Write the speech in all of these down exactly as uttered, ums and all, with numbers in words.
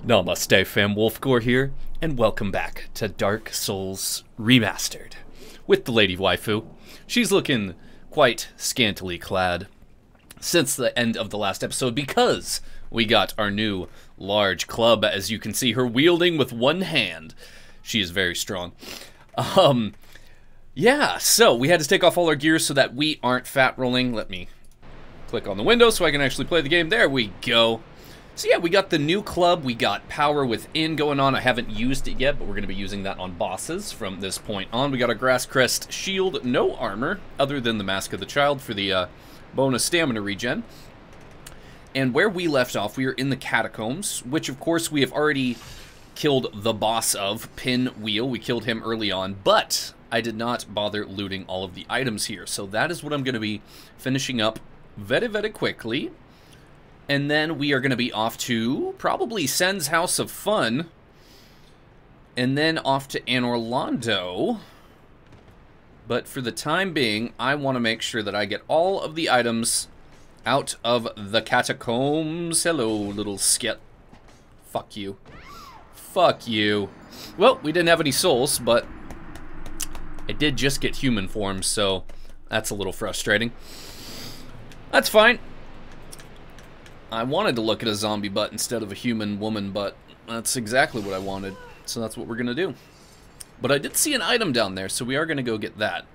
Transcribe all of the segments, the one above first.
Namaste fam, Wolfgore here, and welcome back to Dark Souls Remastered with the Lady Waifu. She's looking quite scantily clad since the end of the last episode because we got our new large club, as you can see her wielding with one hand. She is very strong. Um, yeah, so we had to take off all our gear so that we aren't fat rolling. Let me click on the window so I can actually play the game. There we go. So yeah, we got the new club, we got power within going on. I haven't used it yet, but we're going to be using that on bosses from this point on. We got a grass crest shield, no armor, other than the Mask of the Child for the uh, bonus stamina regen. And where we left off, we are in the catacombs, which of course we have already killed the boss of, Pinwheel. We killed him early on, but I did not bother looting all of the items here. So that is what I'm going to be finishing up very, very quickly. And then we are going to be off to probably Sen's House of Fun. And then off to Anor Londo. But for the time being, I want to make sure that I get all of the items out of the catacombs. Hello, little skit. Fuck you. Fuck you. Well, we didn't have any souls, but I did just get human form, so that's a little frustrating. That's fine. I wanted to look at a zombie butt instead of a human woman butt. That's exactly what I wanted. So that's what we're going to do. But I did see an item down there, so we are going to go get that.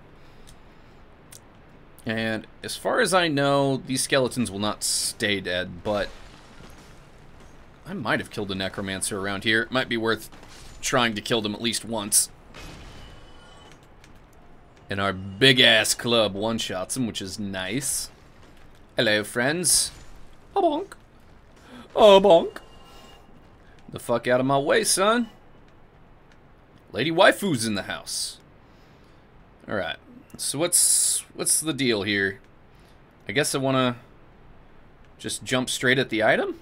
And as far as I know, these skeletons will not stay dead, but I might have killed a necromancer around here. It might be worth trying to kill them at least once. And our big-ass club one-shots them, which is nice. Hello, friends. A bonk. A bonk. The fuck out of my way, son. Lady Waifu's in the house. Alright. So what's what's the deal here? I guess I wanna just jump straight at the item?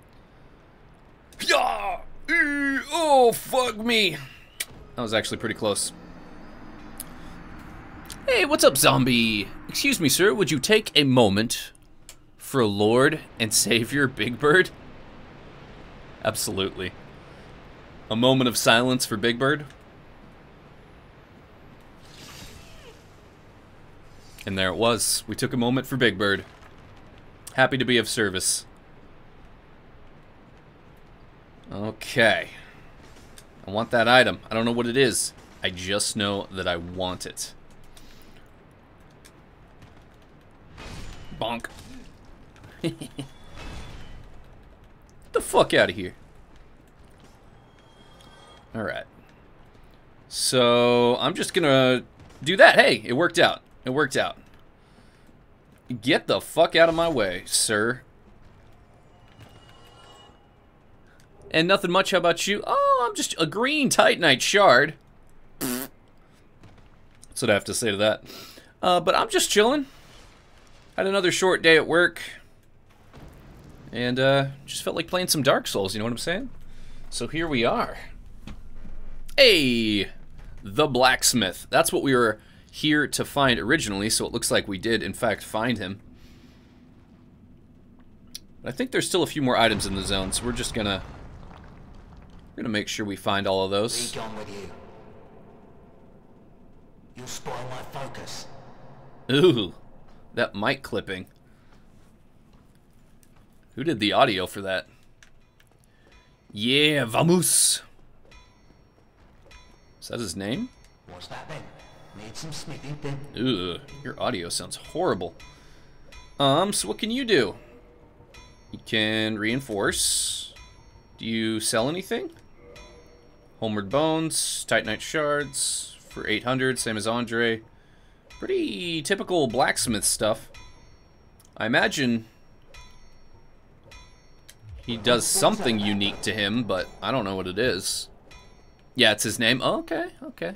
Yeah! Oh, fuck me. That was actually pretty close. Hey, what's up, zombie? Excuse me, sir, would you take a moment for Lord and Savior Big Bird? Absolutely. A moment of silence for Big Bird. And there it was. We took a moment for Big Bird. Happy to be of service. Okay. I want that item. I don't know what it is. I just know that I want it. Bonk. Get the fuck out of here. Alright. So, I'm just gonna do that. Hey, it worked out. It worked out. Get the fuck out of my way, sir. And nothing much, how about you? Oh, I'm just a green Titanite shard. That's what I have to say to that. Uh, but I'm just chilling. Had another short day at work. And, uh, just felt like playing some Dark Souls, you know what I'm saying? So here we are. Hey! The blacksmith. That's what we were here to find originally, so it looks like we did, in fact, find him. But I think there's still a few more items in the zone, so we're just gonna... We're gonna make sure we find all of those. Be gone with you. You'll spoil my focus. Ooh. That mic clipping. Who did the audio for that? Yeah, vamos. Is that his name? What's that then? Need some smithing then? Ugh, your audio sounds horrible. Um, so what can you do? You can reinforce. Do you sell anything? Homeward Bones, Titanite Shards for eight hundred, same as Andre. Pretty typical blacksmith stuff. I imagine he does something unique to him, but I don't know what it is. Yeah, it's his name. Oh, okay, okay.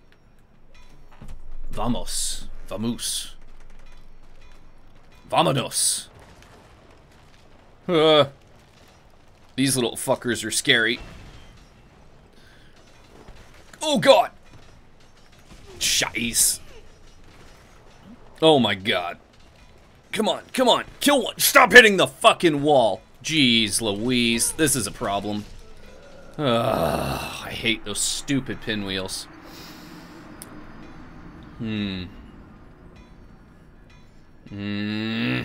Vamos. Vamos. Vamonos. Uh, these little fuckers are scary. Oh, God. Shice. Oh, my God. Come on, come on. Kill one. Stop hitting the fucking wall. Jeez Louise, this is a problem. Ugh, I hate those stupid pinwheels. Hmm. Hmm.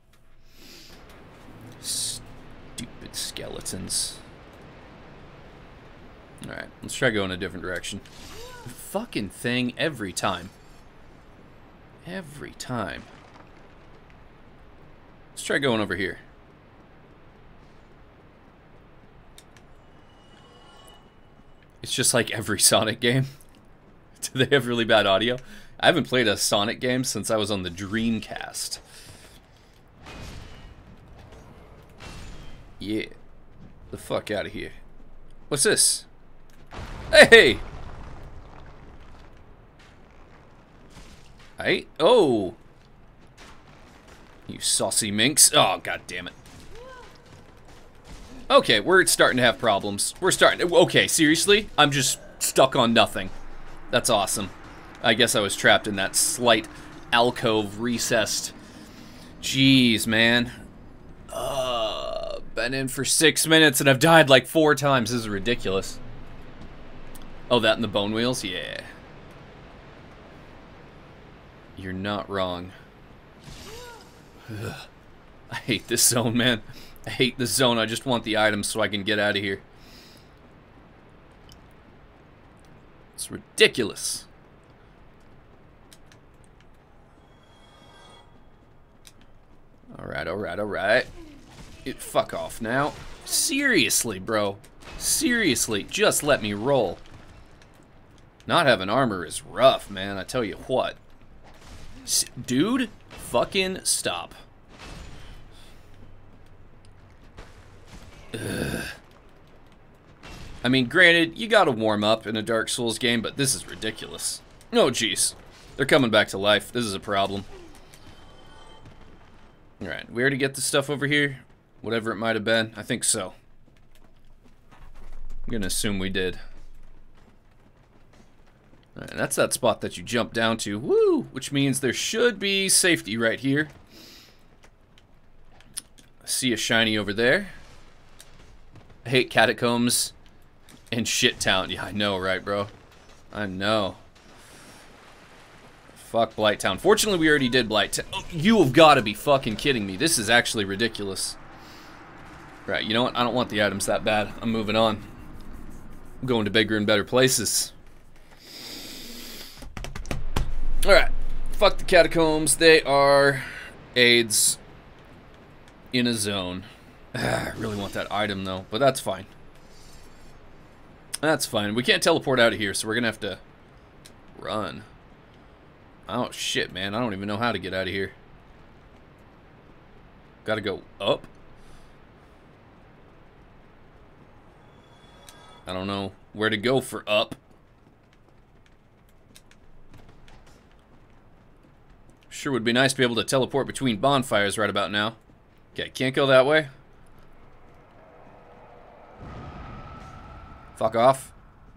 Stupid skeletons. Alright, let's try going a different direction. Fucking thing every time. Every time. Let's try going over here. It's just like every Sonic game. Do they have really bad audio? I haven't played a Sonic game since I was on the Dreamcast. Yeah. The fuck out of here. What's this? Hey! Hey, oh! You saucy minx. Oh, god damn it. Okay, we're starting to have problems. We're starting to, okay, seriously? I'm just stuck on nothing. That's awesome. I guess I was trapped in that slight alcove recessed. Jeez, man. Uh, been in for six minutes and I've died like four times. This is ridiculous. Oh, that and the bone wheels? Yeah. You're not wrong. Ugh. I hate this zone, man. I hate this zone. I just want the items so I can get out of here. It's ridiculous. Alright, alright, alright. It, fuck off now. Seriously, bro. Seriously, just let me roll. Not having armor is rough, man. I tell you what. S dude, fucking stop. Ugh. I mean, granted, you gotta warm up in a Dark Souls game, but this is ridiculous. Oh, jeez. They're coming back to life. This is a problem. Alright, we already get the stuff over here? Whatever it might have been. I think so. I'm gonna assume we did. Alright, that's that spot that you jump down to. Woo! Which means there should be safety right here. I see a shiny over there. I hate catacombs and shit town. Yeah, I know, right, bro? I know. Fuck Blight Town. Fortunately, we already did Blight Town. Oh, you have got to be fucking kidding me. This is actually ridiculous. Right, you know what? I don't want the items that bad. I'm moving on. I'm going to bigger and better places. Alright. Fuck the catacombs. They are aids in a zone. I really want that item, though, but that's fine. That's fine. We can't teleport out of here, so we're gonna have to run. Oh, shit, man. I don't even know how to get out of here. Gotta go up? I don't know where to go for up. Sure would be nice to be able to teleport between bonfires right about now. Okay, can't go that way. Fuck off.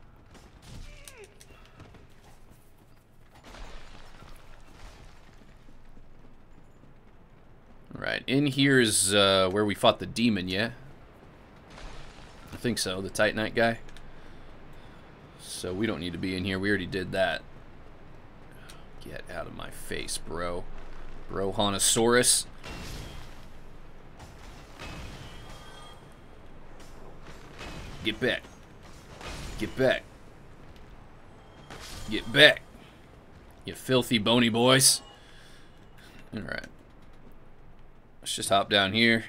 Alright, in here is uh, where we fought the demon, yeah? I think so, the Titanite guy. So we don't need to be in here, we already did that. Get out of my face, bro. Brohonosaurus. Get back. Get back. Get back. You filthy bony boys. Alright. Let's just hop down here.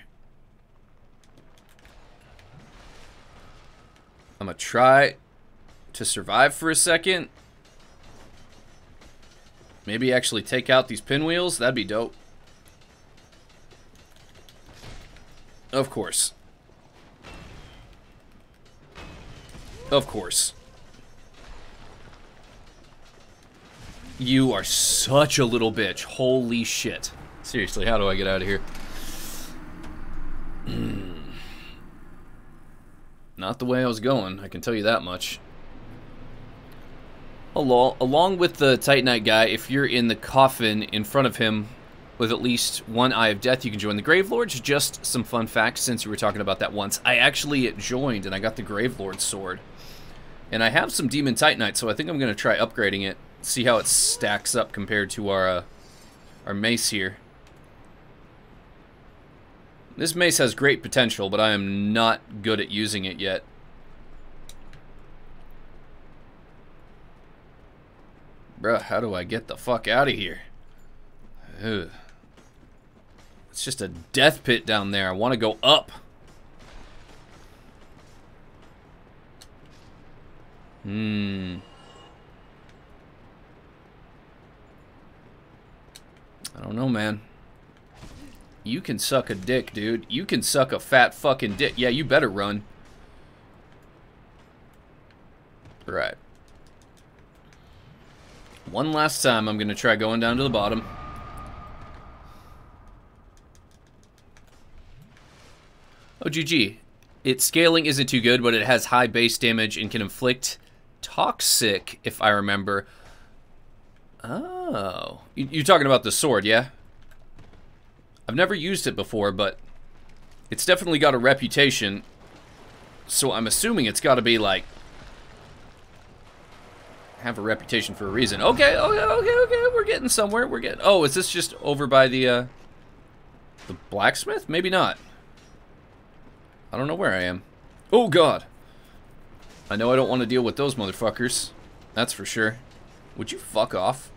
I'm gonna try to survive for a second. Maybe actually take out these pinwheels. That'd be dope. Of course. Of course. You are such a little bitch. Holy shit. Seriously, how do I get out of here? Not the way I was going, I can tell you that much. Along, along with the Titanite guy, if you're in the coffin in front of him with at least one Eye of Death, you can join the Gravelords. Just some fun facts, since you were talking about that once. I actually joined, and I got the Gravelord sword. And I have some Demon Titanite, so I think I'm going to try upgrading it. See how it stacks up compared to our, uh, our mace here. This mace has great potential, but I am not good at using it yet. Bruh, how do I get the fuck out of here? Ugh. It's just a death pit down there. I want to go up. Hmm. I don't know, man. You can suck a dick, dude. You can suck a fat fucking dick. Yeah, you better run. Right. One last time, I'm going to try going down to the bottom. Oh, G G. Its scaling isn't too good, but it has high base damage and can inflict toxic, if I remember. Oh. You're talking about the sword, yeah? I've never used it before, but it's definitely got a reputation. So I'm assuming it's got to be, like, have a reputation for a reason. Okay, okay, okay, okay. We're getting somewhere. We're getting... Oh, is this just over by the, uh... the blacksmith? Maybe not. I don't know where I am. Oh, God. I know I don't want to deal with those motherfuckers. That's for sure. Would you fuck off?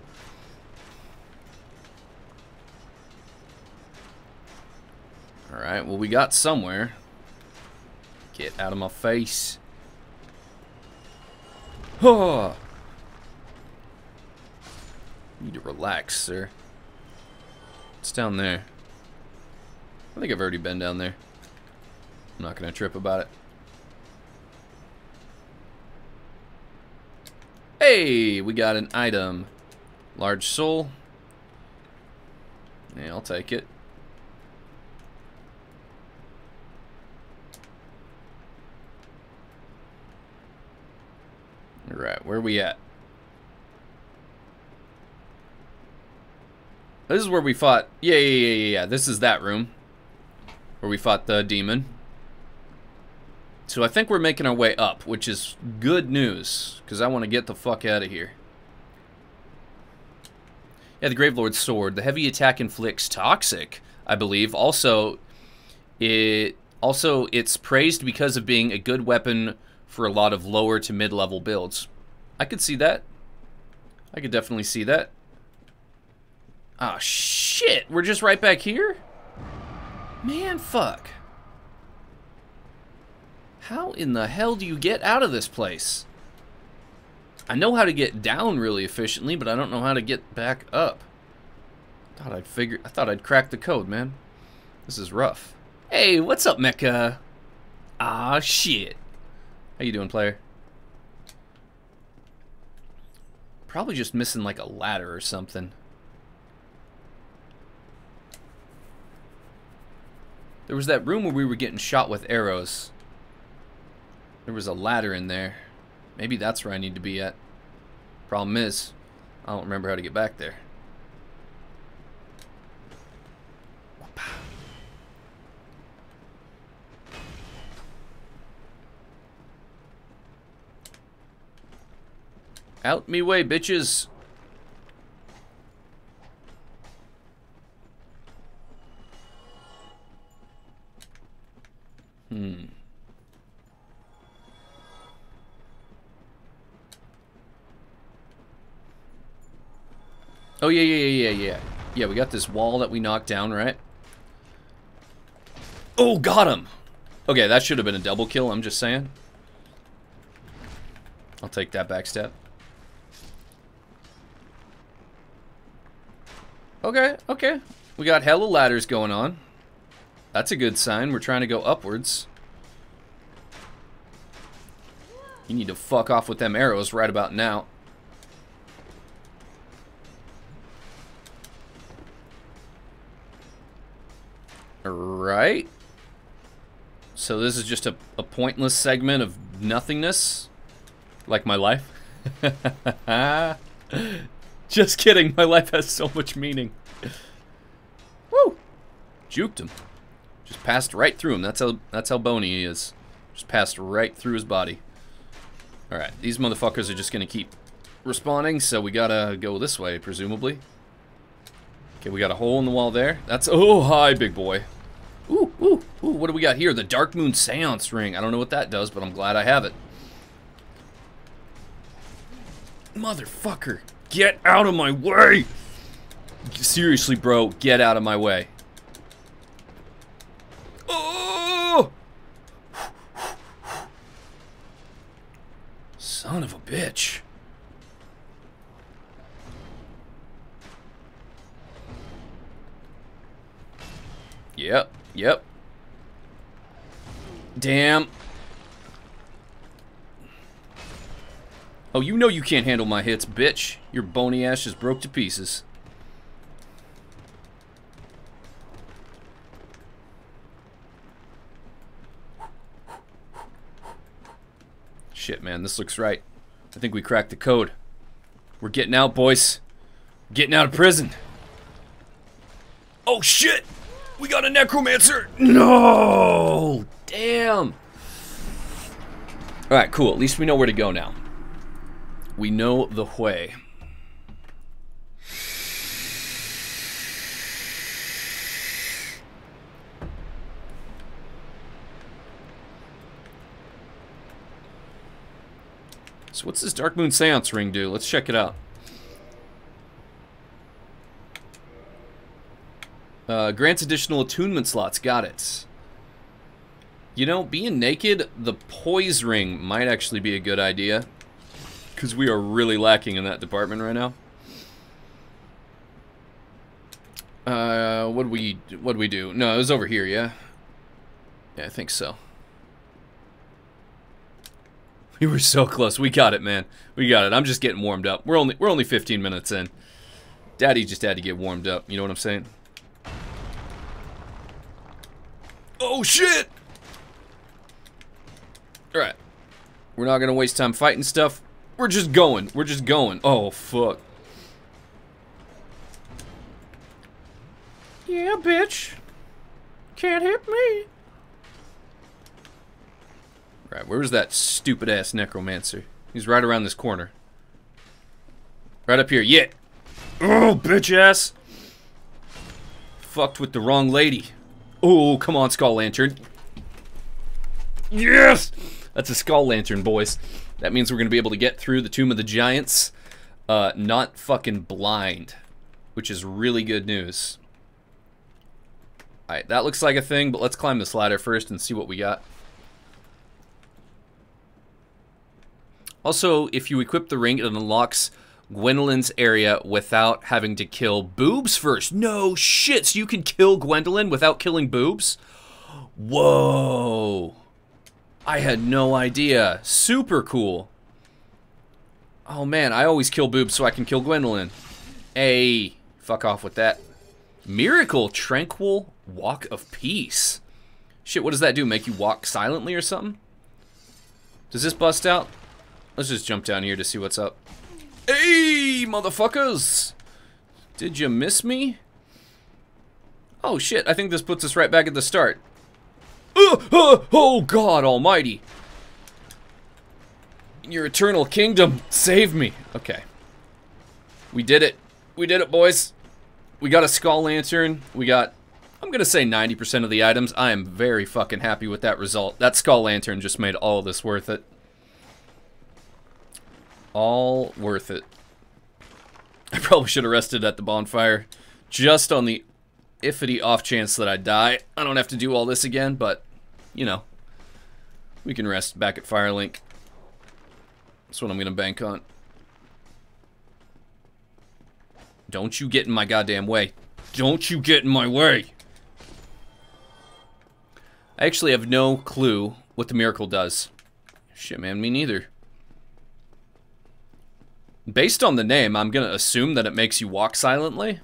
Alright, well, we got somewhere. Get out of my face. Oh! Need to relax, sir. It's down there. I think I've already been down there. I'm not going to trip about it. Hey, we got an item. Large soul. Yeah, I'll take it. Alright, where are we at? This is where we fought. Yeah, yeah, yeah, yeah, yeah. This is that room. Where we fought the demon. So I think we're making our way up, which is good news, because I want to get the fuck out of here. Yeah, the Gravelord's sword. The heavy attack inflicts toxic, I believe. Also, it also it's praised because of being a good weapon for a lot of lower to mid-level builds. I could see that. I could definitely see that. Ah, shit! We're just right back here? Man, fuck. How in the hell do you get out of this place? I know how to get down really efficiently, but I don't know how to get back up. Thought I'd figure I thought I'd crack the code, man. This is rough. Hey, what's up, Mecha? Ah, shit. How you doing, player? Probably just missing like a ladder or something. There was that room where we were getting shot with arrows. There was a ladder in there. Maybe that's where I need to be at. Problem is, I don't remember how to get back there. Out me way, bitches. Hmm. Oh, yeah, yeah, yeah, yeah, yeah. Yeah, we got this wall that we knocked down, right? Oh, got him! Okay, that should have been a double kill, I'm just saying. I'll take that backstep. Okay, okay. We got hella ladders going on. That's a good sign. We're trying to go upwards. You need to fuck off with them arrows right about now. Right. So this is just a, a pointless segment of nothingness. Like my life. Just kidding. My life has so much meaning. Juked him. Just passed right through him. That's how that's how bony he is. Just passed right through his body. Alright, these motherfuckers are just gonna keep respawning, so we gotta go this way, presumably. Okay, we got a hole in the wall there. That's... Oh, hi, big boy. Ooh, ooh, ooh, what do we got here? The Dark Moon Seance Ring. I don't know what that does, but I'm glad I have it. Motherfucker, get out of my way! Seriously, bro, get out of my way. Oh! Son of a bitch. Yep, yep. Damn. Oh, you know you can't handle my hits, bitch. Your bony ass just broke to pieces. Shit, man, this looks right. I think we cracked the code. We're getting out, boys. Getting out of prison. Oh, shit! We got a necromancer! No! Damn! Alright, cool. At least we know where to go now. We know the way. So what's this Dark Moon Seance Ring do? Let's check it out. Uh, grants additional attunement slots. Got it. You know, being naked, the poise ring might actually be a good idea. Because we are really lacking in that department right now. Uh, what do we, what do we do? No, it was over here, yeah? Yeah, I think so. We were so close. We got it, man. We got it. I'm just getting warmed up. We're only, we're only fifteen minutes in. Daddy just had to get warmed up. You know what I'm saying? Oh, shit! Alright. We're not gonna waste time fighting stuff. We're just going. We're just going. Oh, fuck. Yeah, bitch. Can't hit me. Right, where's that stupid-ass necromancer? He's right around this corner. Right up here. Yeah. Oh, bitch-ass. Fucked with the wrong lady. Oh, come on, Skull Lantern. Yes! That's a Skull Lantern, boys. That means we're going to be able to get through the Tomb of the Giants, uh, not fucking blind, which is really good news. Alright, that looks like a thing, but let's climb this ladder first and see what we got. Also, if you equip the ring, it unlocks Gwendolyn's area without having to kill boobs first. No shit, so you can kill Gwendolyn without killing boobs? Whoa. I had no idea. Super cool. Oh man, I always kill boobs so I can kill Gwendolyn. Hey, fuck off with that. Miracle Tranquil Walk of Peace. Shit, what does that do? Make you walk silently or something? Does this bust out? Let's just jump down here to see what's up. Hey, motherfuckers! Did you miss me? Oh shit, I think this puts us right back at the start. Uh, uh, oh God almighty. Your eternal kingdom, save me. Okay. We did it. We did it, boys. We got a Skull Lantern. We got, I'm gonna say ninety percent of the items. I am very fucking happy with that result. That Skull Lantern just made all of this worth it. All worth it. I probably should have rested at the bonfire. Just on the iffity off chance that I die. I don't have to do all this again, but, you know. We can rest back at Firelink. That's what I'm going to bank on. Don't you get in my goddamn way. Don't you get in my way. I actually have no clue what the miracle does. Shit, man, me neither. Based on the name, I'm gonna assume that it makes you walk silently.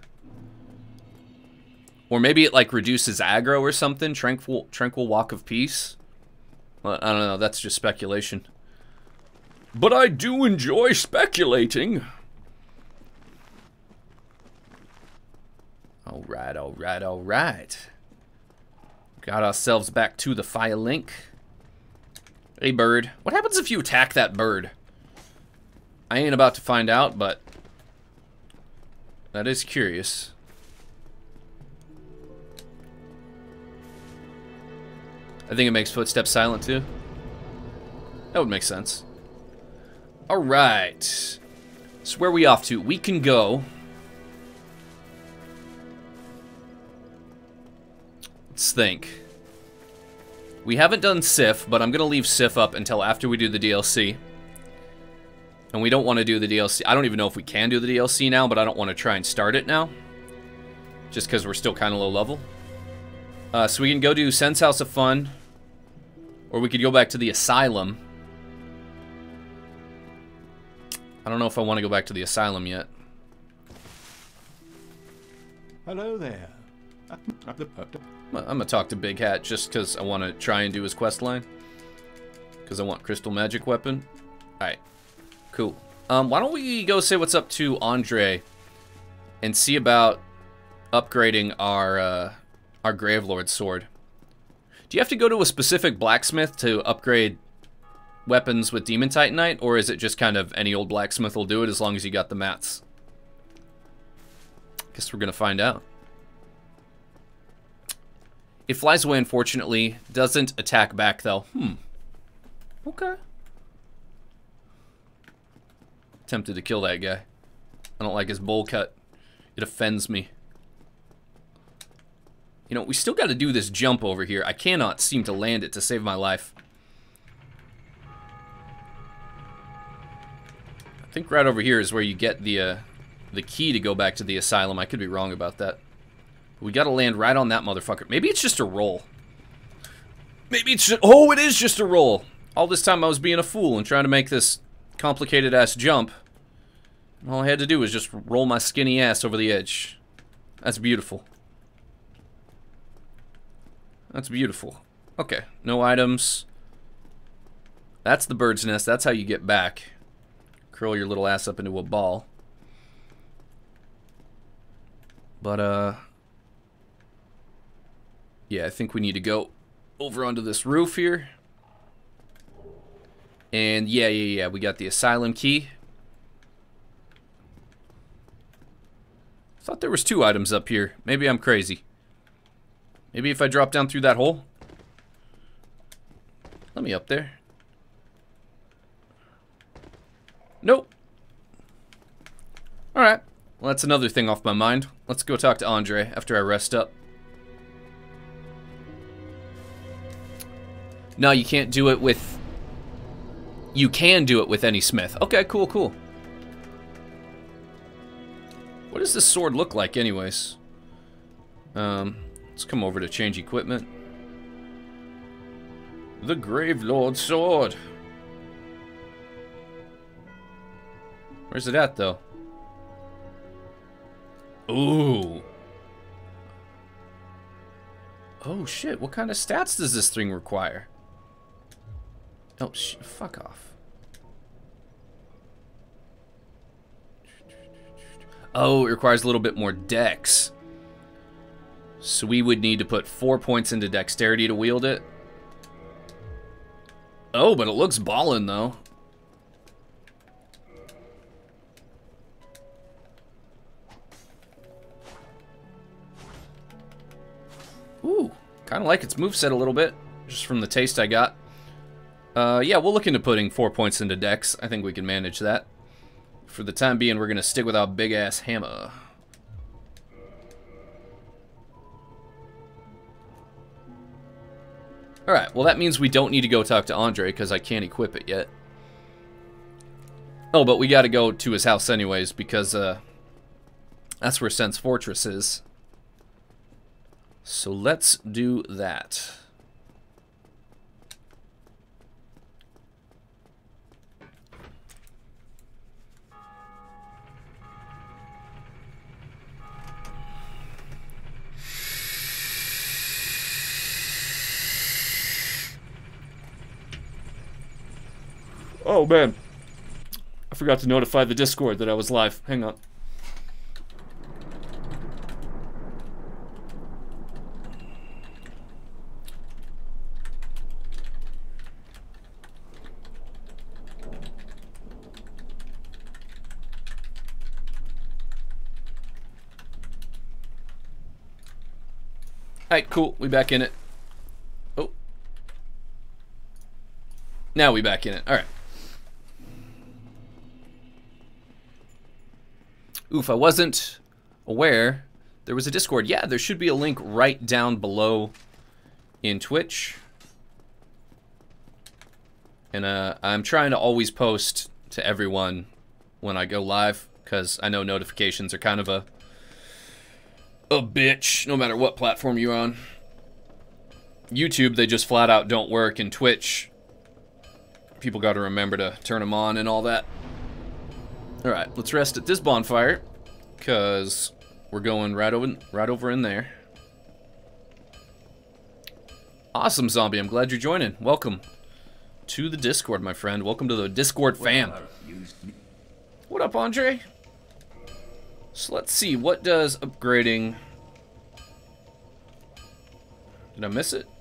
Or maybe it, like, reduces aggro or something. Tranquil, tranquil Walk of Peace. Well, I don't know, that's just speculation. But I do enjoy speculating. Alright, alright, alright. Got ourselves back to the fire link. Hey, bird. What happens if you attack that bird? I ain't about to find out, but that is curious. I think it makes footsteps silent, too. That would make sense. Alright. So where are we off to? We can go... Let's think. We haven't done Sif, but I'm going to leave Sif up until after we do the D L C. And we don't want to do the D L C. I don't even know if we can do the D L C now, but I don't want to try and start it now. Just because we're still kind of low level. Uh, so we can go do Sen's House of Fun. Or we could go back to the Asylum. I don't know if I want to go back to the Asylum yet. Hello there. I'm gonna talk to Big Hat just because I want to try and do his quest line. Because I want Crystal Magic Weapon. Alright. Cool. Um, why don't we go say what's up to Andre and see about upgrading our, uh, our Gravelord sword. Do you have to go to a specific blacksmith to upgrade weapons with Demon Titanite, or is it just kind of any old blacksmith will do it as long as you got the mats? Guess we're gonna find out. It flies away, unfortunately. Doesn't attack back, though. Hmm. Okay. Tempted to kill that guy. I don't like his bowl cut. It offends me. You know, we still got to do this jump over here. I cannot seem to land it to save my life. I think right over here is where you get the, uh, the key to go back to the Asylum. I could be wrong about that. We gotta land right on that motherfucker. Maybe it's just a roll. Maybe it's just... Oh, it is just a roll! All this time I was being a fool and trying to make this complicated-ass jump. All I had to do was just roll my skinny ass over the edge. That's beautiful. That's beautiful. Okay, no items. That's the bird's nest. That's how you get back. Curl your little ass up into a ball. But, uh... yeah, I think we need to go over onto this roof here. And yeah, yeah, yeah, we got the Asylum key. Thought there was two items up here. Maybe I'm crazy. Maybe if I drop down through that hole. Let me up there. Nope. Alright. Well, that's another thing off my mind. Let's go talk to Andre after I rest up. No, you can't do it with... You can do it with any smith. Okay, cool, cool. What does this sword look like anyways? Um, let's come over to change equipment. The Gravelord sword. Where's it at, though? Ooh. Oh, shit. What kind of stats does this thing require? Oh, sh fuck off. Oh, it requires a little bit more dex. So we would need to put four points into dexterity to wield it. Oh, but it looks ballin', though. Ooh, kind of like its moveset a little bit, just from the taste I got. Uh, yeah, we'll look into putting four points into dex. I think we can manage that. For the time being, we're going to stick with our big-ass hammer. Alright, well that means we don't need to go talk to Andre, because I can't equip it yet. Oh, but we got to go to his house anyways, because uh, that's where Sen's Fortress is. So let's do that. Oh, man. I forgot to notify the Discord that I was live. Hang on. Alright, cool. We back in it. Oh. Now we back in it. Alright. Oof, I wasn't aware there was a Discord. Yeah, there should be a link right down below in Twitch. And uh, I'm trying to always post to everyone when I go live, because I know notifications are kind of a a bitch, no matter what platform you're on. YouTube, they just flat out don't work, and Twitch, people got to remember to turn them on and all that. Alright, let's rest at this bonfire, because we're going right over, right over in there. Awesome, Zombie. I'm glad you're joining. Welcome to the Discord, my friend. Welcome to the Discord fam. What up, Andre? So let's see. What does upgrading... Did I miss it?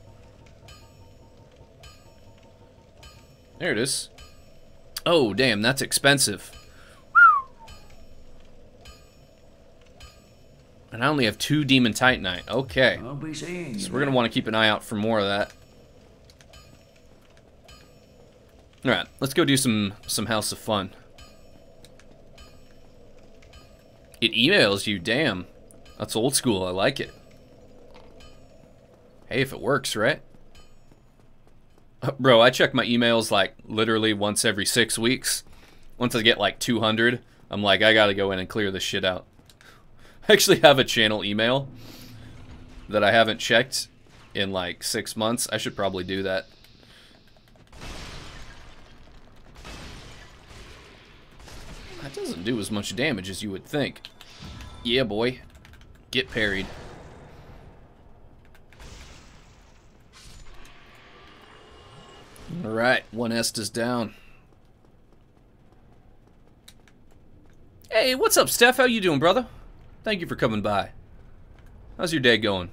There it is. Oh, damn. That's expensive. And I only have two Demon Titanite. Okay. I'll be seeing you. So we're going to want to keep an eye out for more of that. Alright, let's go do some, some House of Fun. It emails you, damn. That's old school, I like it. Hey, if it works, right? Uh, bro, I check my emails like literally once every six weeks. Once I get like two hundred, I'm like, I gotta go in and clear this shit out. I actually have a channel email that I haven't checked in like six months. I should probably do that. That doesn't do as much damage as you would think. Yeah, boy. Get parried. Alright, one Estes down. Hey, what's up, Steph? How you doing, brother? Thank you for coming by. How's your day going?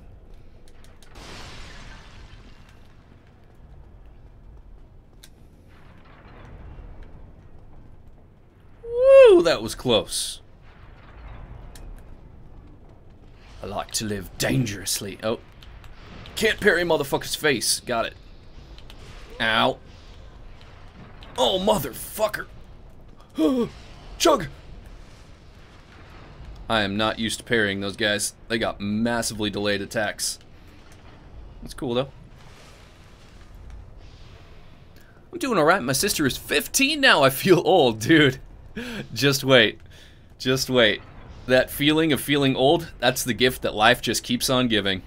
Woo, that was close. I like to live dangerously. Oh. Can't parry motherfucker's face. Got it. Ow. Oh, motherfucker. Chug. I am not used to parrying those guys. They got massively delayed attacks. That's cool, though. I'm doing alright. My sister is fifteen now. I feel old, dude. Just wait. Just wait. That feeling of feeling old, that's the gift that life just keeps on giving.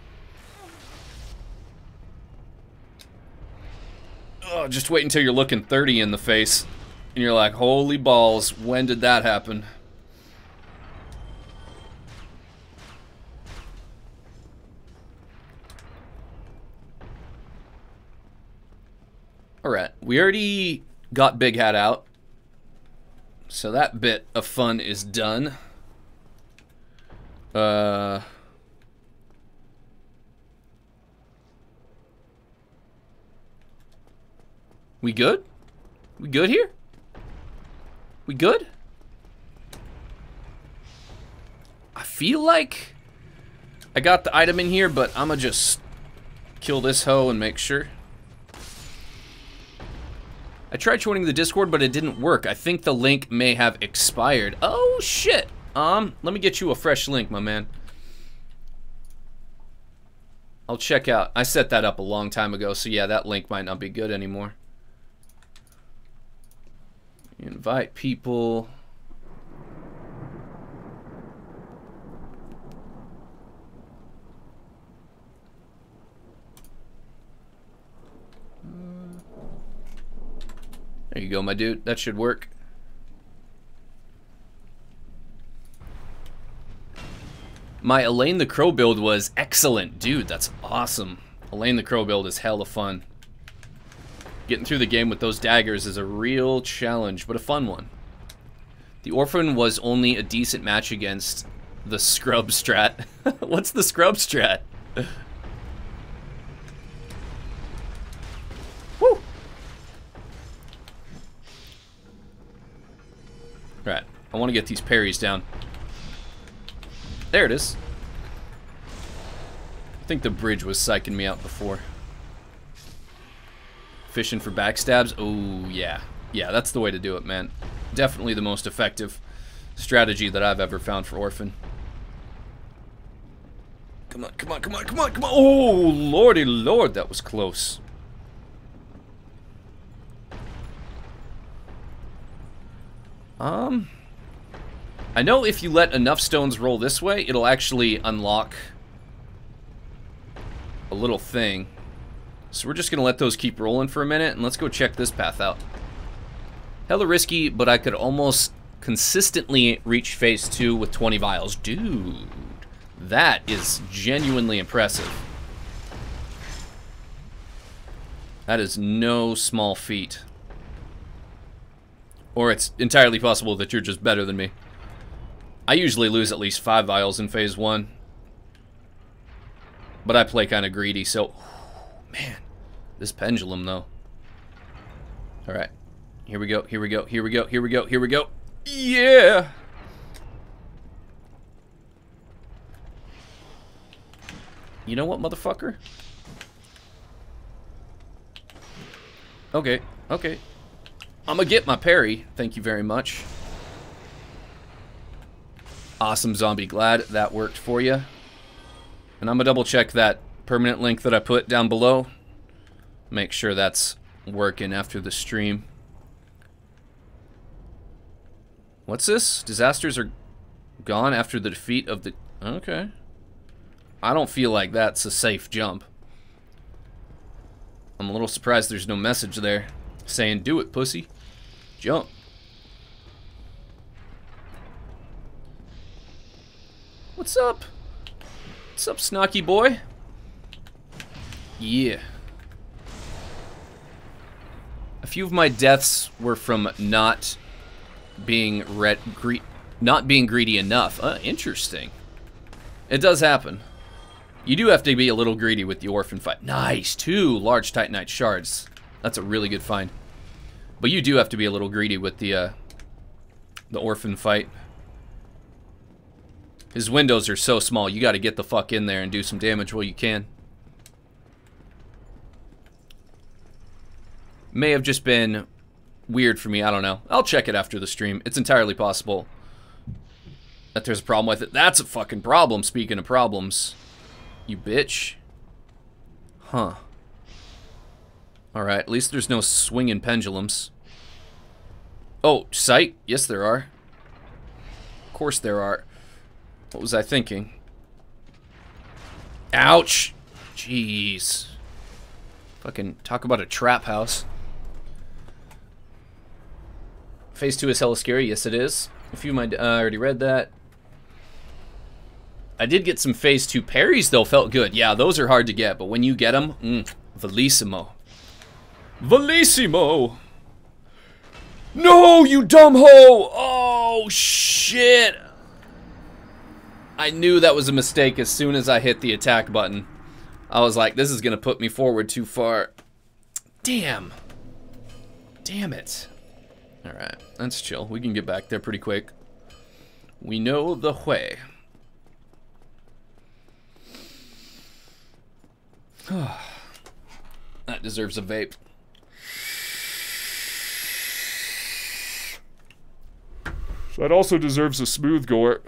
Oh, just wait until you're looking thirty in the face. And you're like, holy balls, when did that happen? Alright, we already got Big Hat out. So that bit of fun is done. Uh... We good? We good here? We good? I feel like I got the item in here, but I'ma just kill this hoe and make sure. I tried joining the Discord, but it didn't work. I think the link may have expired. Oh, shit. Um, let me get you a fresh link, my man. I'll check out. I set that up a long time ago, so yeah, that link might not be good anymore. Invite people. There you go, my dude. That should work. My Elaine the Crow build was excellent. Dude, that's awesome. Elaine the Crow build is hella fun. Getting through the game with those daggers is a real challenge, but a fun one. The Orphan was only a decent match against the Scrub strat. What's the Scrub strat? Woo! Right, I want to get these parries down. There it is. think the bridge was psyching me out before. Fishing for backstabs? Oh, yeah. Yeah, that's the way to do it, man. Definitely the most effective strategy that I've ever found for Orphan. Come on, come on, come on, come on, come on. Oh, lordy lord, that was close. Um, I know if you let enough stones roll this way, it'll actually unlock a little thing. So we're just gonna let those keep rolling for a minute, and let's go check this path out. Hella risky, but I could almost consistently reach phase two with twenty vials. Dude, that is genuinely impressive. That is no small feat. Or it's entirely possible that you're just better than me. I usually lose at least five vials in phase one. But I play kind of greedy, so... Man, this pendulum, though. Alright. Here we go, here we go, here we go, here we go, here we go. Yeah! You know what, motherfucker? Okay, okay. I'm gonna get my parry. Thank you very much. Awesome, Zombie. Glad that worked for you. And I'm gonna double check that permanent link that I put down below. Make sure that's working after the stream. What's this? Disasters are gone after the defeat of the... Okay. I don't feel like that's a safe jump. I'm a little surprised there's no message there saying, do it, pussy. Jump. What's up? What's up, Snocky boy? Yeah. A few of my deaths were from not being red, gre not being greedy enough. Uh, interesting. It does happen. You do have to be a little greedy with the Orphan fight. Nice, two large Titanite shards. That's a really good find. But you do have to be a little greedy with the uh, the Orphan fight. His windows are so small, you got to get the fuck in there and do some damage while you can. May have just been weird for me, I don't know. I'll check it after the stream. It's entirely possible that there's a problem with it. That's a fucking problem, speaking of problems. You bitch. Huh. Alright, at least there's no swinging pendulums. Oh, sight? Yes, there are. Of course there are. What was I thinking? Ouch! Jeez. Fucking talk about a trap house. Phase two is hella scary. Yes, it is. A few of my... Uh, I already read that. I did get some phase two parries, though. Felt good. Yeah, those are hard to get, but when you get them, mm, Velissimo. Velissimo! No, you dumb hoe! Oh, shit! I knew that was a mistake as soon as I hit the attack button. I was like, this is gonna put me forward too far. Damn. Damn it. Alright, that's chill. We can get back there pretty quick. We know the way. That deserves a vape. That also deserves a smooth gore.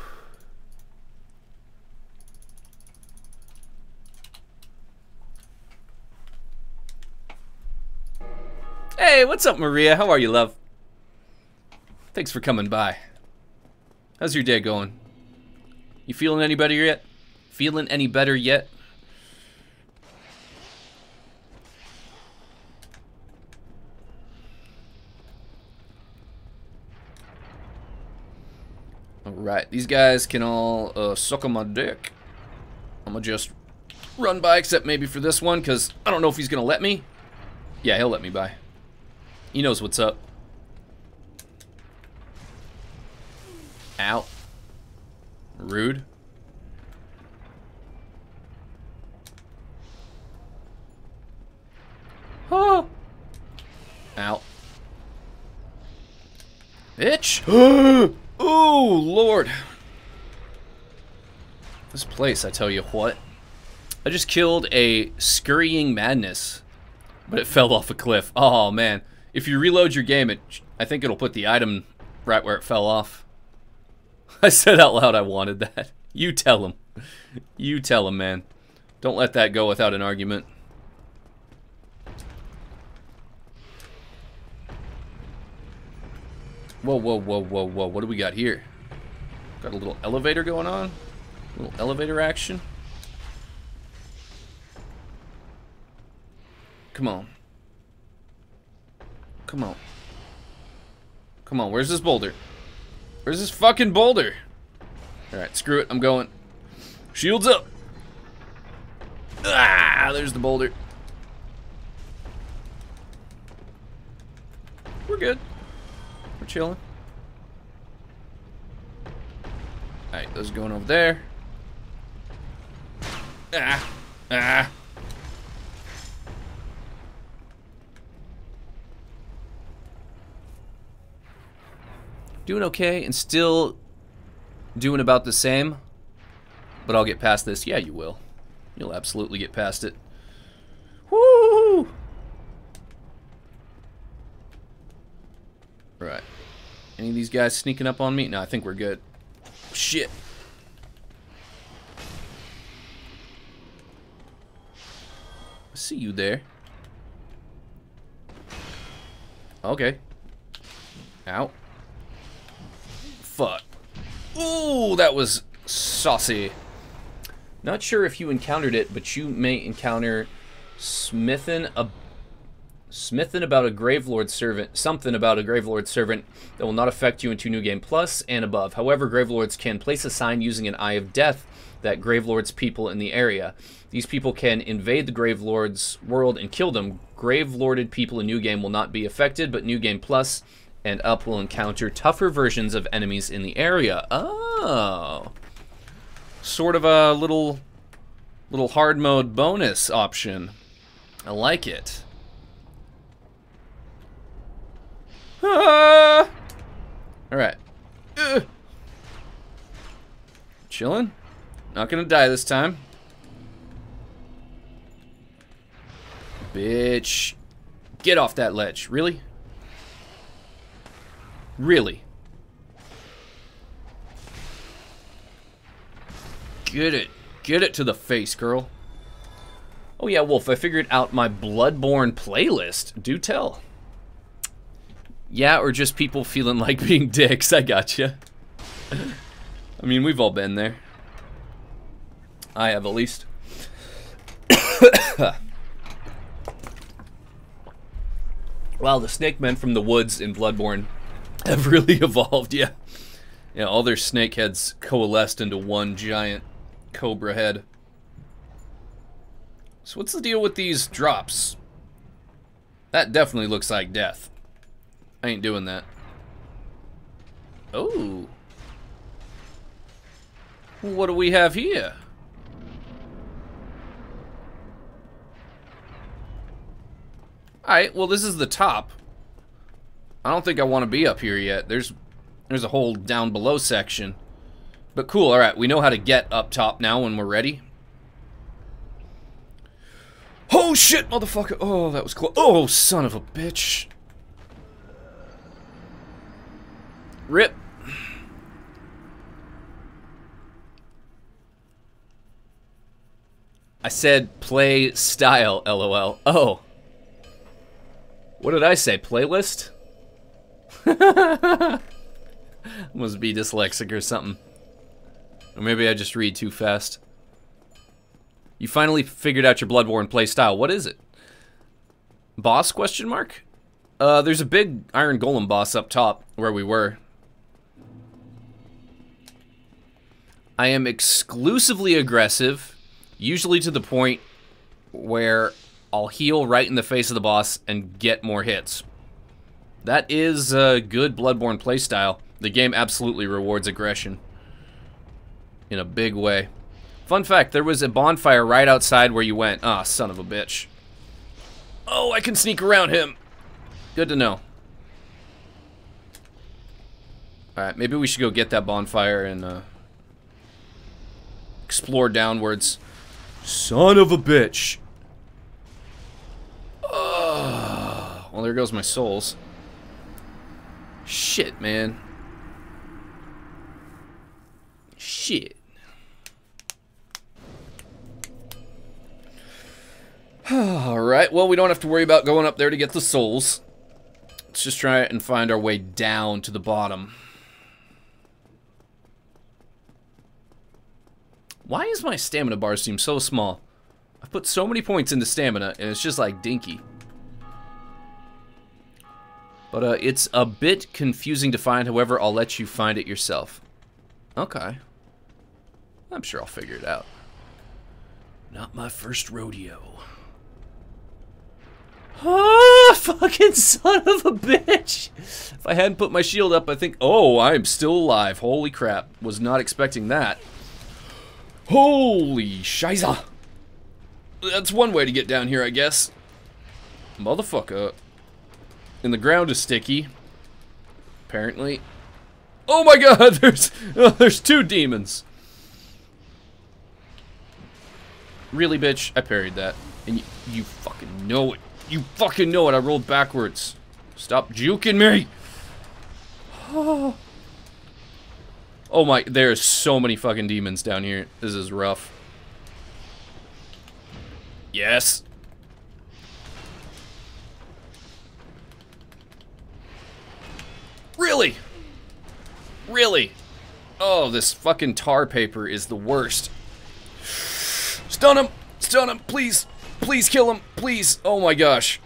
Hey, what's up, Maria? How are you, love? Thanks for coming by. How's your day going? You feeling any better yet? Feeling any better yet? Alright, these guys can all uh, suck on my dick. I'm gonna just run by, except maybe for this one, because I don't know if he's gonna let me. Yeah, he'll let me by. He knows what's up. Ow. Rude. Oh. Ow. Bitch. Oh, Lord. This place, I tell you what. I just killed a scurrying madness, but it fell off a cliff. Oh, man. If you reload your game, it, I think it'll put the item right where it fell off. I said out loud I wanted that. You tell him. You tell him, man. Don't let that go without an argument. Whoa, whoa, whoa, whoa, whoa. What do we got here? Got a little elevator going on? A little elevator action? Come on. Come on. Come on, where's this boulder? Where's this fucking boulder? Alright, screw it, I'm going. Shields up! Ah, there's the boulder. We're good. We're chilling. Alright, those are going over there. Ah! Ah! Doing okay and still doing about the same, but I'll get past this. Yeah, you will. You'll absolutely get past it. Woo! Right. Any of these guys sneaking up on me? No, I think we're good. Shit. I see you there. Okay. Ow. Fuck. Ooh, that was saucy. Not sure if you encountered it, but you may encounter Smithin a Smithin about a Gravelord servant, something about a Gravelord servant that will not affect you into New Game Plus and above. However, Gravelords can place a sign using an Eye of Death that Gravelord's people in the area. These people can invade the Gravelord's world and kill them. Gravelorded people in New Game will not be affected, but New Game Plus and up will encounter tougher versions of enemies in the area. Oh. Sort of a little little hard mode bonus option. I like it. Ah! Alright. Uh. Chilling. Not gonna die this time. Bitch. Get off that ledge. Really? Really? Get it. Get it to the face, girl. Oh yeah, Wolf, I figured out my Bloodborne playlist. Do tell. Yeah, or just people feeling like being dicks. I gotcha. I mean, we've all been there. I have, at least. Wow, the snake men from the woods in Bloodborne have really evolved, yeah. Yeah, all their snake heads coalesced into one giant cobra head. So what's the deal with these drops? That definitely looks like death. I ain't doing that. Oh. What do we have here? Alright, well this is the top. I don't think I want to be up here yet. There's there's a whole down below section. But cool, alright, we know how to get up top now when we're ready. Oh shit, motherfucker. Oh, that was close. Oh, son of a bitch. Rip. I said play style, lol. Oh. What did I say? Playlist? Must be dyslexic or something. Or maybe I just read too fast. You finally figured out your Bloodborne play style. What is it? Boss, question mark? Uh, there's a big Iron Golem boss up top where we were. I am exclusively aggressive, usually to the point where I'll heal right in the face of the boss and get more hits. That is a good Bloodborne playstyle. The game absolutely rewards aggression in a big way. Fun fact, there was a bonfire right outside where you went. Ah, oh, son of a bitch. Oh, I can sneak around him. Good to know. Alright, maybe we should go get that bonfire and uh, explore downwards. Son of a bitch. Uh, well, there goes my souls. Shit, man. Shit. Alright, well, we don't have to worry about going up there to get the souls. Let's just try and find our way down to the bottom. Why is my stamina bar seem so small? I've put so many points into stamina, and it's just like dinky. But uh, it's a bit confusing to find, however, I'll let you find it yourself. Okay. I'm sure I'll figure it out. Not my first rodeo. Oh, fucking son of a bitch! If I hadn't put my shield up, I think... Oh, I'm still alive. Holy crap. Was not expecting that. Holy shiza! That's one way to get down here, I guess. Motherfucker. And the ground is sticky. Apparently. Oh my god, there's... Oh, there's two demons. Really, bitch? I parried that. And you, you fucking know it. You fucking know it. I rolled backwards. Stop juking me. Oh. Oh my, there's so many fucking demons down here. This is rough. Yes. Really? Really? Oh, this fucking tar paper is the worst. Stun him! Stun him, please! Please kill him, please! Oh my gosh.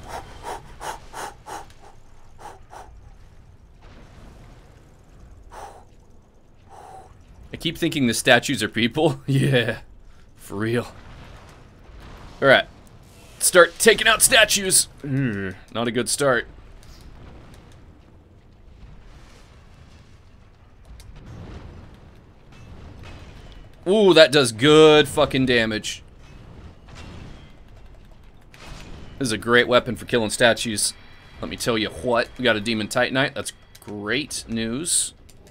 I keep thinking the statues are people. Yeah, for real. Alright. Start taking out statues. Ugh, not a good start. Ooh, that does good fucking damage. This is a great weapon for killing statues. Let me tell you what. We got a Demon Titanite. That's great news.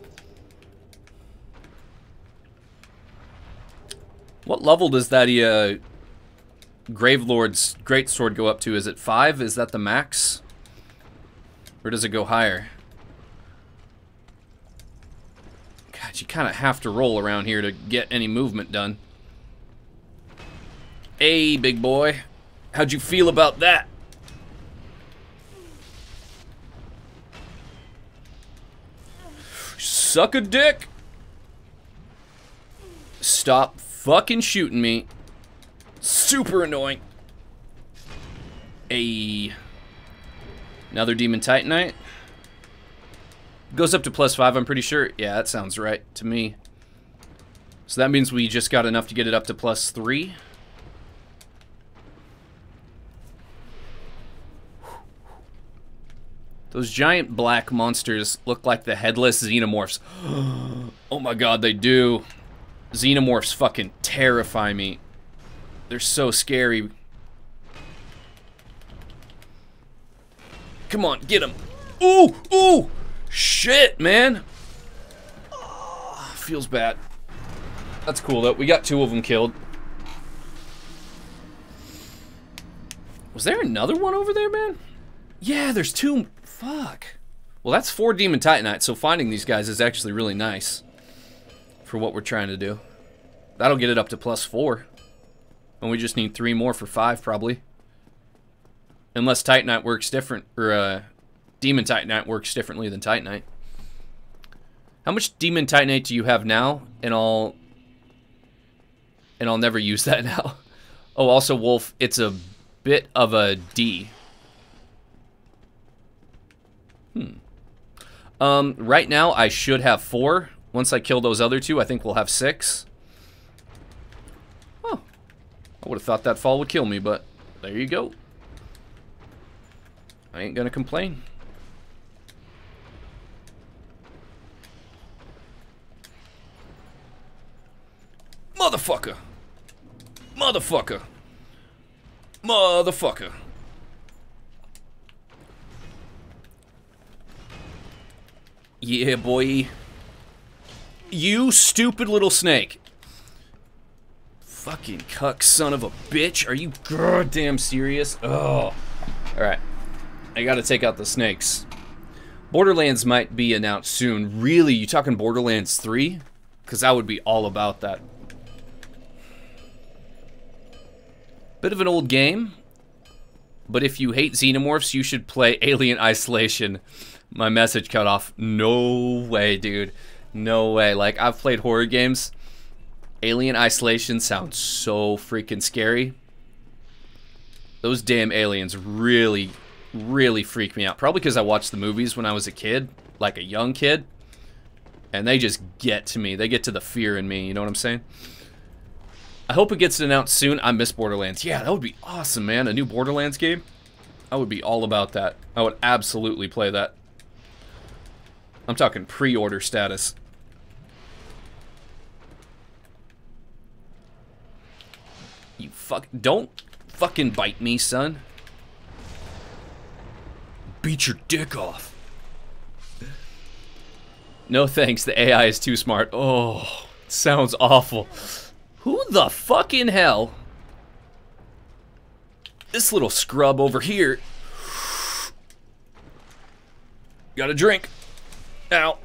What level does that uh, Gravelord's Greatsword go up to? Is it five? Is that the max? Or does it go higher? God, you kind of have to roll around here to get any movement done. Hey, big boy. How'd you feel about that? Suck a dick. Stop fucking shooting me. Super annoying. Hey. Another Demon Titanite. Goes up to plus five, I'm pretty sure. Yeah, that sounds right to me. So that means we just got enough to get it up to plus three. Those giant black monsters look like the headless xenomorphs. Oh my god, they do. Xenomorphs fucking terrify me. They're so scary. Come on, get him. Ooh, ooh. Shit, man. Oh, feels bad. That's cool, though. We got two of them killed. Was there another one over there, man? Yeah, there's two. Fuck. Well, that's four Demon Titanites, so finding these guys is actually really nice for what we're trying to do. That'll get it up to plus four. And we just need three more for five, probably. Unless Titanite works different, or uh, Demon Titanite works differently than Titanite. How much Demon Titanite do you have now? And I'll... And I'll never use that now. Oh, also, Wolf, it's a bit of a D. Hmm. Um, right now, I should have four. Once I kill those other two, I think we'll have six. Oh. I would have thought that fall would kill me, but there you go. I ain't gonna complain. Motherfucker! Motherfucker! Motherfucker! Yeah, boy. You stupid little snake. fucking cuck son of a bitch. Are you goddamn serious? Oh. Alright. I gotta take out the snakes. Borderlands might be announced soon. Really? You talking Borderlands three? Because I would be all about that. Bit of an old game. But if you hate xenomorphs, you should play Alien Isolation. My message cut off. No way, dude. No way. Like, I've played horror games. Alien Isolation sounds so freaking scary. Those damn aliens really, really freak me out. Probably because I watched the movies when I was a kid. Like a young kid. And they just get to me. They get to the fear in me. You know what I'm saying? I hope it gets announced soon. I miss Borderlands. Yeah, that would be awesome, man. A new Borderlands game. I would be all about that. I would absolutely play that. I'm talking pre-order status. You fuck... Don't fucking bite me, son. Beat your dick off. No thanks, the A I is too smart. Oh, sounds awful. Who the fuck in hell? This little scrub over here. Got a drink. Ow.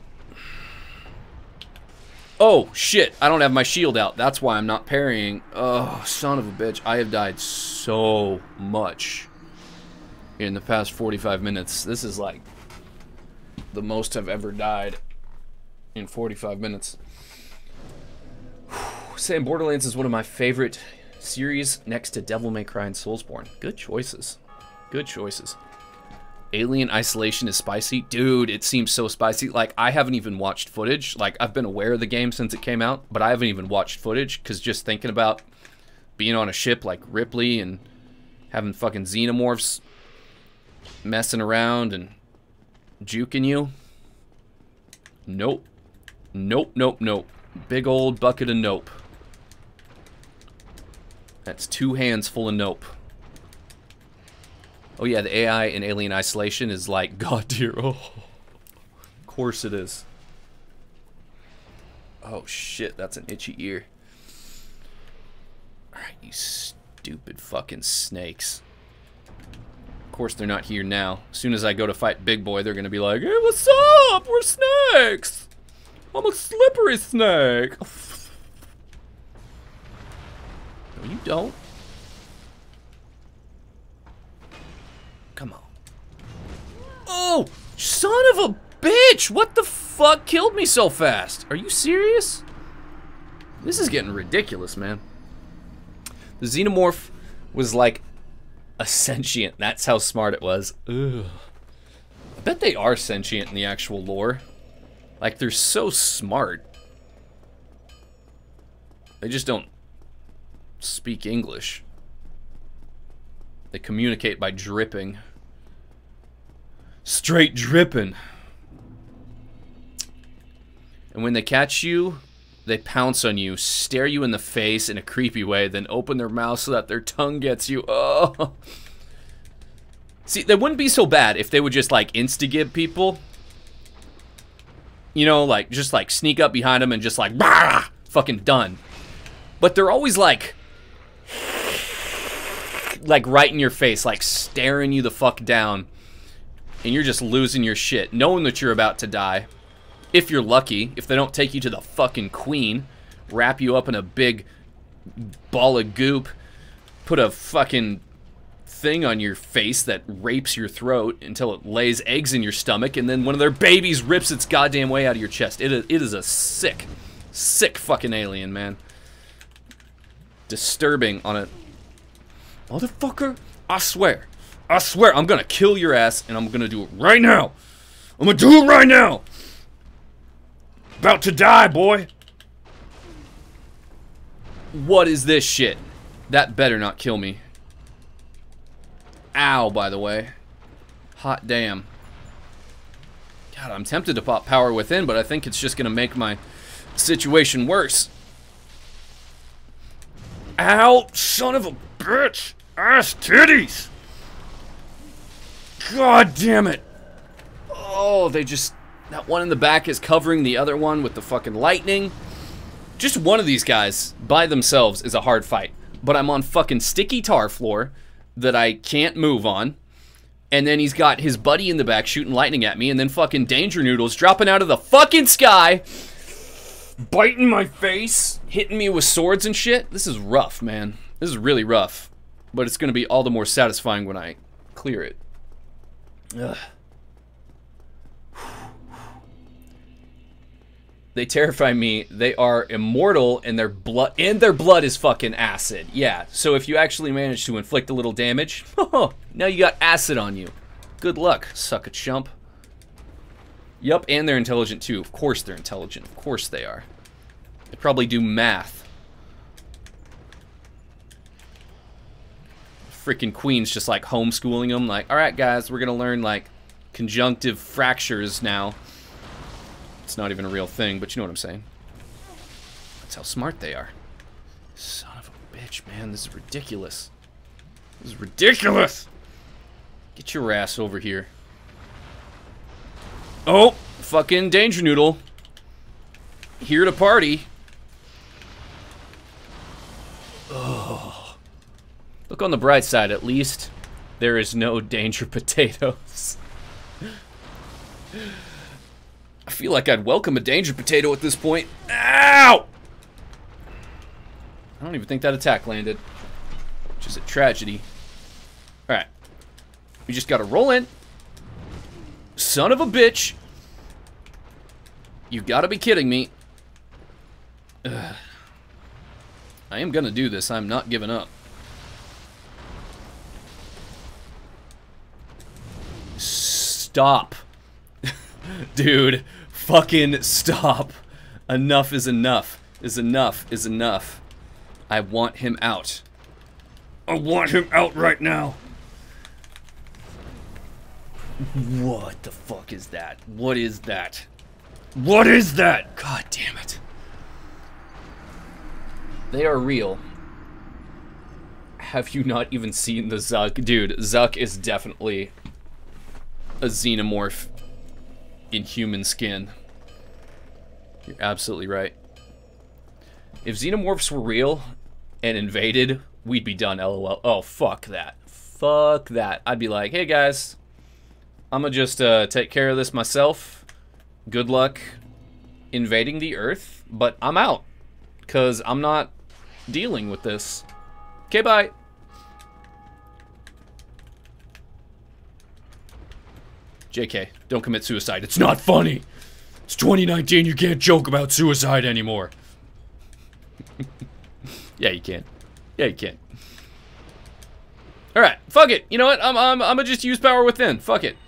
Oh, shit. I don't have my shield out. That's why I'm not parrying. Oh, son of a bitch. I have died so much in the past forty-five minutes. This is like the most I've ever died in forty-five minutes. Saying Borderlands is one of my favorite series next to Devil May Cry and Soulsborne. Good choices. Good choices. Alien Isolation is spicy. Dude, it seems so spicy. Like, I haven't even watched footage. Like, I've been aware of the game since it came out, but I haven't even watched footage, because just thinking about being on a ship like Ripley and having fucking xenomorphs messing around and juking you. Nope. Nope, nope, nope. Big old bucket of nope. That's two hands full of nope. Oh yeah, the A I in Alien Isolation is like god tier. Oh, of course it is. Oh shit, that's an itchy ear. Alright, you stupid fucking snakes. Of course they're not here now. As soon as I go to fight Big Boy, they're gonna be like, hey, what's up? We're snakes! I'm a slippery snake! No, you don't. Come on. Oh! Son of a bitch! What the fuck killed me so fast? Are you serious? This is getting ridiculous, man. The xenomorph was like a sentient. That's how smart it was. Ugh. I bet they are sentient in the actual lore. Like, they're so smart. They just don't speak English. They communicate by dripping. Straight dripping. And when they catch you, they pounce on you, stare you in the face in a creepy way, then open their mouth so that their tongue gets you. Oh. See, they wouldn't be so bad if they would just, like, insta-gib people. You know, like, just, like, sneak up behind them and just, like, bah! Fucking done. But they're always, like, like, right in your face, like, staring you the fuck down. And you're just losing your shit, knowing that you're about to die. If you're lucky, if they don't take you to the fucking queen, wrap you up in a big ball of goop, put a fucking thing on your face that rapes your throat until it lays eggs in your stomach, and then one of their babies rips its goddamn way out of your chest. It is, it is a sick, sick fucking alien, man. Disturbing on a... Motherfucker, I swear. I swear, I'm gonna kill your ass, and I'm gonna do it right now. I'm gonna do it right now. About to die, boy. What is this shit? That better not kill me. Ow, by the way. Hot damn. God, I'm tempted to pop Power Within, but I think it's just gonna make my situation worse. Ow, son of a bitch. Ass titties. God damn it. Oh, they just... That one in the back is covering the other one with the fucking lightning. Just one of these guys by themselves is a hard fight. But I'm on fucking sticky tar floor that I can't move on. And then he's got his buddy in the back shooting lightning at me. And then fucking Danger Noodles dropping out of the fucking sky. Biting my face. Hitting me with swords and shit. This is rough, man. This is really rough. But it's going to be all the more satisfying when I clear it. Ugh. They terrify me. They are immortal, and their blood and their blood is fucking acid. Yeah. So if you actually manage to inflict a little damage, now you got acid on you. Good luck, suck a chump. Yup, and they're intelligent too. Of course they're intelligent. Of course they are. They probably do math. Freaking Queen's just like homeschooling them. Like, all right, guys, we're gonna learn like conjunctive fractures now. It's not even a real thing, but you know what I'm saying. That's how smart they are. Son of a bitch, man. This is ridiculous. This is ridiculous! Get your ass over here. Oh! Fucking Danger Noodle. Here to party. Oh. Look on the bright side, at least there is no Danger Potatoes. I feel like I'd welcome a Danger Potato at this point. Ow! I don't even think that attack landed. Which is a tragedy. Alright. We just gotta roll in. Son of a bitch. You gotta be kidding me. Ugh. I am gonna do this. I'm not giving up. Stop. Dude. Fucking stop. Enough is enough. Is enough is enough. I want him out. I want him out right now. What the fuck is that? What is that? What is that? God damn it. They are real. Have you not even seen the Zuck? Dude, Zuck is definitely a xenomorph in human skin. You're absolutely right. If xenomorphs were real and invaded, we'd be done, lol. Oh, fuck that. Fuck that. I'd be like, hey guys, I'm gonna just uh, take care of this myself. Good luck invading the Earth, but I'm out. Because I'm not dealing with this. Okay, bye. J K, don't commit suicide. It's not funny. It's twenty nineteen, you can't joke about suicide anymore. Yeah, you can. Yeah, you can. Alright, fuck it. You know what? I'm, I'm, I'm gonna just use power within. Fuck it.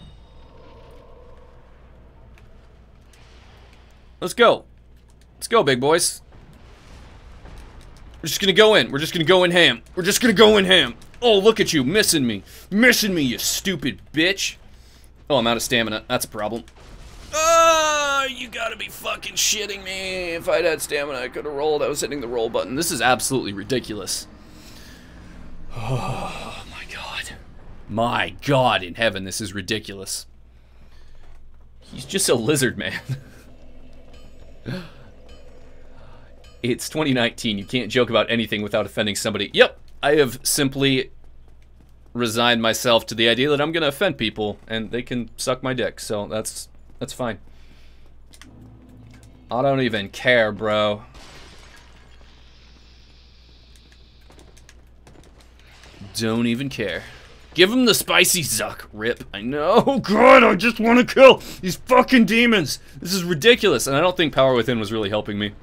Let's go. Let's go, big boys. We're just gonna go in. We're just gonna go in ham. We're just gonna go in ham. Oh, look at you, missing me. Missing me, you stupid bitch. Oh, I'm out of stamina. That's a problem. Oh, you gotta be fucking shitting me. If I'd had stamina, I could have rolled. I was hitting the roll button. This is absolutely ridiculous. Oh, my God. My God in heaven, this is ridiculous. He's just a lizard man. It's twenty nineteen. You can't joke about anything without offending somebody. Yep, I have simply resigned myself to the idea that I'm gonna offend people and they can suck my dick, so that's that's fine. I don't even care, bro. Don't even care. Give him the spicy Zuck, rip. I know, God, I just want to kill these fucking demons. This is ridiculous, and I don't think Power Within was really helping me.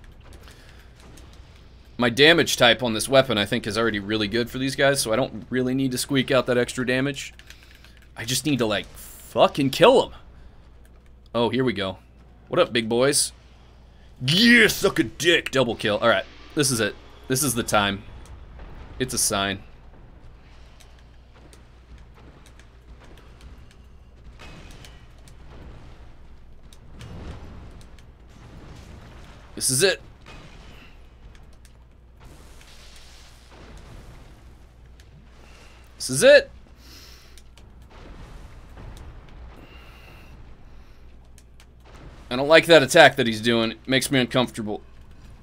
My damage type on this weapon, I think, is already really good for these guys, so I don't really need to squeak out that extra damage. I just need to, like, fucking kill them. Oh, here we go. What up, big boys? Yeah, suck a dick. Double kill. Alright, this is it. This is the time. It's a sign. This is it. This is it. I don't like that attack that he's doing. It makes me uncomfortable.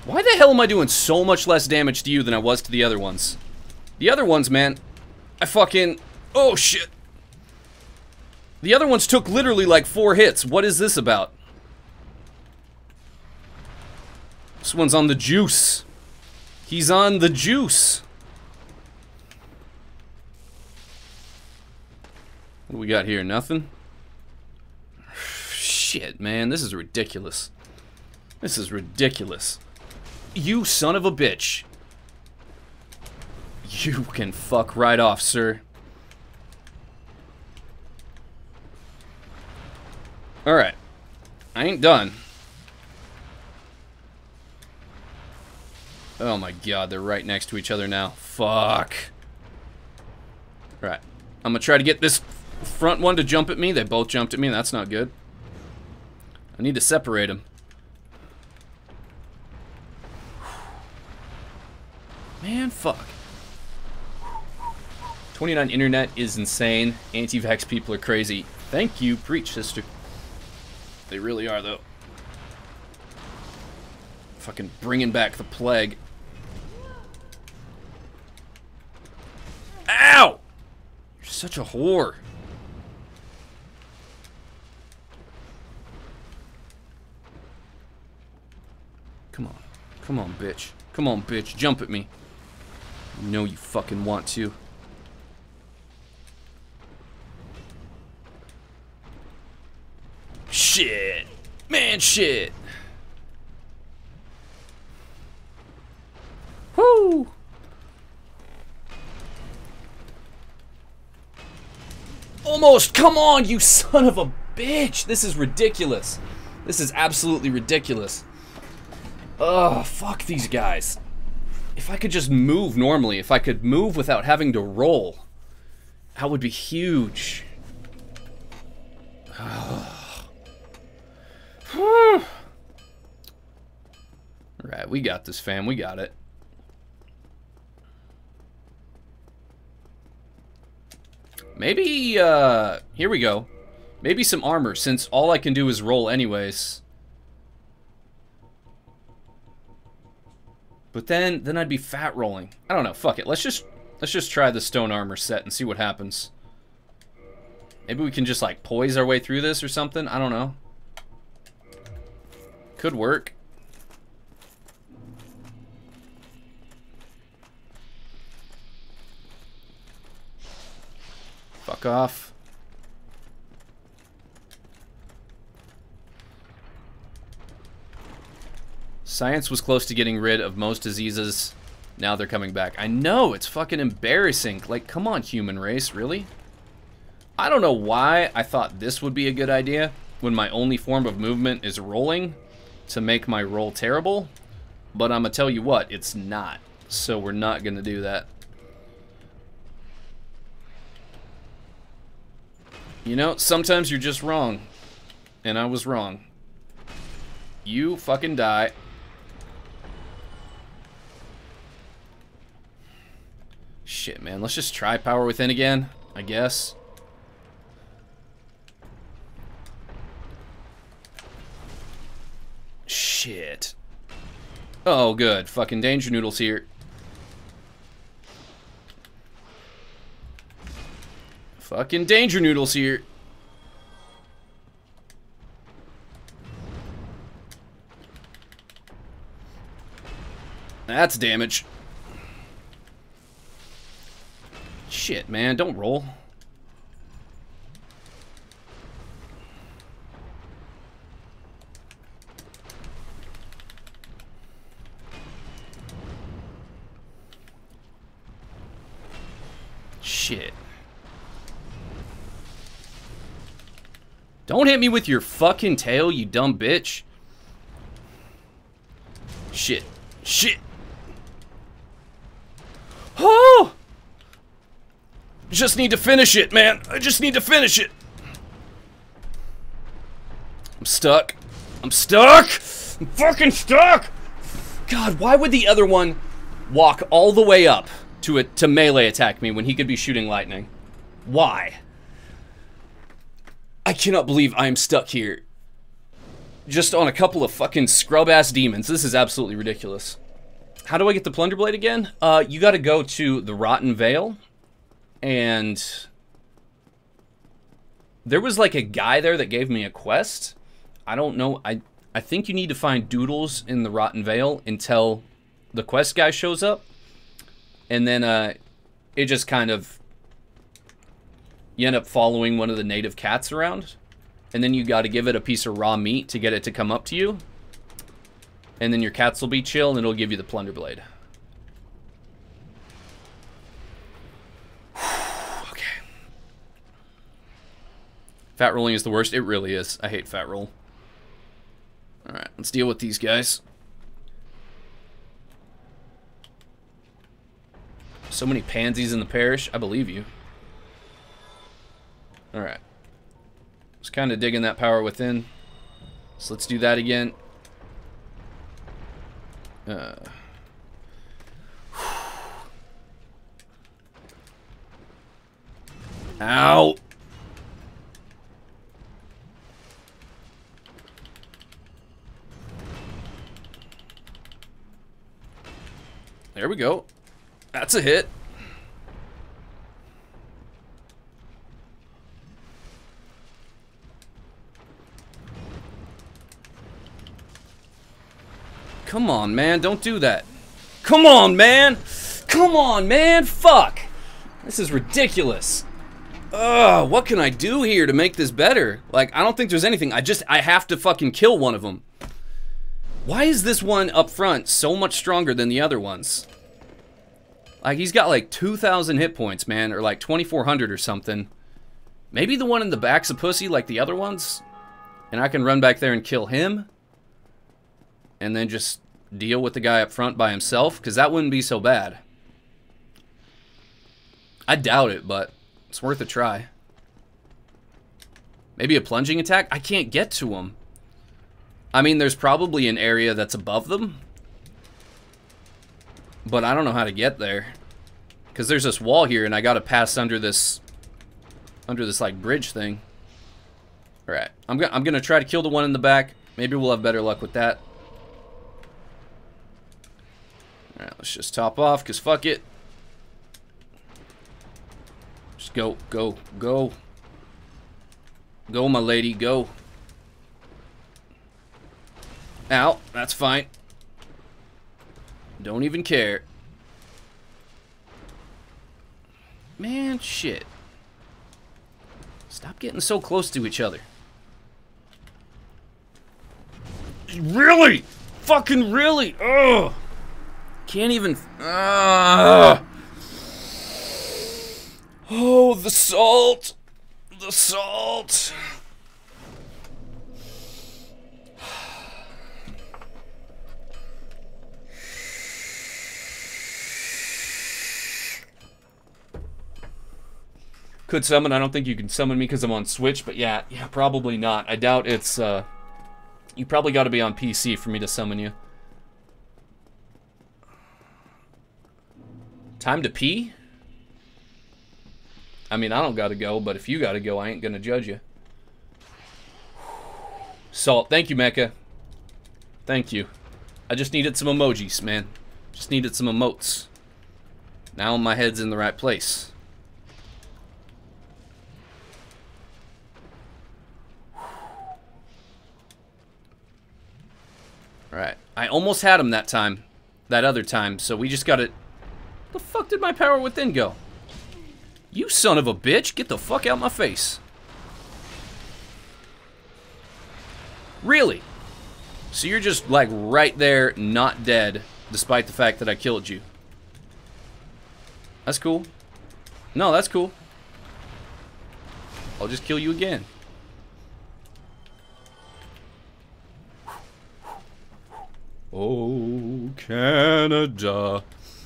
Why the hell am I doing so much less damage to you than I was to the other ones? The other ones, man, I fucking... Oh, shit. The other ones took literally like four hits. What is this about? This one's on the juice. He's on the juice. What do we got here? Nothing? Shit, man. This is ridiculous. This is ridiculous. You son of a bitch. You can fuck right off, sir. Alright. I ain't done. Oh my god, they're right next to each other now. Fuck. Alright. I'm gonna try to get this front one to jump at me. They both jumped at me. That's not good. I need to separate them. Man, fuck. twenty-nine internet is insane. Anti-vax people are crazy. Thank you. Preach, sister. They really are, though. Fucking bringing back the plague. Ow! You're such a whore. Come on. Come on, bitch. Come on, bitch. Jump at me. You know you fucking want to. Shit. Man, shit. Woo! Almost! Come on, you son of a bitch! This is ridiculous. This is absolutely ridiculous. Ugh, fuck these guys. If I could just move normally, if I could move without having to roll, that would be huge. Alright, we got this, fam. We got it. Maybe, uh, here we go. Maybe some armor, since all I can do is roll anyways. But then, then I'd be fat rolling. I don't know, fuck it. Let's just, let's just try the stone armor set and see what happens. Maybe we can just, like, poise our way through this or something? I don't know. Could work. Fuck off. Science was close to getting rid of most diseases. Now they're coming back. I know, it's fucking embarrassing. Like, come on, human race, really? I don't know why I thought this would be a good idea when my only form of movement is rolling to make my roll terrible. But I'm gonna tell you what, it's not. So we're not gonna do that. You know, sometimes you're just wrong. And I was wrong. You fucking die. Shit, man. Let's just try Power Within again, I guess. Shit. Oh, good. Fucking Danger Noodle's here. Fucking Danger Noodle's here. That's damage. Shit, man, don't roll. Shit. Don't hit me with your fucking tail, you dumb bitch. Shit. Shit. Oh! Just need to finish it, man. I just need to finish it. I'm stuck. I'm stuck. I'm fucking stuck. God, why would the other one walk all the way up to it to melee attack me when he could be shooting lightning? Why? I cannot believe I am stuck here. just on a couple of fucking scrub-ass demons. This is absolutely ridiculous. How do I get the Plunder Blade again? Uh, you gotta go to the Rotten Vale, and there was like a guy there that gave me a quest. I don't know, I, I think you need to find Doodles in the Rotten Vale until the quest guy shows up, and then uh, it just kind of, you end up following one of the native cats around. And then you got to give it a piece of raw meat to get it to come up to you. And then your cats will be chill and it'll give you the Plunder Blade. Okay. Fat rolling is the worst. It really is. I hate fat roll. Alright, let's deal with these guys. So many pansies in the parish. I believe you. Alright. Just kind of digging that power within. So let's do that again. Uh. Ow! There we go. That's a hit. Come on, man. Don't do that. Come on, man. Come on, man. Fuck. This is ridiculous. Ugh, what can I do here to make this better? Like, I don't think there's anything. I just, I have to fucking kill one of them. Why is this one up front so much stronger than the other ones? Like, he's got like two thousand hit points, man. Or like twenty-four hundred or something. Maybe the one in the back's a pussy like the other ones? And I can run back there and kill him? And then just deal with the guy up front by himself? Because that wouldn't be so bad. I doubt it, but it's worth a try. Maybe a plunging attack? I can't get to him. I mean, there's probably an area that's above them. But I don't know how to get there. Because there's this wall here, and I gotta pass under this... Under this, like, bridge thing. Alright. I'm, go I'm gonna try to kill the one in the back. Maybe we'll have better luck with that. Alright, let's just top off, because fuck it. Just go, go, go. Go, my lady, go. Ow, that's fine. Don't even care. Man, shit. Stop getting so close to each other. Really? Fucking really? Ugh. Can't even... Ugh. Oh, the salt. The salt. Could summon. I don't think you can summon me because I'm on Switch, but yeah, yeah, probably not. I doubt it's, uh... You probably got to be on P C for me to summon you. Time to pee? I mean, I don't gotta go, but if you gotta go, I ain't gonna judge you. Salt. Thank you, Mecha. Thank you. I just needed some emojis, man. Just needed some emotes. Now my head's in the right place. Alright. I almost had him that time. That other time, so we just gotta... The fuck did my power within go? You son of a bitch, get the fuck out my face. Really? So you're just like right there, not dead, despite the fact that I killed you. That's cool. No, that's cool. I'll just kill you again. Oh, Canada.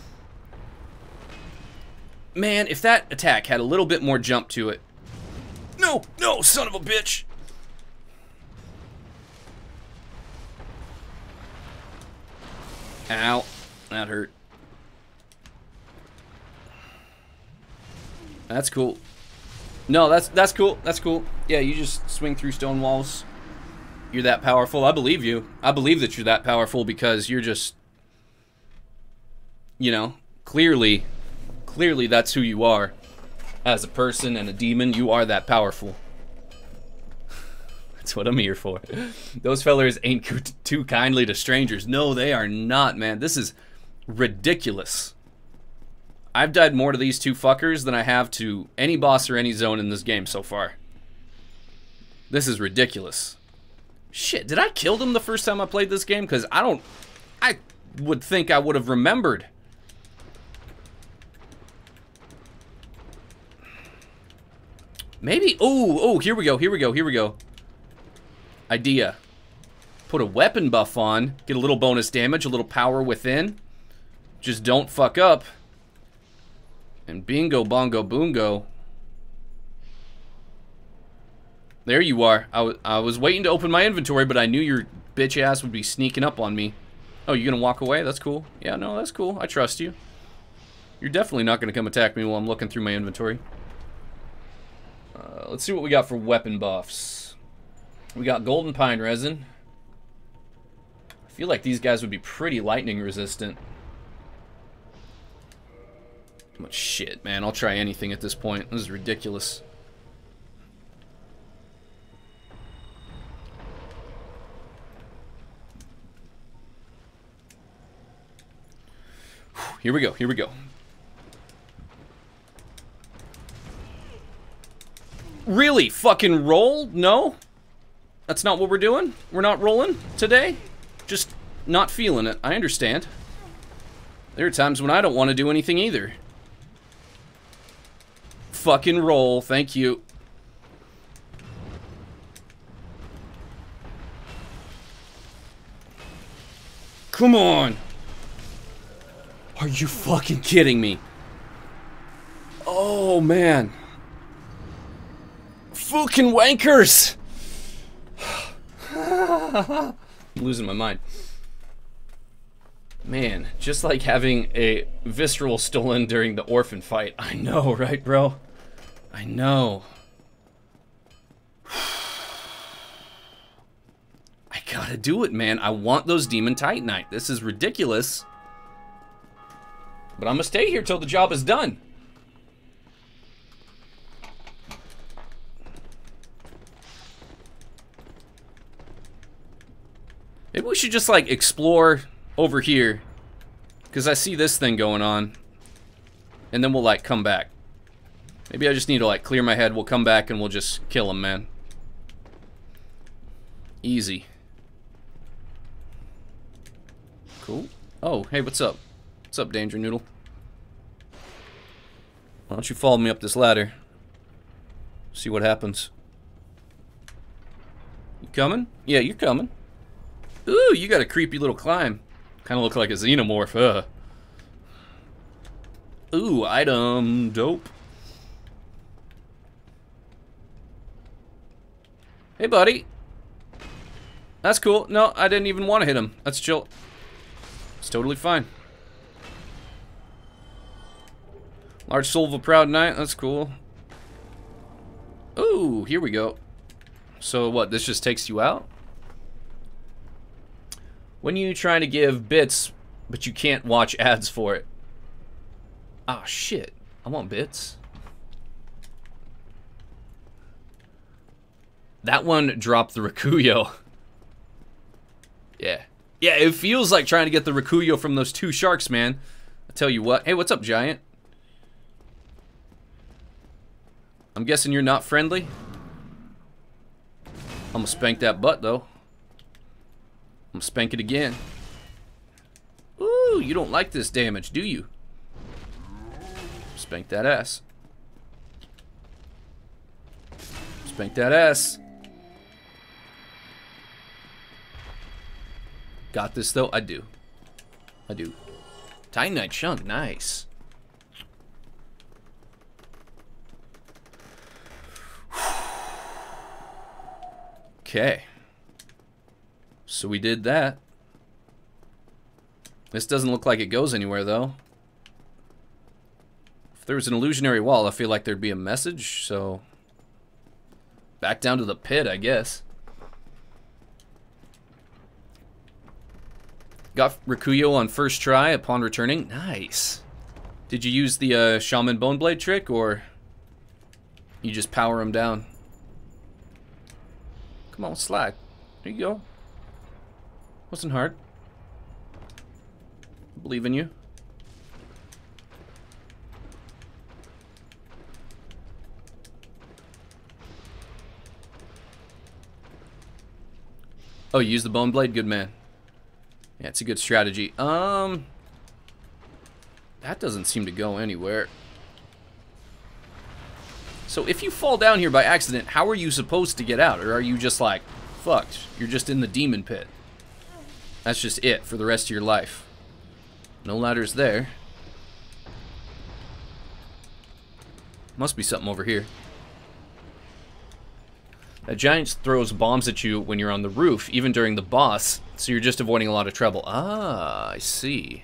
Man, if that attack had a little bit more jump to it. No, no, son of a bitch. Ow, that hurt. That's cool. No, that's that's cool. That's cool. Yeah, you just swing through stone walls. You're that powerful. I believe you. I believe that you're that powerful because you're just, you know, clearly, clearly that's who you are. As a person and a demon, you are that powerful. That's what I'm here for. Those fellers ain't too kindly to strangers. No, they are not, man. This is ridiculous. I've died more to these two fuckers than I have to any boss or any zone in this game so far. This is ridiculous. Shit, did I kill them the first time I played this game? Because I don't... I would think I would have remembered. Maybe... Oh, oh, here we go, here we go, here we go. Idea. Put a weapon buff on, get a little bonus damage, a little power within. Just don't fuck up. And bingo, bongo, boongo. There you are. I, w I was waiting to open my inventory, but I knew your bitch ass would be sneaking up on me. Oh, you gonna walk away? That's cool. Yeah, no, that's cool. I trust you. You're definitely not gonna come attack me while I'm looking through my inventory. Uh, let's see what we got for weapon buffs. We got golden pine resin. I feel like these guys would be pretty lightning resistant. Much shit, man. I'll try anything at this point. This is ridiculous. Here we go, here we go. Really? Fucking roll? No? That's not what we're doing? We're not rolling today? Just not feeling it. I understand. There are times when I don't want to do anything either. Fucking roll, thank you. Come on. Are you fucking kidding me? Oh, man. Fucking wankers! I'm losing my mind. Man, just like having a visceral stolen during the orphan fight. I know, right, bro? I know. I gotta do it, man. I want those Demon Titanite. This is ridiculous. But I'm gonna stay here till the job is done. Maybe we should just, like, explore over here. Because I see this thing going on. And then we'll, like, come back. Maybe I just need to, like, clear my head. We'll come back and we'll just kill him, man. Easy. Cool. Oh, hey, what's up? What's up, Danger Noodle? Why don't you follow me up this ladder? See what happens. You coming? Yeah, you're coming. Ooh, you got a creepy little climb. Kind of look like a xenomorph, huh? Ooh, item. Dope. Hey, buddy. That's cool. No, I didn't even want to hit him. That's chill. It's totally fine. Large soul of a proud knight. That's cool. Ooh, here we go. So what, this just takes you out? When you trying to give bits, but you can't watch ads for it. Ah, shit. I want bits. That one dropped the Rakuyo. Yeah. Yeah, it feels like trying to get the Rakuyo from those two sharks, man. I tell you what. Hey, what's up, Giant? I'm guessing you're not friendly? I'm gonna spank that butt, though. I'm gonna spank it again. Ooh, you don't like this damage, do you? Spank that ass. Spank that ass. Got this, though? I do. I do. Titanite chunk, nice. Okay. So we did that. This doesn't look like it goes anywhere, though. If there was an illusionary wall, I feel like there'd be a message, so... Back down to the pit, I guess. Got Rikuyo on first try upon returning. Nice. Did you use the uh, Shaman Boneblade trick, or you just power him down? Come on, slide. There you go. Wasn't hard. Believe in you. Oh, you use the bone blade? Good man. Yeah, it's a good strategy. Um, that doesn't seem to go anywhere. So if you fall down here by accident, how are you supposed to get out? Or are you just like, fucked? You're just in the demon pit. That's just it for the rest of your life. No ladders there. Must be something over here. A giant throws bombs at you when you're on the roof, even during the boss, so you're just avoiding a lot of trouble. Ah, I see.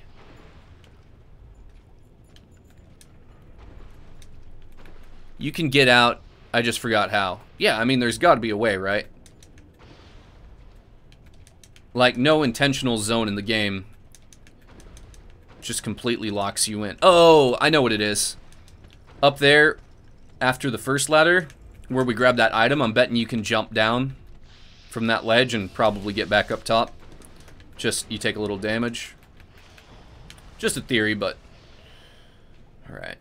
You can get out, I just forgot how. Yeah, I mean, there's got to be a way, right? Like, no intentional zone in the game just completely locks you in. Oh, I know what it is. Up there, after the first ladder, where we grab that item, I'm betting you can jump down from that ledge and probably get back up top. Just, you take a little damage. Just a theory, but... Alright.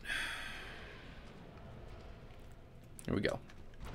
Here we go.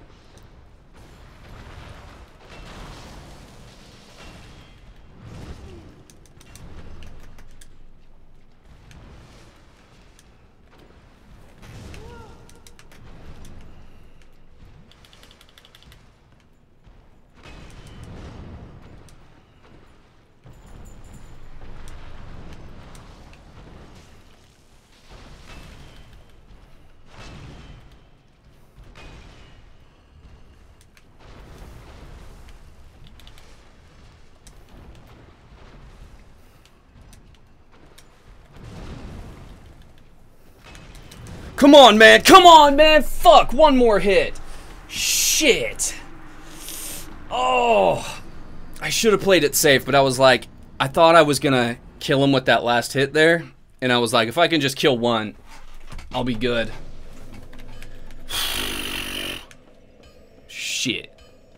Come on, man. Come on, man. Fuck. One more hit. Shit. Oh. I should have played it safe, but I was like, I thought I was going to kill him with that last hit there. And I was like, if I can just kill one, I'll be good. Shit.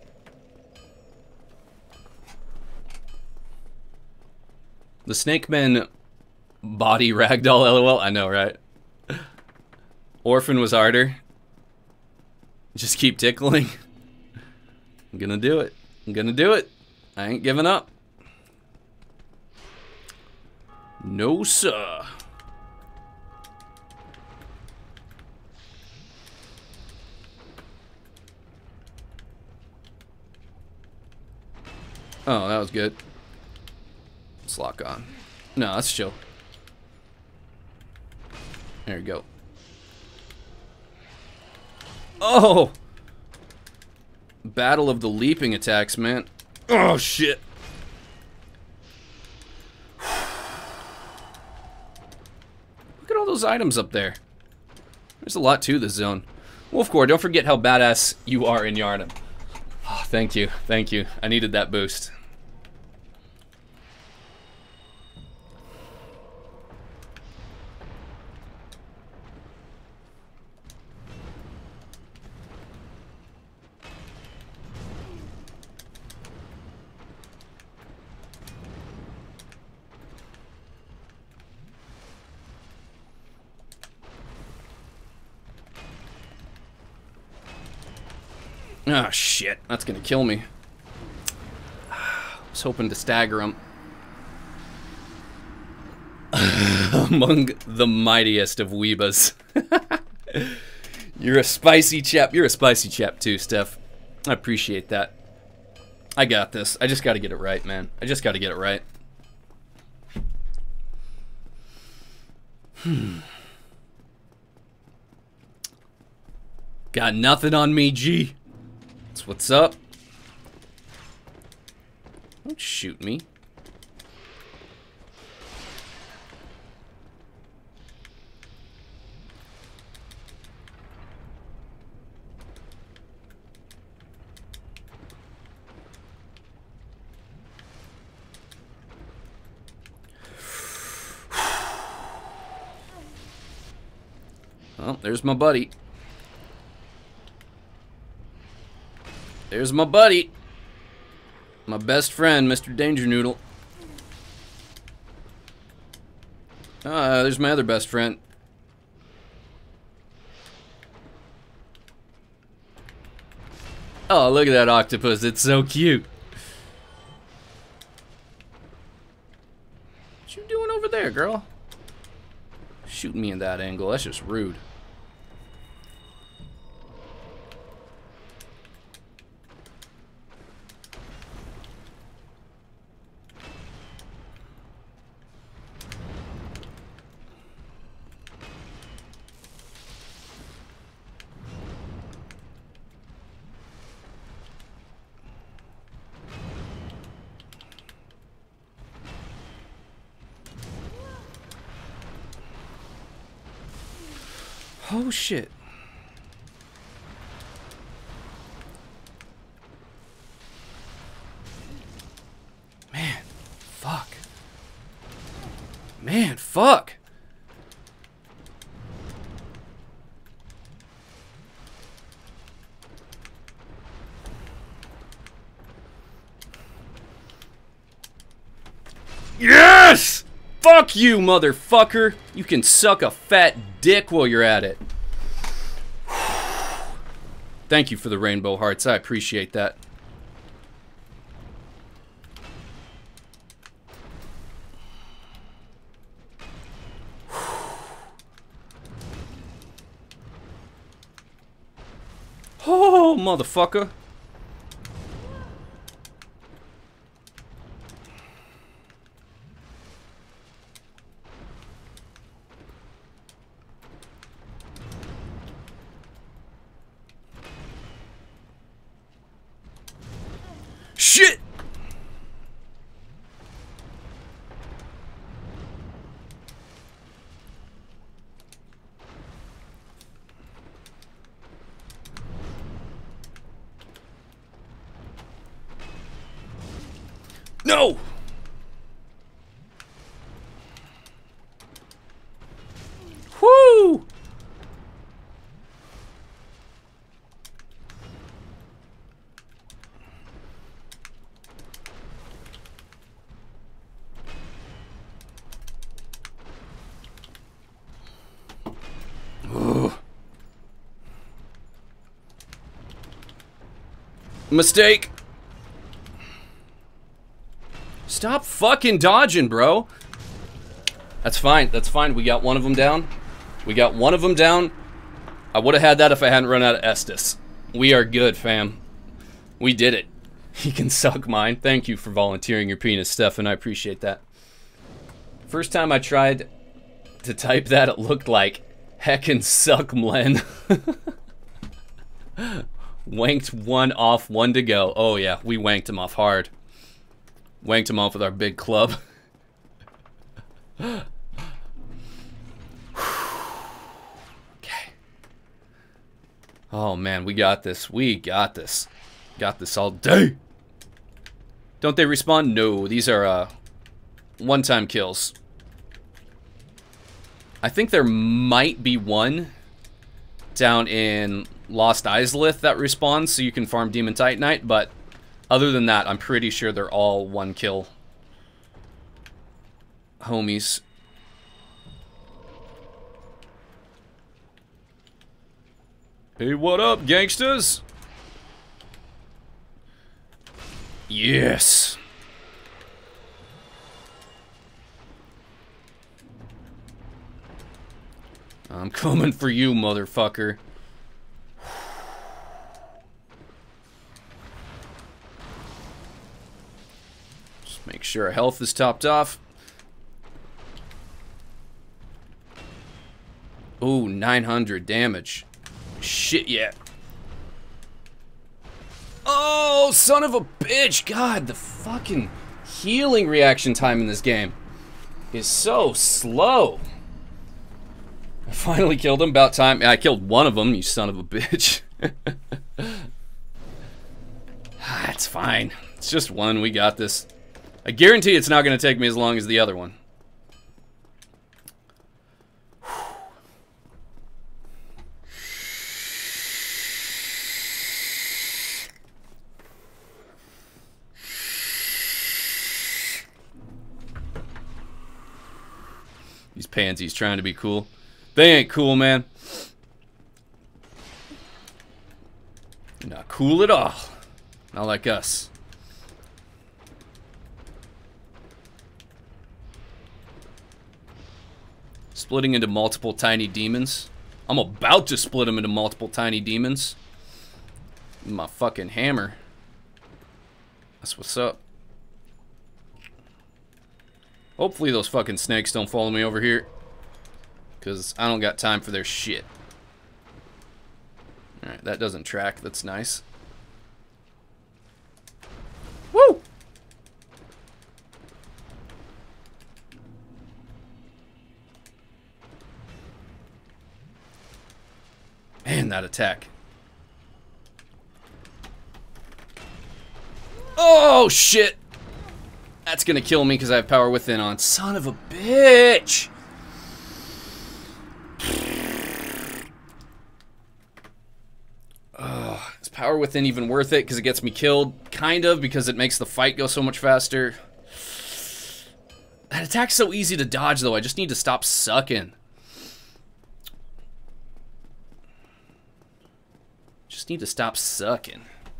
The Snake Men body ragdoll, lol. I know, right? Orphan was harder. Just keep tickling. I'm gonna do it. I'm gonna do it. I ain't giving up. No, sir. Oh, that was good. Let's lock on. No, that's chill. There you go. Oh! Battle of the leaping attacks, man. Oh, shit. Look at all those items up there. There's a lot to this zone. Wolfgore, don't forget how badass you are in Yharnam. Oh, thank you. Thank you. I needed that boost. Oh, shit. That's gonna kill me. I was hoping to stagger him. Among the mightiest of weebas. You're a spicy chap. You're a spicy chap too, Steph. I appreciate that. I got this. I just gotta get it right, man. I just gotta get it right. Hmm. Got nothing on me, G. That's what's up. Don't shoot me. Oh, there's my buddy. There's my buddy. My best friend, Mister Danger Noodle. Ah, there's my other best friend. Oh, look at that octopus. It's so cute. What you doing over there, girl? Shooting me in that angle. That's just rude. Oh shit. Man, fuck. Man, fuck. Yes! Fuck you, motherfucker! You can suck a fat dick while you're at it. Thank you for the rainbow hearts. I appreciate that. Oh, motherfucker. Shit! No! Whoo! Mistake. Stop fucking dodging, bro. That's fine. That's fine. We got one of them down. We got one of them down. I would have had that if I hadn't run out of Estus. We are good, fam. We did it. You can suck mine. Thank you for volunteering your penis, Stefan. I appreciate that. First time I tried to type that, it looked like heckin' suck mlen. Wanked one off, one to go. Oh yeah, we wanked him off hard. Wanked him off with our big club. Okay. Oh man, we got this. We got this. Got this all day. Don't they respawn? No, these are uh, one-time kills. I think there might be one down in Lost Islith that respawns so you can farm Demon Titanite, but other than that, I'm pretty sure they're all one kill homies. Hey, what up, gangsters? Yes. I'm coming for you, motherfucker. Just make sure our health is topped off. Ooh, nine hundred damage. Shit, yeah. Oh, son of a bitch. God, the fucking healing reaction time in this game is so slow. I finally killed him. About time. I killed one of them, you son of a bitch. Ah, it's fine. It's just one. We got this. I guarantee it's not going to take me as long as the other one. These pansies trying to be cool. They ain't cool, man. They're not cool at all. Not like us. Splitting into multiple tiny demons. I'm about to split them into multiple tiny demons. My fucking hammer. That's what's up. Hopefully those fucking snakes don't follow me over here. Because I don't got time for their shit. Alright, that doesn't track. That's nice. Woo! Man, that attack. Oh, shit! That's gonna kill me because I have power within on. Son of a bitch! Oh, is power within even worth it because it gets me killed? Kind of, because it makes the fight go so much faster. That attack's so easy to dodge, though. I just need to stop sucking. Just need to stop sucking.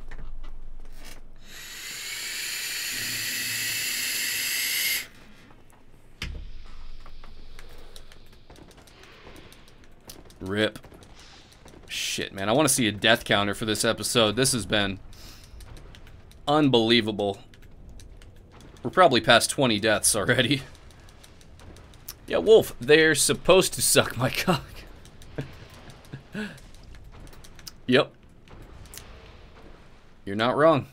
Rip. Shit, man. I want to see a death counter for this episode. This has been unbelievable. We're probably past twenty deaths already. Yeah, Wolf, they're supposed to suck my cock. Yep. You're not wrong.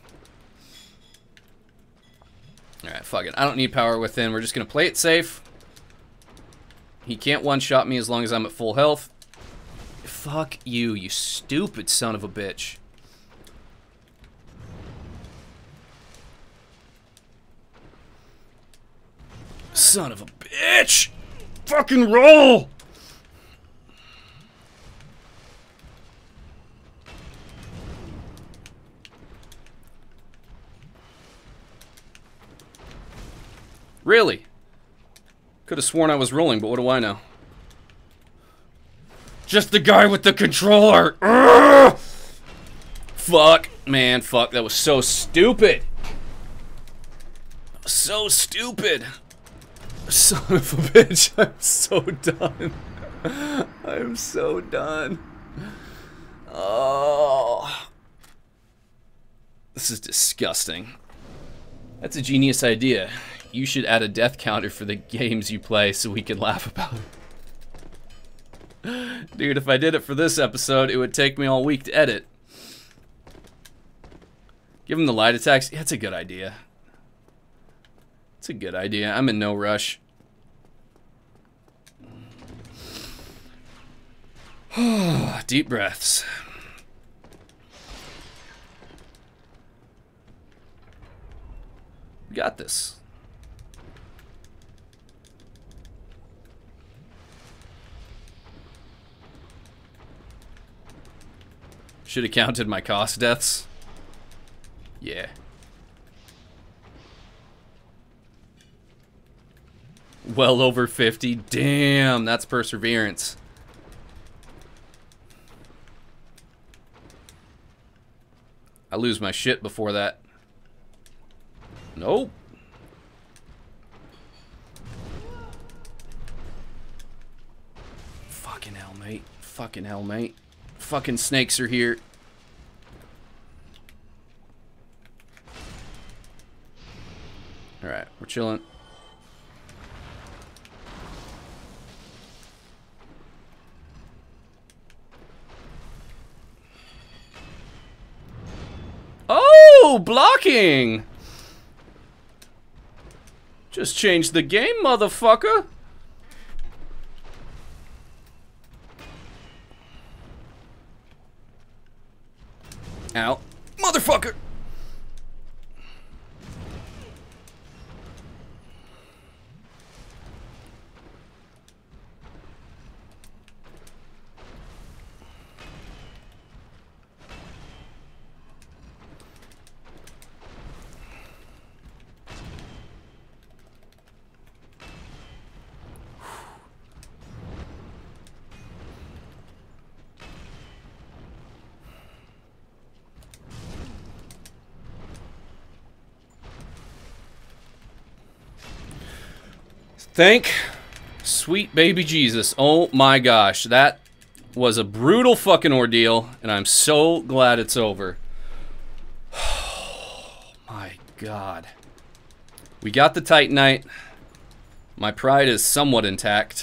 Alright, fuck it. I don't need power within. We're just gonna play it safe. He can't one-shot me as long as I'm at full health. Fuck you, you stupid son of a bitch. Son of a bitch! Fucking roll! Really? Could have sworn I was rolling, but what do I know? Just the guy with the controller! Urgh! Fuck, man, fuck, that was so stupid! So stupid! Son of a bitch, I'm so done. I'm so done. Oh. This is disgusting. That's a genius idea. You should add a death counter for the games you play so we can laugh about it. Dude, if I did it for this episode, it would take me all week to edit. Give him the light attacks. Yeah, that's a good idea. It's a good idea. I'm in no rush. Deep breaths. We got this. Should have counted my cost deaths. Yeah. Well over fifty. Damn, that's perseverance. I lose my shit before that. Nope. Fucking hell, mate. Fucking hell, mate. Fucking snakes are here. Alright, we're chilling. Oh, blocking! Just changed the game, motherfucker! Ow. Motherfucker! Thank sweet baby Jesus. Oh my gosh, that was a brutal fucking ordeal, and I'm so glad it's over. Oh my god. We got the Titanite. My pride is somewhat intact.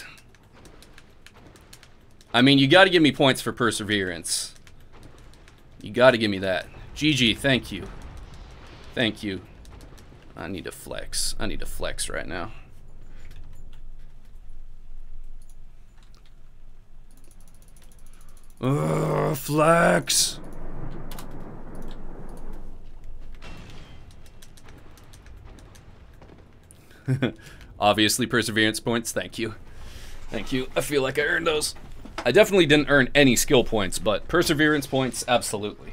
I mean, you gotta give me points for perseverance. You gotta give me that. G G, thank you. Thank you. I need to flex. I need to flex right now. Ugh, flex. Obviously, perseverance points. Thank you. Thank you. I feel like I earned those. I definitely didn't earn any skill points, but perseverance points, absolutely.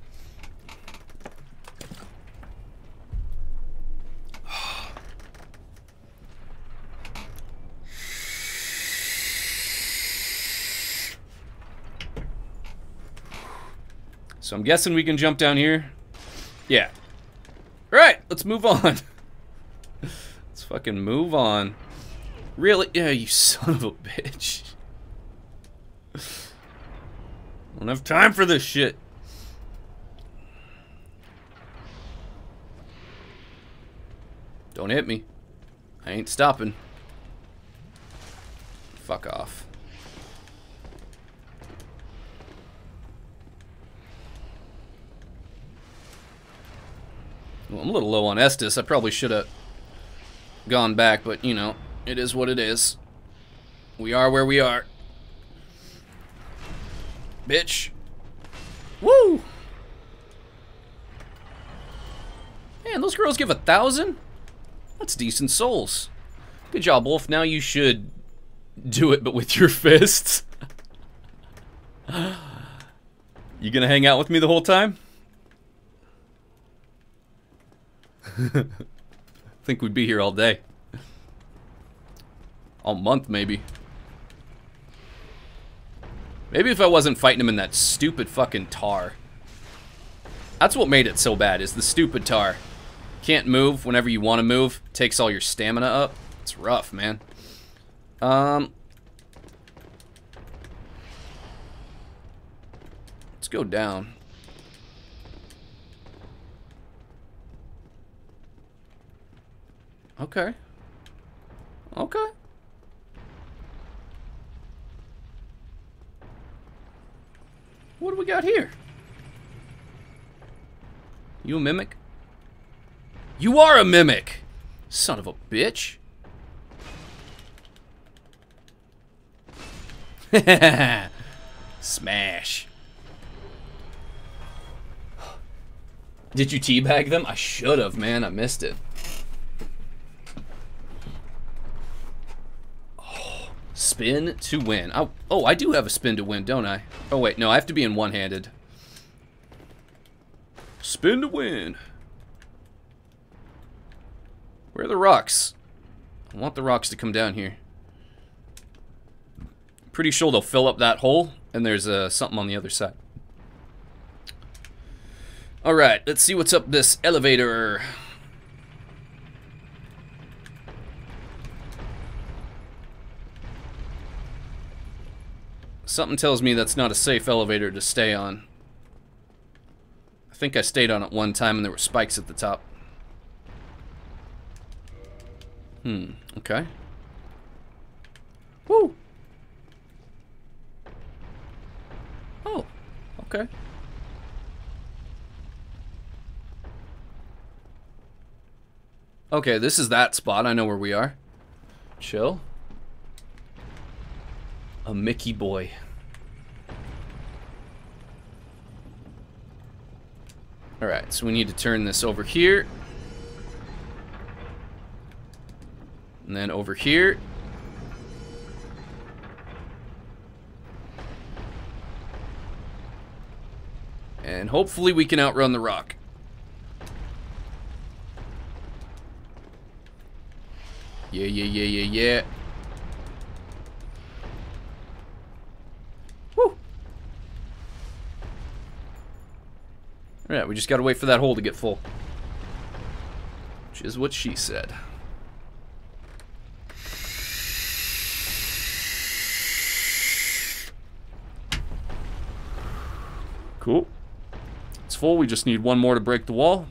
So I'm guessing we can jump down here. Yeah. Alright, let's move on. Let's fucking move on. Really? Yeah, you son of a bitch. I don't have time for this shit. Don't hit me. I ain't stopping. Fuck off. Well, I'm a little low on Estus. I probably should have gone back, but, you know, it is what it is. We are where we are. Bitch. Woo! Man, those girls give a thousand? That's decent souls. Good job, Wolf. Now you should do it, but with your fists. You gonna hang out with me the whole time? I think we'd be here all day. All month, maybe. Maybe if I wasn't fighting him in that stupid fucking tar. That's what made it so bad, is the stupid tar. Can't move whenever you want to move. Takes all your stamina up. It's rough, man. Um... Let's go down. Okay. Okay. What do we got here? You a mimic? You are a mimic! Son of a bitch. Smash. Did you teabag them? I should have, man. I missed it. Spin to win. Oh, oh, I do have a spin to win, don't I? Oh, wait, no, I have to be in one-handed. Spin to win. Where are the rocks? I want the rocks to come down here. Pretty sure they'll fill up that hole, and there's uh, something on the other side. Alright, let's see what's up this elevator. Something tells me that's not a safe elevator to stay on. I think I stayed on it one time and there were spikes at the top. Hmm, okay. Woo! Oh, okay. Okay, this is that spot. I know where we are. Chill. A Mickey boy. Alright, so we need to turn this over here. And then over here. And hopefully we can outrun the rock. Yeah, yeah, yeah, yeah, yeah. Woo! Alright, we just gotta wait for that hole to get full. Which is what she said. Cool. It's full. We just need one more to break the wall.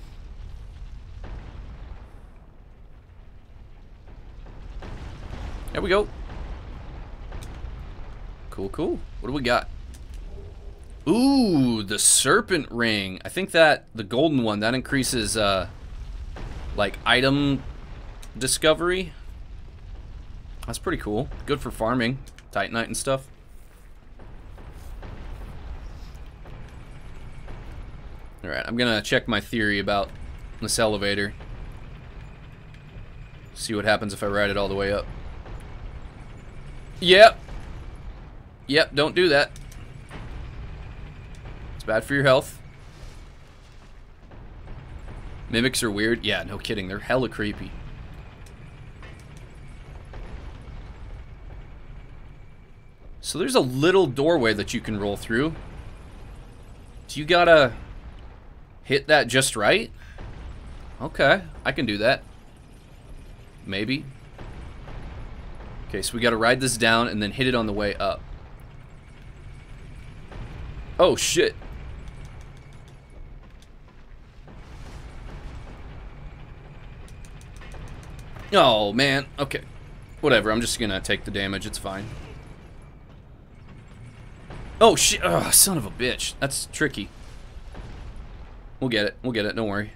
There we go. Cool, cool. What do we got? Ooh, the serpent ring. I think that the golden one, that increases uh like item discovery. That's pretty cool. Good for farming, Titanite and stuff. All right, I'm gonna check my theory about this elevator. See what happens if I ride it all the way up. Yep. Yep, don't do that. It's bad for your health. Mimics are weird. Yeah, no kidding. They're hella creepy. So there's a little doorway that you can roll through. Do you gotta hit that just right? Okay, I can do that. Maybe. Okay, so we gotta ride this down and then hit it on the way up. Oh, shit. Oh, man. Okay. Whatever, I'm just gonna take the damage. It's fine. Oh, shit. Oh, son of a bitch. That's tricky. We'll get it. We'll get it. Don't worry.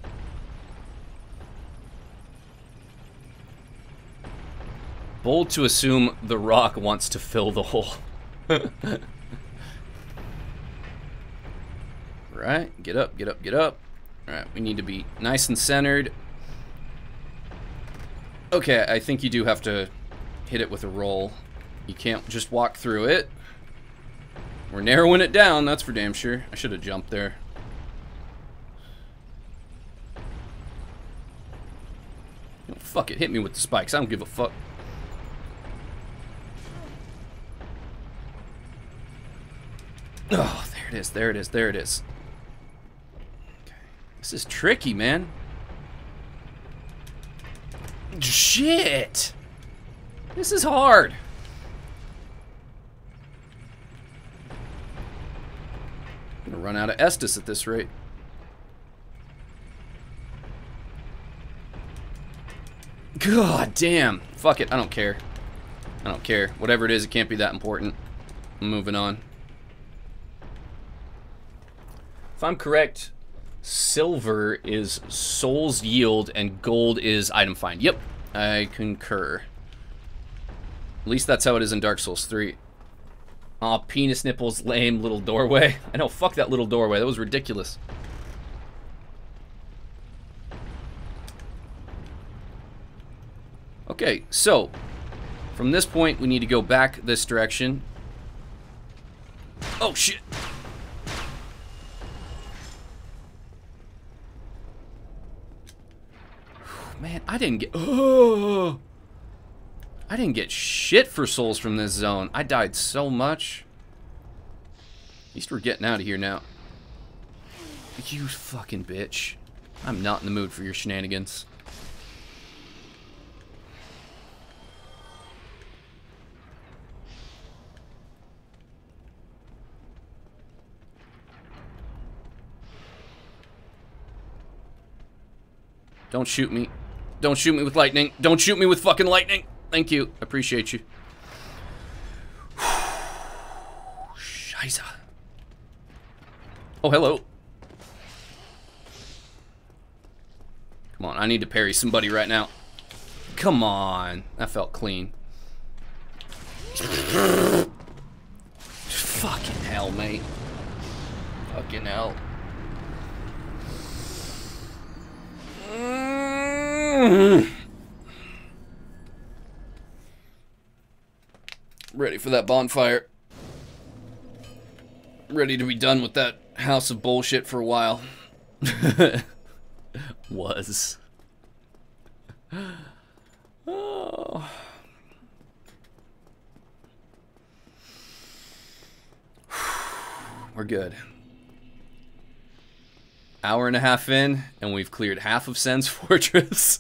Bold to assume the rock wants to fill the hole. Right. Get up, get up, get up. Alright, we need to be nice and centered. Okay, I think you do have to hit it with a roll. You can't just walk through it. We're narrowing it down, that's for damn sure. I should have jumped there. Oh, fuck it, hit me with the spikes. I don't give a fuck. Oh, there it is, there it is, there it is. Okay. This is tricky, man. Shit! This is hard. I'm gonna run out of Estus at this rate. God damn. Fuck it, I don't care. I don't care. Whatever it is, it can't be that important. I'm moving on. If I'm correct, silver is soul's yield and gold is item find. Yep, I concur. At least that's how it is in Dark Souls three. Aw, penis nipples, lame little doorway. I know, fuck that little doorway. That was ridiculous. Okay, so from this point, we need to go back this direction. Oh, shit. Man, I didn't get... Oh! I didn't get shit for souls from this zone. I died so much. At least we're getting out of here now. You fucking bitch. I'm not in the mood for your shenanigans. Don't shoot me. Don't shoot me with lightning. Don't shoot me with fucking lightning. Thank you. Appreciate you. Scheiße. Oh, hello. Come on, I need to parry somebody right now. Come on. That felt clean. Fucking hell, mate. Fucking hell. Ready for that bonfire. Ready to be done with that house of bullshit for a while. Was. Oh. We're good. Hour and a half in, and we've cleared half of Sen's Fortress.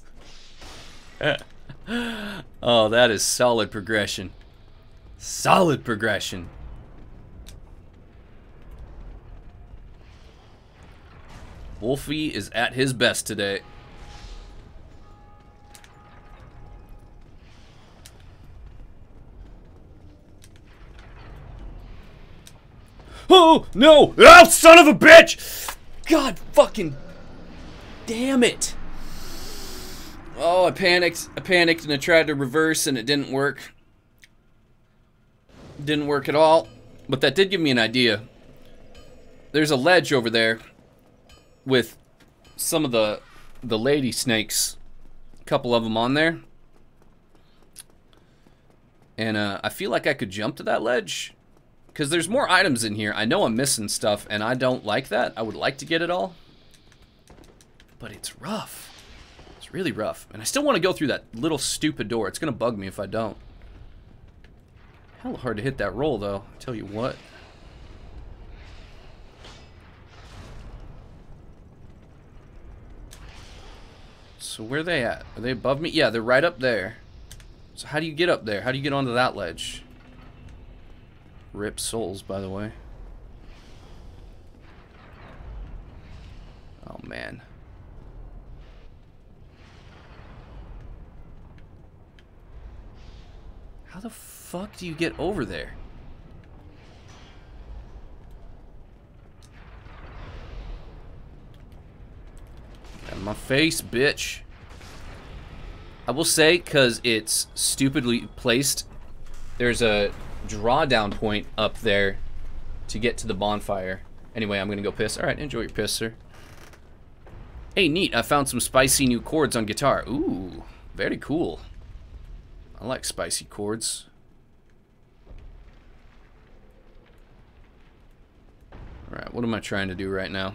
Oh, that is solid progression. Solid progression. Wolfie is at his best today. Oh, no! Oh, son of a bitch! God fucking damn it. Oh, I panicked. I panicked and I tried to reverse and it didn't work. Didn't work at all. But that did give me an idea. There's a ledge over there with some of the the lady snakes. A couple of them on there. And uh, I feel like I could jump to that ledge. Because there's more items in here. I know I'm missing stuff, and I don't like that. I would like to get it all. But it's rough. It's really rough. And I still want to go through that little stupid door. It's going to bug me if I don't. Hell hard to hit that roll, though. I tell you what. So where are they at? Are they above me? Yeah, they're right up there. So how do you get up there? How do you get onto that ledge? Rip souls, by the way. Oh, man. How the fuck do you get over there? Out of my face, bitch. I will say, because it's stupidly placed, there's a drawdown point up there to get to the bonfire. Anyway, I'm gonna go piss. Alright, enjoy your piss, sir. Hey, neat, I found some spicy new chords on guitar. Ooh, very cool. I like spicy chords. Alright, what am I trying to do right now?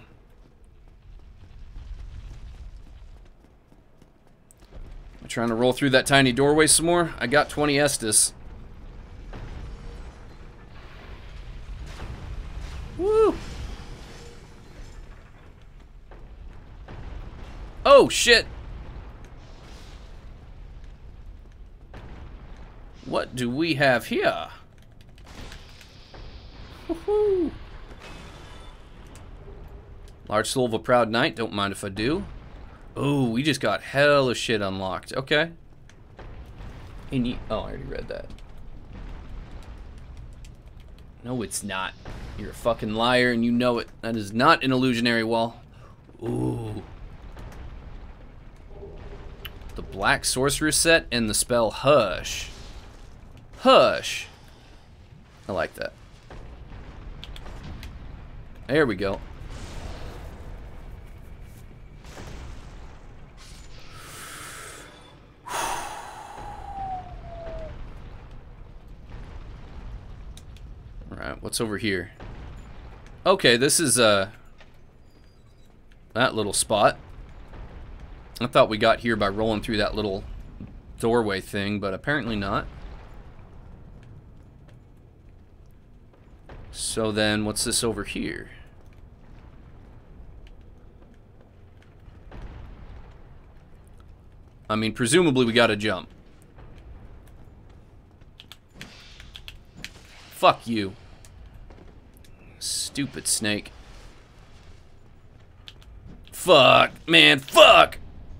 Am I trying to roll through that tiny doorway some more? I got twenty Estus. Woo! Oh, shit! What do we have here? Woohoo! Large soul of a proud knight, don't mind if I do. Oh, we just got hella shit unlocked. Okay. Hey, neat. Oh, I already read that. No, it's not. You're a fucking liar and you know it. That is not an illusionary wall. Ooh. The black sorcerer set and the spell Hush. Hush. I like that. There we go. Alright, what's over here? Okay, this is uh that little spot. I thought we got here by rolling through that little doorway thing, but apparently not. So then, what's this over here? I mean, presumably we gotta jump. Fuck you. Stupid snake. Fuck, man, fuck!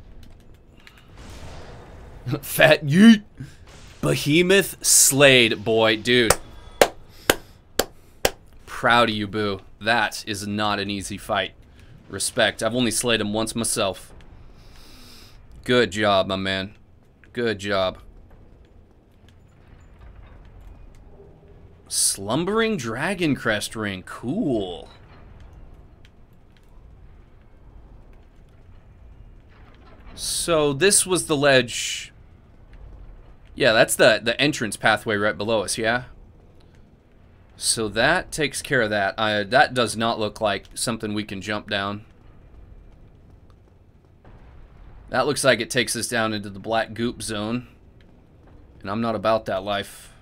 Fat yeet. Behemoth slayed, boy, dude. Proud of you, boo. That is not an easy fight. Respect. I've only slayed him once myself. Good job, my man. Good job. Slumbering Dragon Crest Ring. Cool. So this was the ledge. Yeah, that's the, the entrance pathway right below us, yeah? So that takes care of that. I, that does not look like something we can jump down. That looks like it takes us down into the black goop zone. And I'm not about that life.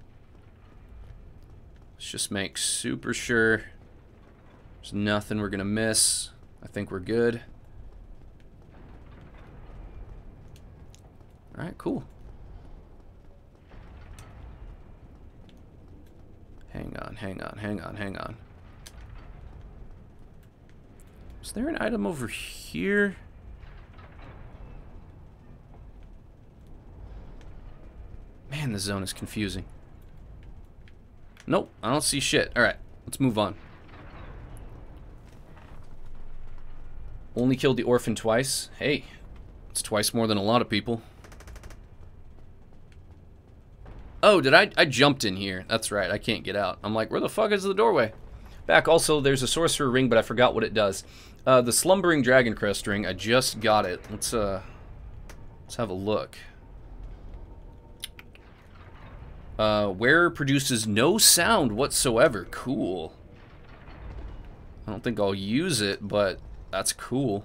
Let's just make super sure there's nothing we're gonna miss. I think we're good. Alright, cool. Hang on, hang on, hang on, hang on. Is there an item over here? Man, the zone is confusing. Nope, I don't see shit. Alright, let's move on. Only killed the orphan twice. Hey, it's twice more than a lot of people. Oh, did I? I jumped in here. That's right, I can't get out. I'm like, where the fuck is the doorway? Back. Also, there's a sorcerer ring, but I forgot what it does. Uh, the slumbering dragon crest ring, I just got it. Let's, uh, let's have a look. Uh, wearer produces no sound whatsoever. Cool. I don't think I'll use it, but that's cool.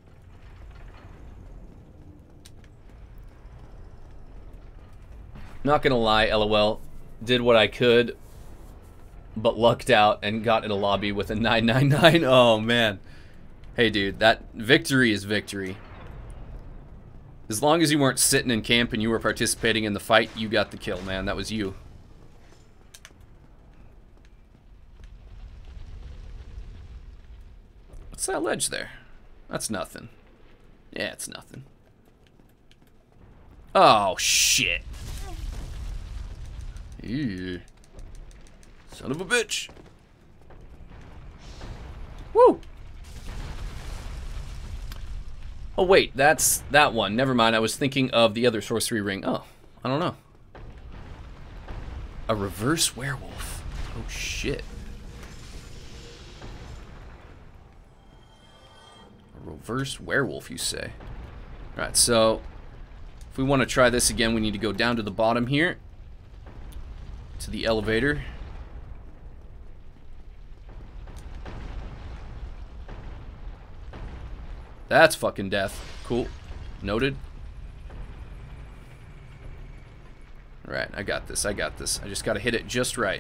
Not gonna lie, lol. Did what I could, but lucked out and got in a lobby with a nine nine nine. Oh, man. Hey, dude, that victory is victory. As long as you weren't sitting in camp and you were participating in the fight, you got the kill, man. That was you. What's that ledge there? That's nothing. Yeah, it's nothing. Oh, shit. Ew. Son of a bitch. Woo! Oh, wait, that's that one. Never mind, I was thinking of the other sorcery ring. Oh, I don't know. A reverse werewolf. Oh, shit. A reverse werewolf, you say? Alright, so if we want to try this again, we need to go down to the bottom here. To the elevator. That's fucking death. Cool. Noted. Alright, I got this, I got this. I just gotta hit it just right.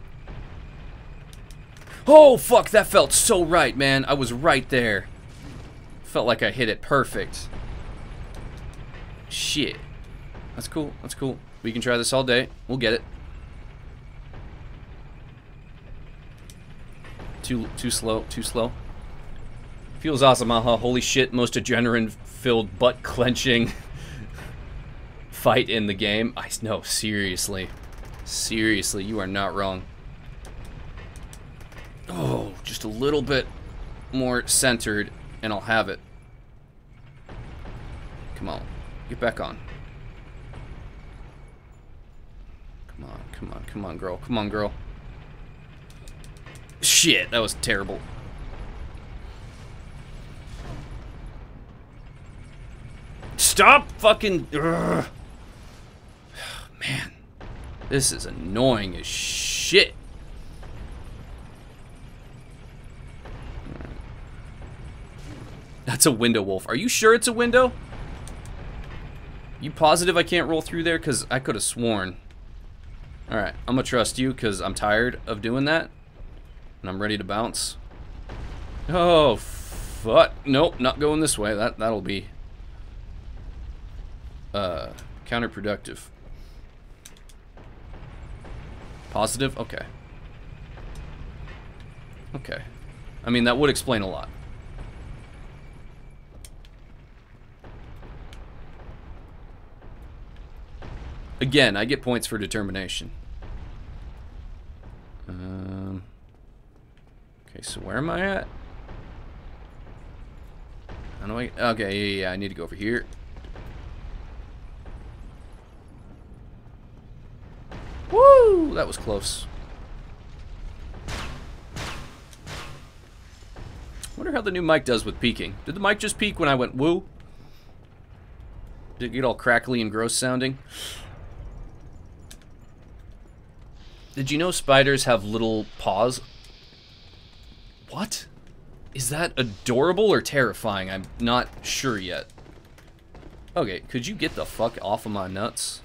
Oh, fuck, that felt so right, man. I was right there. Felt like I hit it perfect. Shit. That's cool, that's cool. We can try this all day. We'll get it. Too, too slow, too slow. Feels awesome, haha. Holy shit, most adrenaline-filled, butt-clenching fight in the game. I know, seriously. Seriously, you are not wrong. Oh, just a little bit more centered, and I'll have it. Come on. Get back on. Come on, come on, come on, girl. Come on, girl. Shit, that was terrible. Stop fucking... Ugh. Man, this is annoying as shit. That's a window wolf. Are you sure it's a window? You positive I can't roll through there? Because I could have sworn. Alright, I'm gonna trust you because I'm tired of doing that. And I'm ready to bounce. Oh, fuck. Nope, not going this way. That, that'll be... Uh, counterproductive. Positive? Okay. Okay. I mean, that would explain a lot. Again, I get points for determination. Um... Okay, so where am I at? How do I... Okay, yeah, yeah, I need to go over here. Woo! That was close. Wonder how the new mic does with peaking. Did the mic just peak when I went woo? Did it get all crackly and gross sounding? Did you know spiders have little paws? What? Is that adorable or terrifying? I'm not sure yet. Okay, could you get the fuck off of my nuts?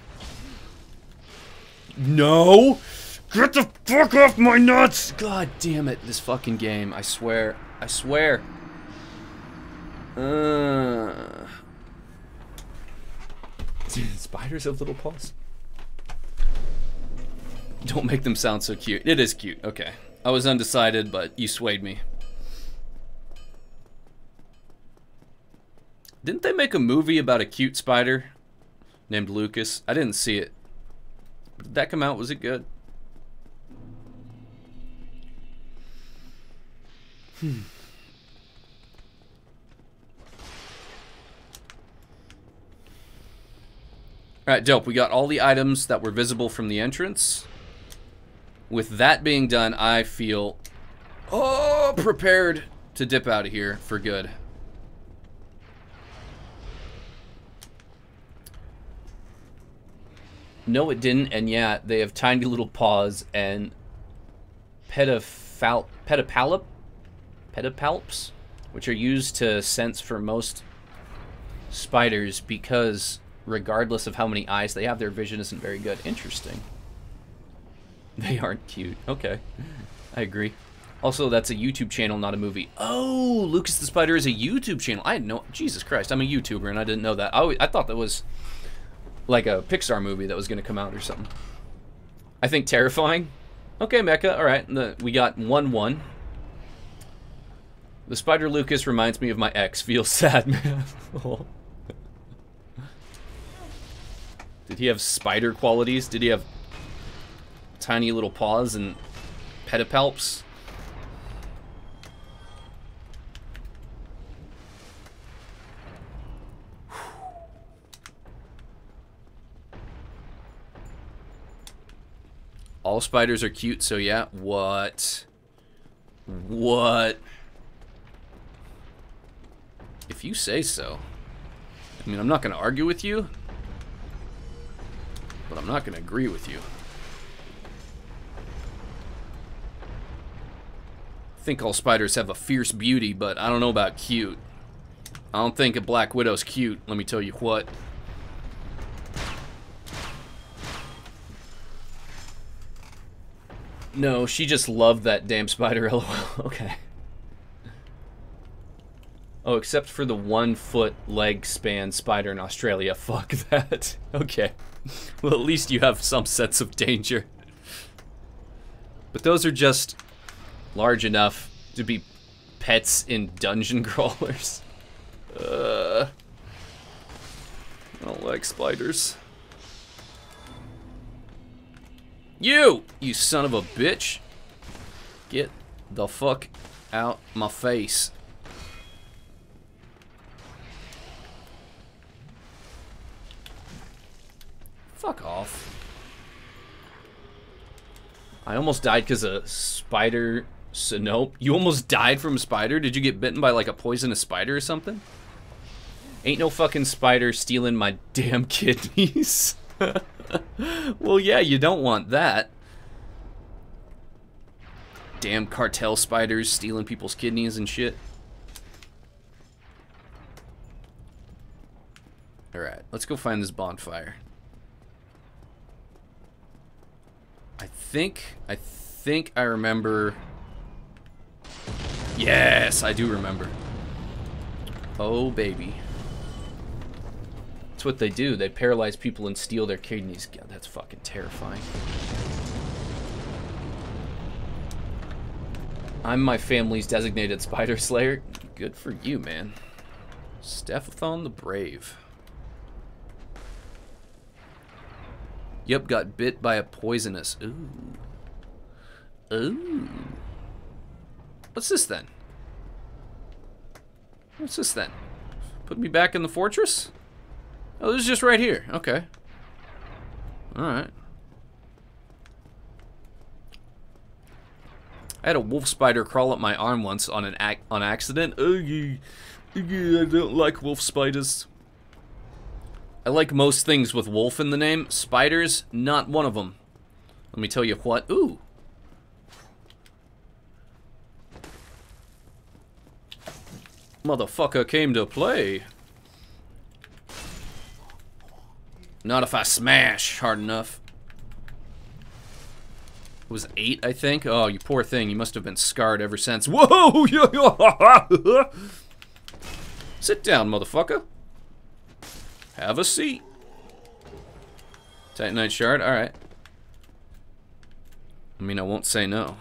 No! Get the fuck off my nuts! God damn it, this fucking game. I swear. I swear. Uh... Spiders have little paws? Don't make them sound so cute. It is cute, okay. I was undecided, but you swayed me. Didn't they make a movie about a cute spider named Lucas? I didn't see it. Did that come out? Was it good? Hmm. Alright, dope. We got all the items that were visible from the entrance. With that being done, I feel oh prepared to dip out of here for good. No, it didn't, and yeah, they have tiny little paws and pedipal pedipalp pedipalps, which are used to sense for most spiders because regardless of how many eyes they have, their vision isn't very good. Interesting. They aren't cute. Okay. I agree. Also, that's a YouTube channel, not a movie. Oh, Lucas the Spider is a YouTube channel. I didn't know. Jesus Christ, I'm a YouTuber and I didn't know that. I, always, I thought that was like a Pixar movie that was going to come out or something. I think terrifying. Okay, Mecha. All right. The, we got one one. The Spider Lucas reminds me of my ex. Feels sad, man. Did he have spider qualities? Did he have tiny little paws and pedipalps? All spiders are cute, so yeah. What? What? If you say so. I mean, I'm not going to argue with you, but I'm not going to agree with you. I think all spiders have a fierce beauty, but I don't know about cute. I don't think a Black Widow's cute, let me tell you what. No, she just loved that damn spider, lol. Okay. Oh, except for the one foot leg span spider in Australia. Fuck that. Okay. Well, at least you have some sense of danger. But those are just large enough to be pets in dungeon crawlers. Uh, I don't like spiders. You! You son of a bitch. Get the fuck out my face. Fuck off. I almost died because a spider... So, nope. You almost died from a spider? Did you get bitten by like a poisonous spider or something? Ain't no fucking spider stealing my damn kidneys. Well, yeah, you don't want that. Damn cartel spiders stealing people's kidneys and shit. Alright, let's go find this bonfire. I think, I think I remember... Yes, I do remember. Oh, baby. That's what they do. They paralyze people and steal their kidneys. God, that's fucking terrifying. I'm my family's designated spider slayer. Good for you, man. Stephathon the Brave. Yep, got bit by a poisonous. Ooh. Ooh. What's this then? What's this then? Put me back in the fortress? Oh, this is just right here. Okay. Alright. I had a wolf spider crawl up my arm once on an ac on accident. Oh, yeah. I don't like wolf spiders. I like most things with wolf in the name. Spiders, not one of them. Let me tell you what. Ooh. Motherfucker came to play. Not if I smash hard enough. It was eight, I think. Oh, you poor thing. You must have been scarred ever since. Whoa! Sit down, motherfucker. Have a seat. Titanite shard, alright. I mean, I won't say no.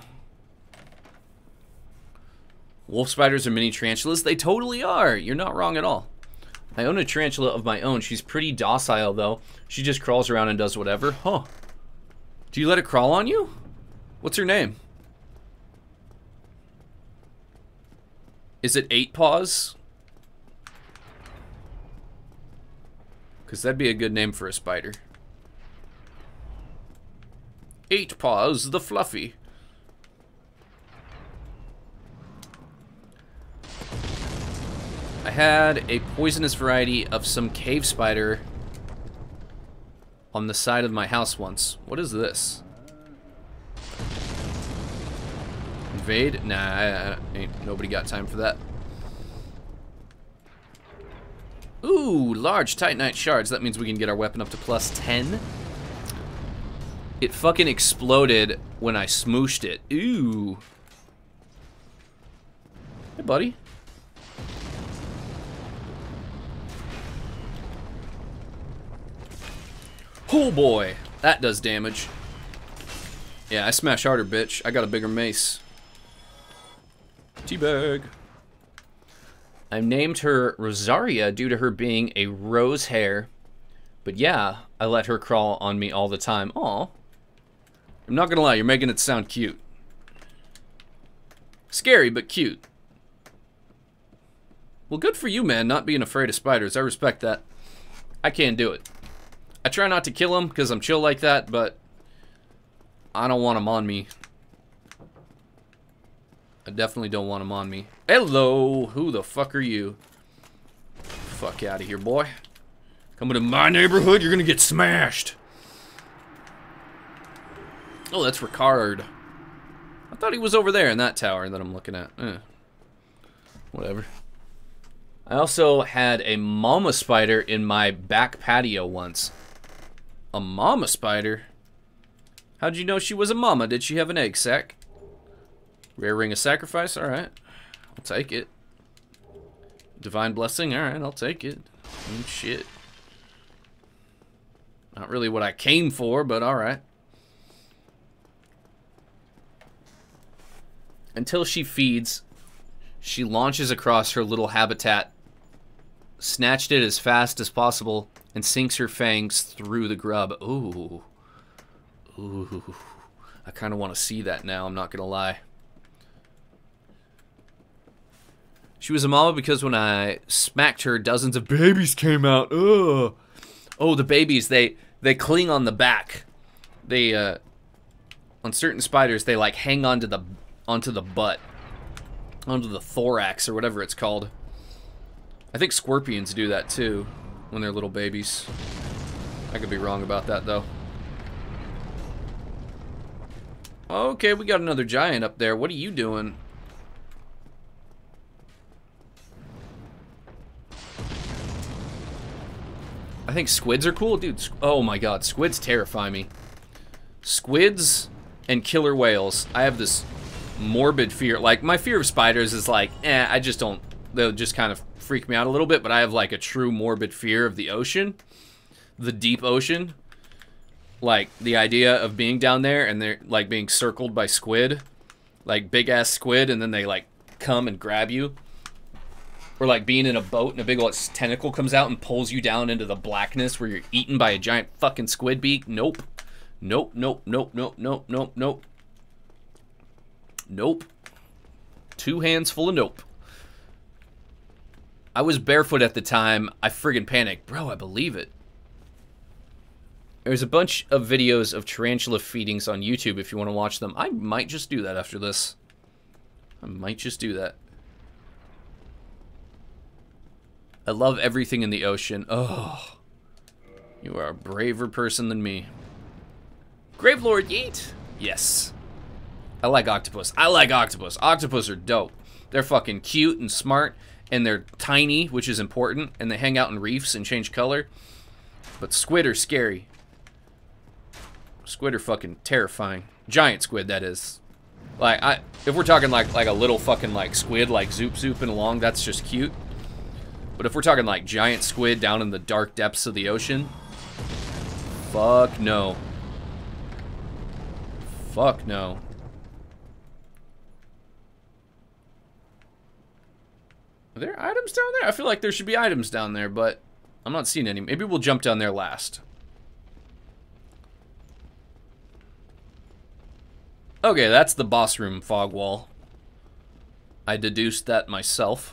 Wolf spiders are mini tarantulas? They totally are. You're not wrong at all. I own a tarantula of my own. She's pretty docile, though. She just crawls around and does whatever. Huh. Do you let it crawl on you? What's her name? Is it Eight Paws? Because that'd be a good name for a spider. Eight Paws the Fluffy. I had a poisonous variety of some cave spider on the side of my house once. What is this? Invade? Nah, I, I, ain't nobody got time for that. Ooh, large titanite shards. That means we can get our weapon up to plus ten. It fucking exploded when I smooshed it. Ooh. Hey, buddy. Oh boy, that does damage. Yeah, I smash harder, bitch. I got a bigger mace. Teabag. I named her Rosaria due to her being a rose hair. But yeah, I let her crawl on me all the time. Aw. I'm not gonna lie, you're making it sound cute. Scary, but cute. Well, good for you, man, not being afraid of spiders. I respect that. I can't do it. I try not to kill them because I'm chill like that, but I don't want them on me. I definitely don't want them on me. Hello, who the fuck are you? Fuck out of here, boy. Coming to my neighborhood, you're gonna get smashed. Oh, that's Ricard. I thought he was over there in that tower that I'm looking at. Eh. Whatever. I also had a mama spider in my back patio once. A mama spider? How'd you know she was a mama? Did she have an egg sac? Rare ring of sacrifice? Alright. I'll take it. Divine blessing? Alright, I'll take it. Mm, shit. Not really what I came for, but alright. Until she feeds, she launches across her little habitat, snatched it as fast as possible, and sinks her fangs through the grub. Ooh. Ooh. I kind of want to see that now, I'm not going to lie. She was a mama because when I smacked her, dozens of babies came out. Ugh. Oh, the babies, they, they cling on the back. They, uh, on certain spiders, they like hang onto the, onto the butt. Onto the thorax or whatever it's called. I think scorpions do that too. When they're little babies. I could be wrong about that, though. Okay, we got another giant up there. What are you doing? I think squids are cool. Dude, oh my god, squids terrify me. Squids and killer whales. I have this morbid fear. Like, my fear of spiders is like, eh, I just don't... They'll just kind of freak me out a little bit, but I have like a true morbid fear of the ocean. The deep ocean. Like, the idea of being down there and they're like being circled by squid. Like, big-ass squid, and then they like come and grab you. Or like being in a boat and a big old tentacle comes out and pulls you down into the blackness where you're eaten by a giant fucking squid beak. Nope. Nope, nope, nope, nope, nope, nope, nope. Nope. Two hands full of nope. I was barefoot at the time. I friggin' panicked. Bro, I believe it. There's a bunch of videos of tarantula feedings on YouTube if you want to watch them. I might just do that after this. I might just do that. I love everything in the ocean. Oh. You are a braver person than me. Gravelord Yeet? Yes. I like octopus. I like octopus. Octopus are dope. They're fucking cute and smart. And they're tiny, which is important, and they hang out in reefs and change color. But squid are scary. Squid are fucking terrifying. Giant squid, that is. Like, I, if we're talking like like a little fucking like squid, like zoop zooping along, that's just cute. But if we're talking like giant squid down in the dark depths of the ocean, fuck no. Fuck no. Are there items down there? I feel like there should be items down there, but I'm not seeing any. Maybe we'll jump down there last. Okay, that's the boss room fog wall. I deduced that myself.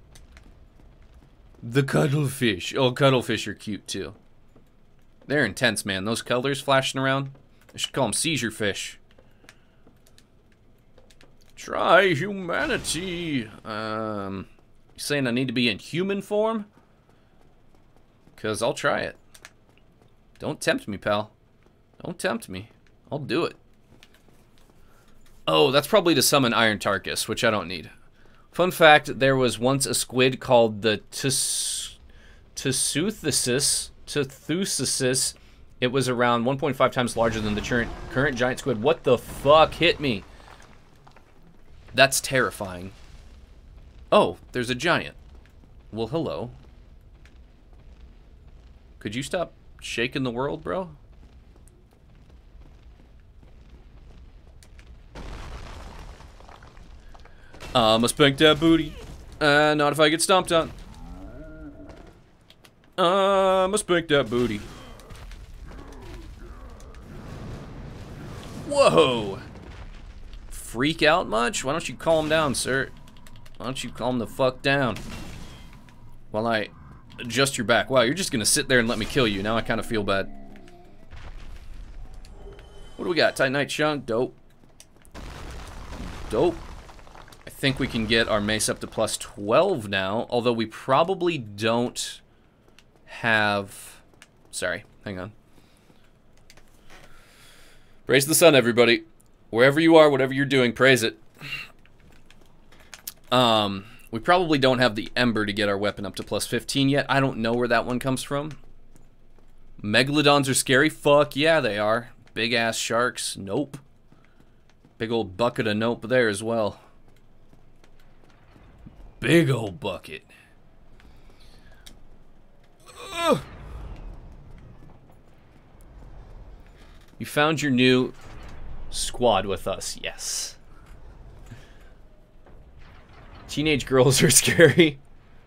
The cuttlefish. Oh, cuttlefish are cute too. They're intense, man. Those colors flashing around. I should call them seizure fish. Try humanity. Um, you saying I need to be in human form? Because I'll try it. Don't tempt me, pal. Don't tempt me. I'll do it. Oh, that's probably to summon Iron Tarkus, which I don't need. Fun fact, there was once a squid called the Tsuthesis. Tsuthesis. It was around one point five times larger than the current, current giant squid. What the fuck hit me? That's terrifying. Oh, there's a giant. Well, hello. Could you stop shaking the world, bro? I'ma spank that booty. Uh, not if I get stomped on. I'ma spank that booty. Whoa! Freak out much? Why don't you calm down, sir? Why don't you calm the fuck down? While I adjust your back. Wow, you're just gonna sit there and let me kill you. Now I kind of feel bad. What do we got? Titanite chunk. Dope. Dope. I think we can get our mace up to plus twelve now, although we probably don't have... Sorry, hang on. Praise the sun, everybody. Wherever you are, whatever you're doing, praise it. Um, we probably don't have the Ember to get our weapon up to plus fifteen yet. I don't know where that one comes from. Megalodons are scary? Fuck yeah, they are. Big-ass sharks? Nope. Big old bucket of nope there as well. Big old bucket. Ugh. You found your new squad with us, yes. Teenage girls are scary.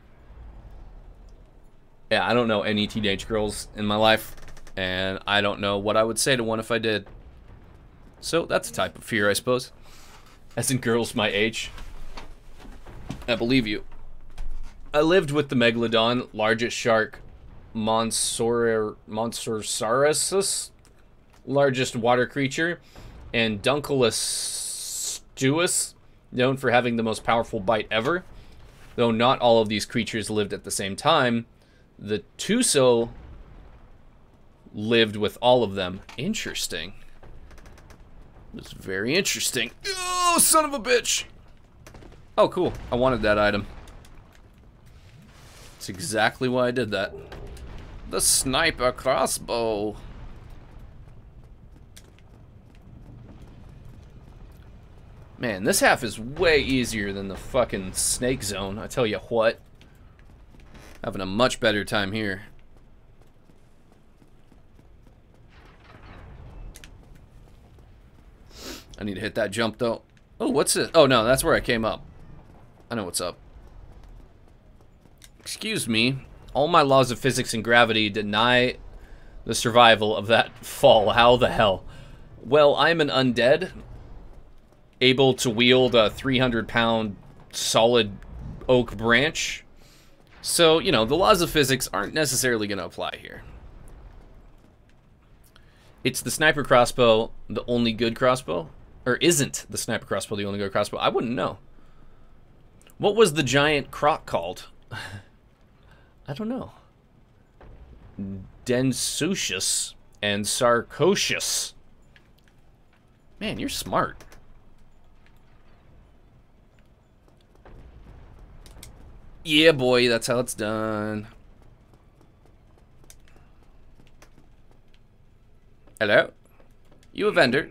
Yeah, I don't know any teenage girls in my life, and I don't know what I would say to one if I did. So that's a type of fear, I suppose. As in girls my age. I believe you. I lived with the Megalodon, largest shark, Monsor Monsorsaurus, largest water creature, and Dunculus stuus, known for having the most powerful bite ever. Though not all of these creatures lived at the same time, the Tuso lived with all of them. Interesting. It's very interesting. Oh, son of a bitch! Oh, cool. I wanted that item. That's exactly why I did that. The sniper crossbow. Man, this half is way easier than the fucking snake zone. I tell you what. Having a much better time here. I need to hit that jump, though. Oh, what's this? Oh, no, that's where I came up. I know what's up. Excuse me. All my laws of physics and gravity deny the survival of that fall. How the hell? Well, I'm an undead, able to wield a three hundred pound solid oak branch. So, you know, the laws of physics aren't necessarily going to apply here. It's the sniper crossbow, the only good crossbow? Or isn't the sniper crossbow the only good crossbow? I wouldn't know. What was the giant croc called? I don't know. Densucius and Sarcocius. Man, you're smart. Yeah, boy, that's how it's done. Hello? You a vendor?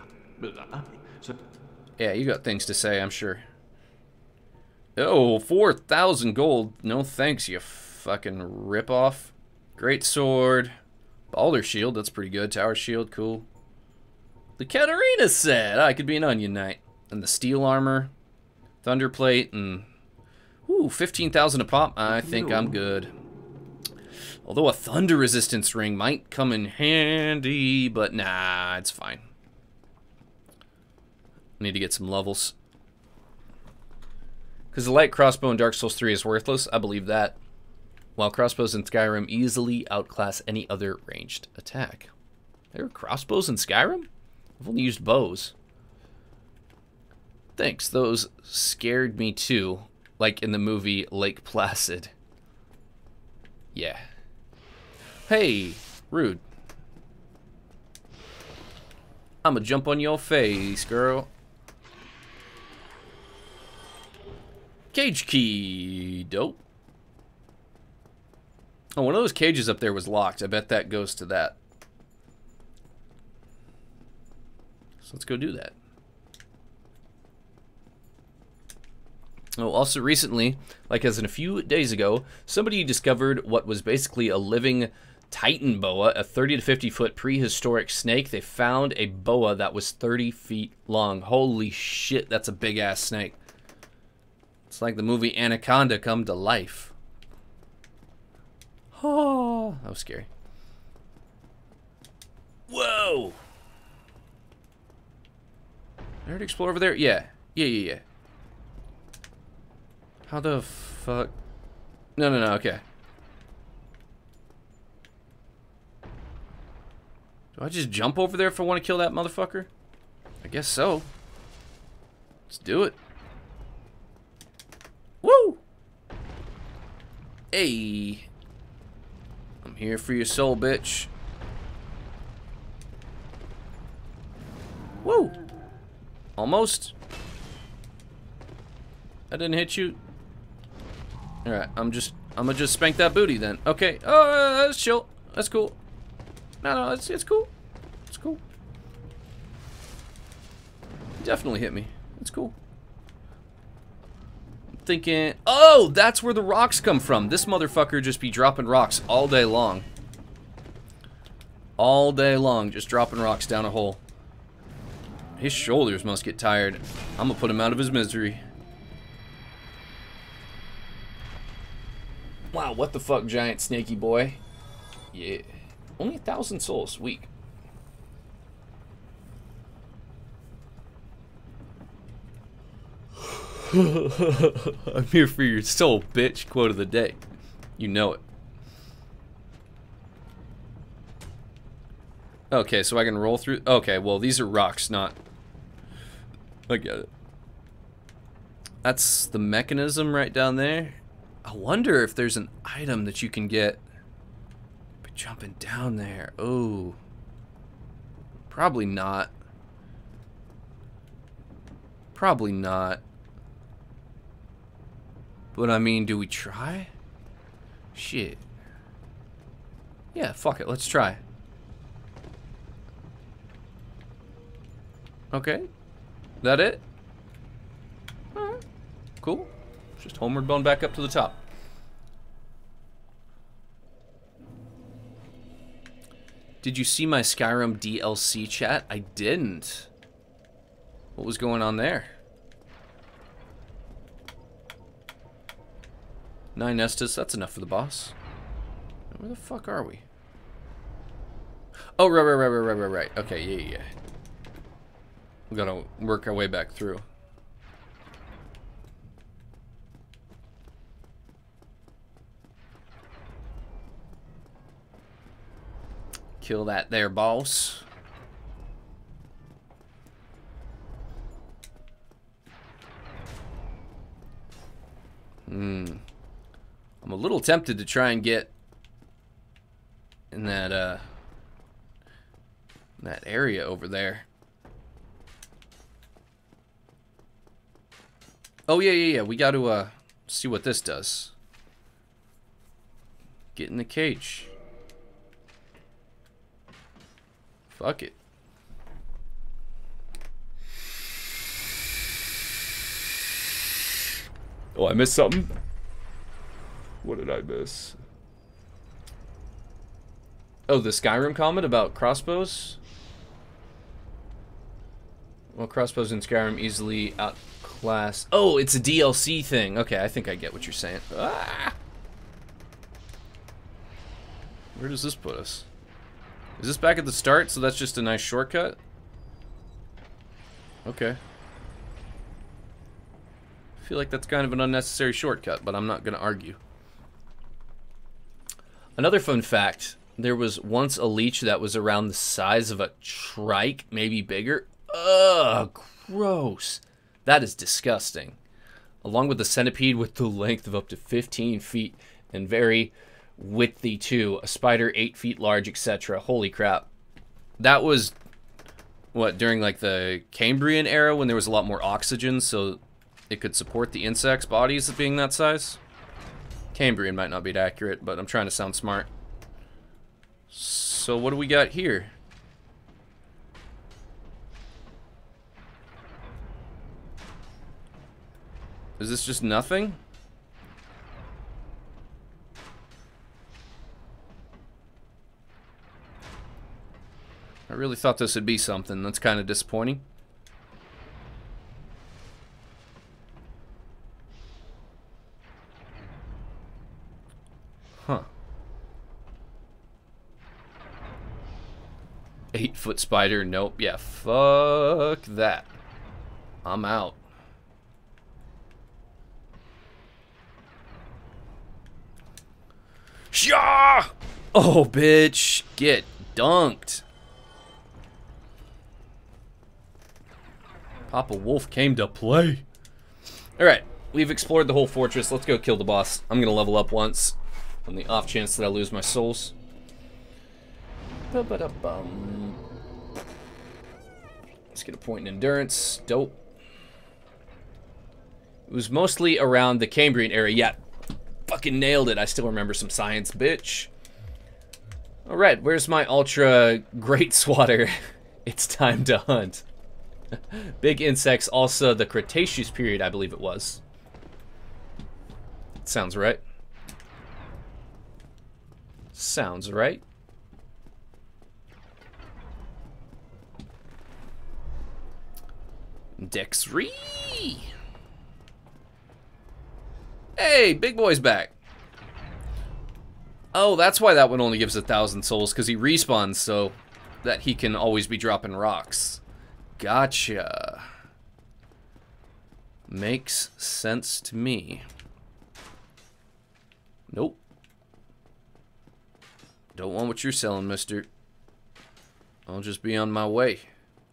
Yeah, you got things to say, I'm sure. Oh, four thousand gold. No thanks, you fucking ripoff. Great sword. Balder shield, that's pretty good. Tower shield, cool. The Katarina set. I could be an onion knight. And the steel armor. Thunderplate and... Ooh, fifteen thousand a pop. I think I'm good. Although a thunder resistance ring might come in handy, but nah, it's fine. Need to get some levels. Because the light crossbow in Dark Souls three is worthless, I believe that. While crossbows in Skyrim easily outclass any other ranged attack. There are crossbows in Skyrim? I've only used bows. Thanks, those scared me too. Like in the movie Lake Placid. Yeah. Hey, rude. I'ma jump on your face, girl. Cage key. Dope. Oh, one of those cages up there was locked. I bet that goes to that. So let's go do that. Oh, also recently, like as in a few days ago, somebody discovered what was basically a living Titan boa, a thirty to fifty foot prehistoric snake. They found a boa that was thirty feet long. Holy shit, that's a big ass snake. It's like the movie Anaconda come to life. Oh, that was scary. Whoa! Did I already explore over there? Yeah. Yeah, yeah, yeah. How the fuck? No, no, no, okay. Do I just jump over there if I want to kill that motherfucker? I guess so. Let's do it. Woo! Hey. I'm here for your soul, bitch. Woo! Almost. That didn't hit you. Alright, I'm just, I'm gonna just spank that booty then. Okay, oh, that's chill. That's cool. No, no, it's, it's cool. It's cool. Definitely hit me. It's cool. I'm thinking, oh, that's where the rocks come from. This motherfucker just be dropping rocks all day long. All day long, just dropping rocks down a hole. His shoulders must get tired. I'm gonna put him out of his misery. Wow, what the fuck, giant snaky boy. Yeah. Only a thousand souls. Weak. I'm here for your soul, bitch. Quote of the day. You know it. Okay, so I can roll through. Okay, well, these are rocks, not. I get it. That's the mechanism right down there. I wonder if there's an item that you can get by jumping down there. Oh. Probably not. Probably not. But I mean, do we try? Shit. Yeah, fuck it. Let's try. Okay. That it? Alright. Cool. Just homeward bound back up to the top. Did you see my Skyrim D L C chat? I didn't. What was going on there? Nine Estus, that's enough for the boss. Where the fuck are we? Oh, right, right, right, right, right, right, right. Okay, yeah, yeah. We gotta work our way back through. Kill that there, boss. Hmm. I'm a little tempted to try and get in that uh in that area over there. Oh yeah, yeah, yeah. We got to uh see what this does. Get in the cage. Fuck it. Oh, I missed something? What did I miss? Oh, the Skyrim comment about crossbows? Well, crossbows in Skyrim easily outclass. Oh, it's a D L C thing. Okay, I think I get what you're saying. Ah! Where does this put us? Is this back at the start, so that's just a nice shortcut? Okay. I feel like that's kind of an unnecessary shortcut, but I'm not going to argue. Another fun fact, there was once a leech that was around the size of a trike, maybe bigger. Ugh, gross. That is disgusting. Along with the centipede with the length of up to fifteen feet and very widthy too. A spider eight feet large, et cetera. Holy crap. That was, what, during like the Cambrian era when there was a lot more oxygen so it could support the insects' bodies being that size? Cambrian might not be accurate, but I'm trying to sound smart. So what do we got here? Is this just nothing? I really thought this would be something. That's kind of disappointing. Huh. Eight foot spider. Nope. Yeah, fuck that. I'm out. Shah! Oh, bitch. Get dunked. Papa Wolf came to play. Alright, we've explored the whole fortress. Let's go kill the boss. I'm gonna level up once on the off chance that I lose my souls. Ba-ba-da-bum. Let's get a point in endurance. Dope. It was mostly around the Cambrian area. Yeah, fucking nailed it. I still remember some science, bitch. Alright, where's my ultra great swatter? It's time to hunt. Big insects, also the Cretaceous period, I believe it was. Sounds right. Sounds right. Dexry! Hey, big boy's back. Oh, that's why that one only gives a thousand souls, because he respawns so that he can always be dropping rocks. Gotcha. Makes sense to me. Nope. Don't want what you're selling, mister. I'll just be on my way.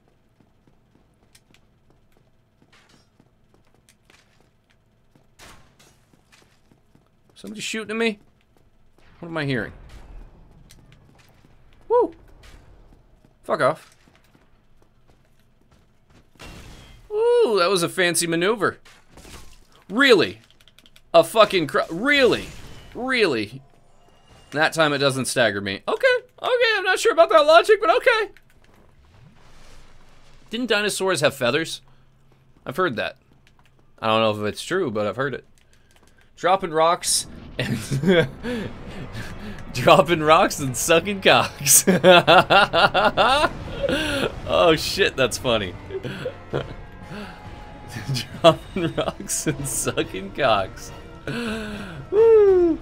Somebody shooting at me? What am I hearing? Woo! Fuck off. Ooh, that was a fancy maneuver. Really? A fucking cr- Really? Really? That time it doesn't stagger me. Okay, okay, I'm not sure about that logic, but okay. Didn't dinosaurs have feathers? I've heard that. I don't know if it's true, but I've heard it. Dropping rocks and... dropping rocks and sucking cocks. Oh shit, that's funny. Dropping rocks and sucking cocks. Woo!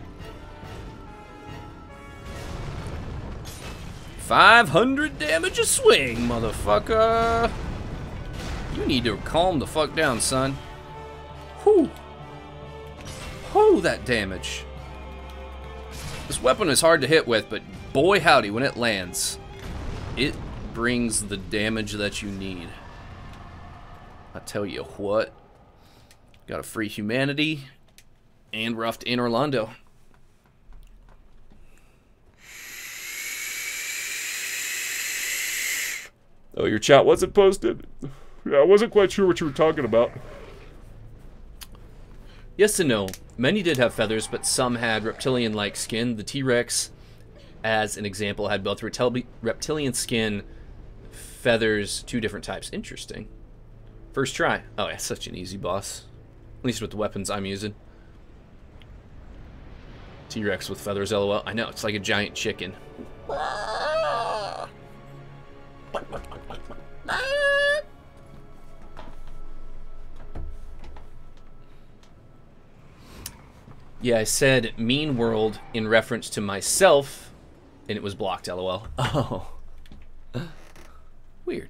five hundred damage a swing, motherfucker. You need to calm the fuck down, son. Whew. Whew, that damage. This weapon is hard to hit with, but boy howdy, when it lands, it brings the damage that you need. I tell you what. Got a free humanity, and we're off to Anne Orlando. Oh, your chat wasn't posted? Yeah, I wasn't quite sure what you were talking about. Yes and no. Many did have feathers, but some had reptilian-like skin. The T-Rex, as an example, had both reptil reptilian skin, feathers, two different types. Interesting. First try. Oh, yeah, such an easy boss. At least with the weapons I'm using. T-Rex with feathers, lol. I know, it's like a giant chicken. Yeah, I said mean world in reference to myself, and it was blocked, lol. Oh. Weird.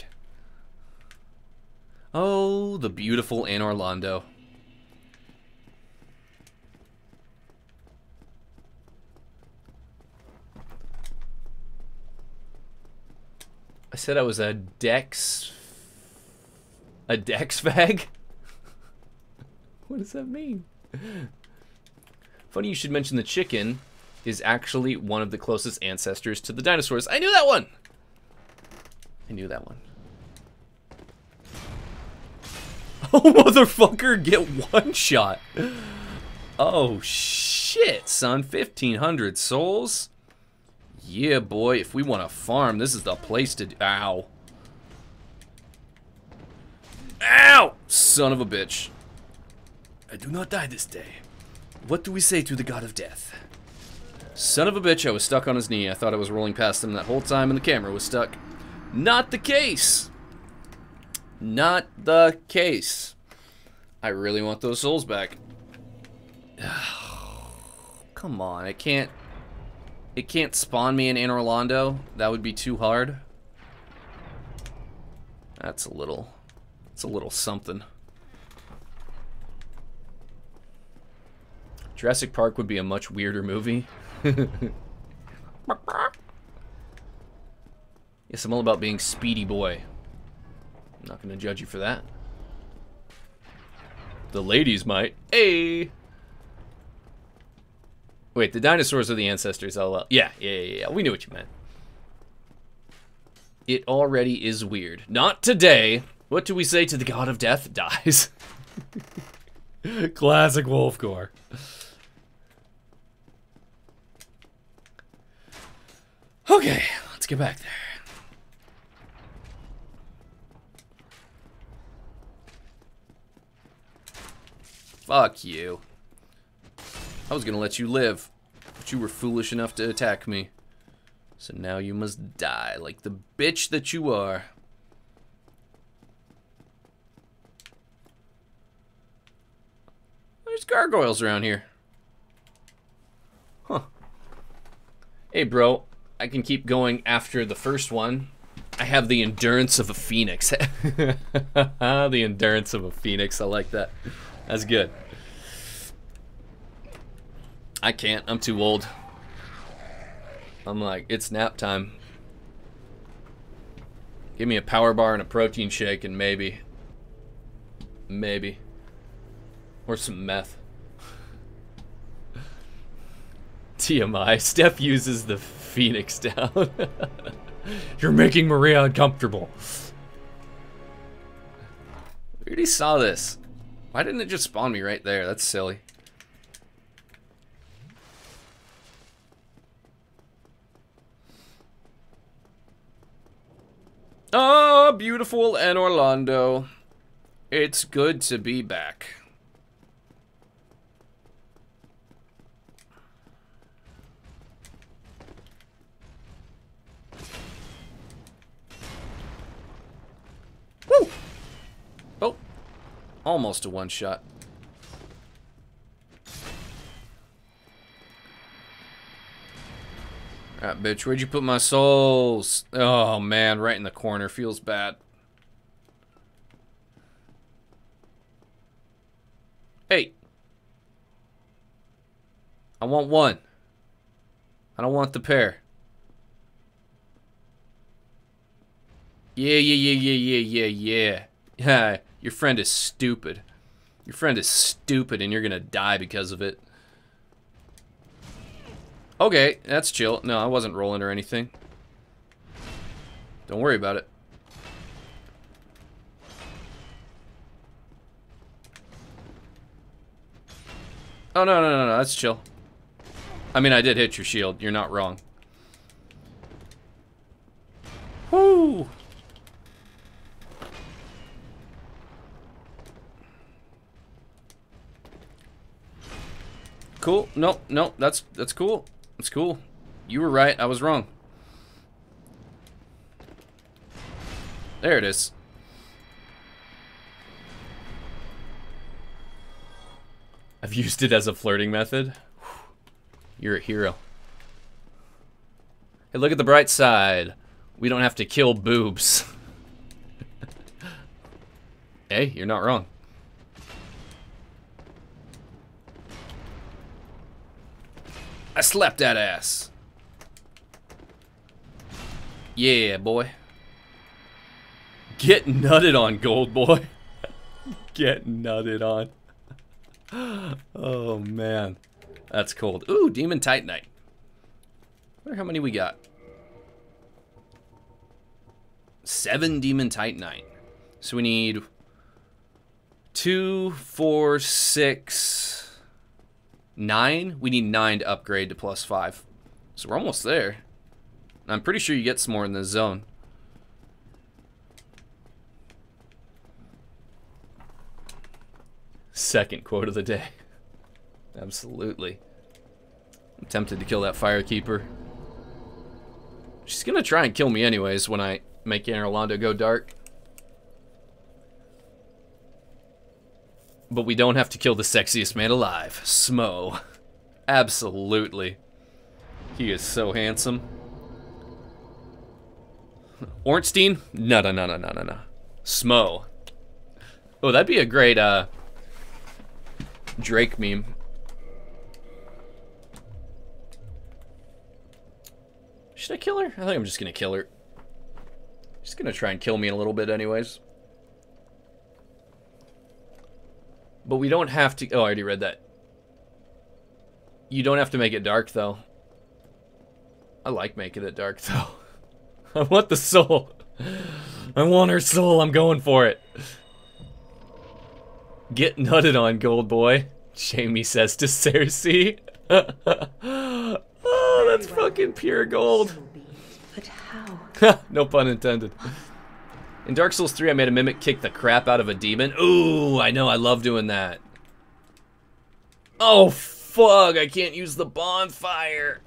Oh, the beautiful Anne Orlando. I said I was a Dex... A Dex fag? What does that mean? Funny you should mention the chicken is actually one of the closest ancestors to the dinosaurs. I knew that one! I knew that one. Oh, motherfucker, get one shot. Oh, shit, son. fifteen hundred souls? Yeah, boy, if we want to farm, this is the place to... Ow. Ow! Son of a bitch. I do not die this day. What do we say to the god of death? Son of a bitch, I was stuck on his knee. I thought I was rolling past him that whole time and the camera was stuck. Not the case. Not the case. I really want those souls back. Come on, it can't... It can't spawn me in Anne Orlando. That would be too hard. That's a little... It's a little something. Jurassic Park would be a much weirder movie. Yes, I'm all about being Speedy Boy. I'm not gonna judge you for that. The ladies might. Hey! Wait, the dinosaurs are the ancestors, lol. Yeah, yeah, yeah, yeah. We knew what you meant. It already is weird. Not today. What do we say to the god of death? Dies. Classic Wolfgore. Okay, let's get back there. Fuck you. I was gonna let you live, but you were foolish enough to attack me. So now you must die like the bitch that you are. There's gargoyles around here. Huh. Hey, bro. I can keep going after the first one. I have the endurance of a phoenix. The endurance of a phoenix. I like that. That's good. I can't. I'm too old. I'm like, it's nap time. Give me a power bar and a protein shake and maybe. Maybe. Or some meth. T M I. Steph uses the phoenix down. You're making Maria uncomfortable. We already saw this. Why didn't it just spawn me right there? That's silly. Oh, beautiful Anne Orlando. It's good to be back. Woo! Oh, almost a one shot. Alright, bitch, where'd you put my souls? Oh, man, right in the corner. Feels bad. Hey. I want one. I don't want the pair. Yeah, yeah, yeah, yeah, yeah, yeah, yeah. Yeah, your friend is stupid. Your friend is stupid and you're gonna die because of it. Okay, that's chill. No, I wasn't rolling or anything. Don't worry about it. Oh, no, no, no, no, that's chill. I mean, I did hit your shield. You're not wrong. Woo! Cool. No, no, that's that's cool. That's cool. You were right. I was wrong. There it is. I've used it as a flirting method. You're a hero. Hey, look at the bright side. We don't have to kill boobs. Hey, you're not wrong. I slapped that ass. Yeah, boy. Get nutted on, gold boy. Get nutted on. Oh, man. That's cold. Ooh, Demon Titanite. Wonder how many we got. Seven Demon Titanite. So we need two, four, six, nine. We need nine to upgrade to plus five. So we're almost there. I'm pretty sure you get some more in this zone. Second quote of the day. Absolutely. I'm tempted to kill that firekeeper. She's gonna try and kill me anyways when I make Anne Orlando go dark. But we don't have to kill the sexiest man alive, Smo. Absolutely. He is so handsome. Ornstein? No, no, no, no, no, no, no. Smo. Oh, that'd be a great uh, Drake meme. Should I kill her? I think I'm just gonna kill her. She's gonna try and kill me in a little bit anyways. But we don't have to... Oh, I already read that. You don't have to make it dark, though. I like making it dark, though. I want the soul. I want her soul. I'm going for it. Get nutted on, gold boy. Jamie says to Cersei. Oh, that's fucking pure gold. But how? No pun intended. In Dark Souls three, I made a mimic kick the crap out of a demon. Ooh, I know, I love doing that. Oh, fuck, I can't use the bonfire.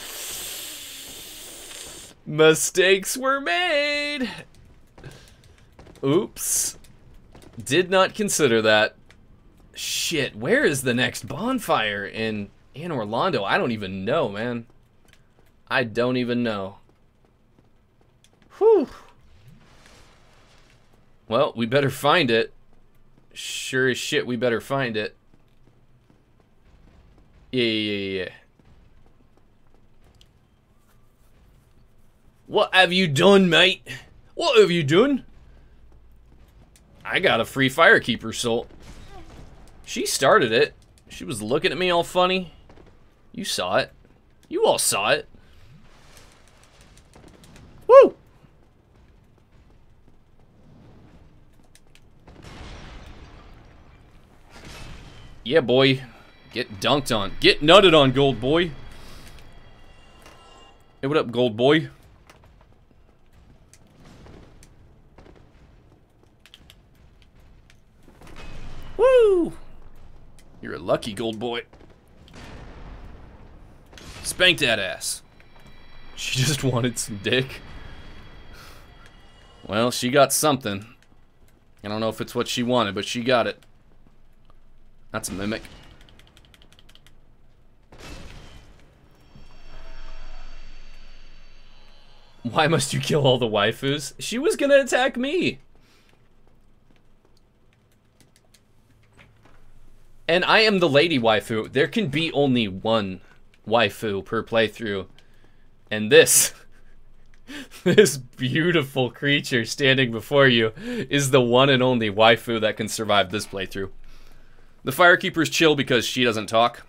Mistakes were made. Oops. Did not consider that. Shit, where is the next bonfire in, in Orlando? I don't even know, man. I don't even know. Whew. Well, we better find it. Sure as shit, we better find it. Yeah, yeah, yeah, yeah. What have you done, mate? What have you done? I got a free Firekeeper soul. She started it. She was looking at me all funny. You saw it. You all saw it. Woo! Yeah, boy. Get dunked on. Get nutted on, gold boy. Hey, what up, gold boy? Woo! You're a lucky gold boy. Spank that ass. She just wanted some dick. Well, she got something. I don't know if it's what she wanted, but she got it. That's a mimic. Why must you kill all the waifus? She was gonna attack me. And I am the lady waifu. There can be only one waifu per playthrough. And this, this beautiful creature standing before you is the one and only waifu that can survive this playthrough. The Firekeeper's chill because she doesn't talk.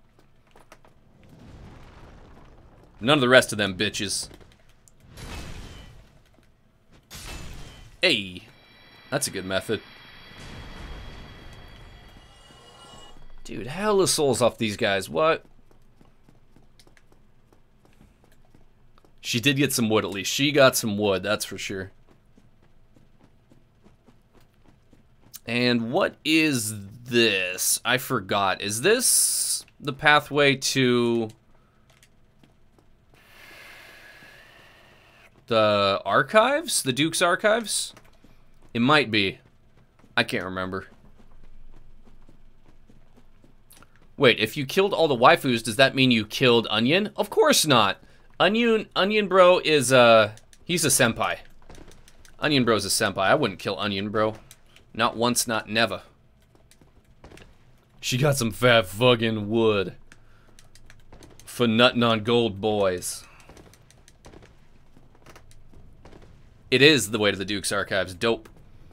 None of the rest of them bitches. Hey, that's a good method. Dude, hella souls off these guys, what? She did get some wood at least. She got some wood, that's for sure. And what is this? I forgot. Is this the pathway to the archives? The Duke's archives? It might be. I can't remember. Wait, if you killed all the waifus, does that mean you killed Onion? Of course not. Onion, Onion Bro is, uh, he's a senpai. Onion Bro's a senpai. I wouldn't kill Onion Bro. Not once, not never. She got some fat fucking wood. For nutting on gold boys. It is the way to the Duke's Archives. Dope.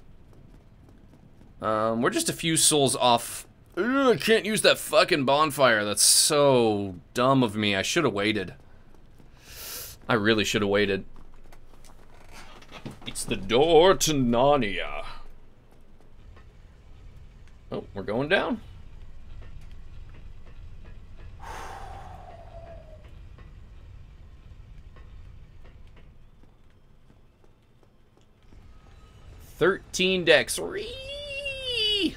Um, we're just a few souls off. Ugh, I can't use that fucking bonfire. That's so dumb of me. I should have waited. I really should have waited. It's the door to Narnia. Oh, we're going down. Thirteen decks. Whee!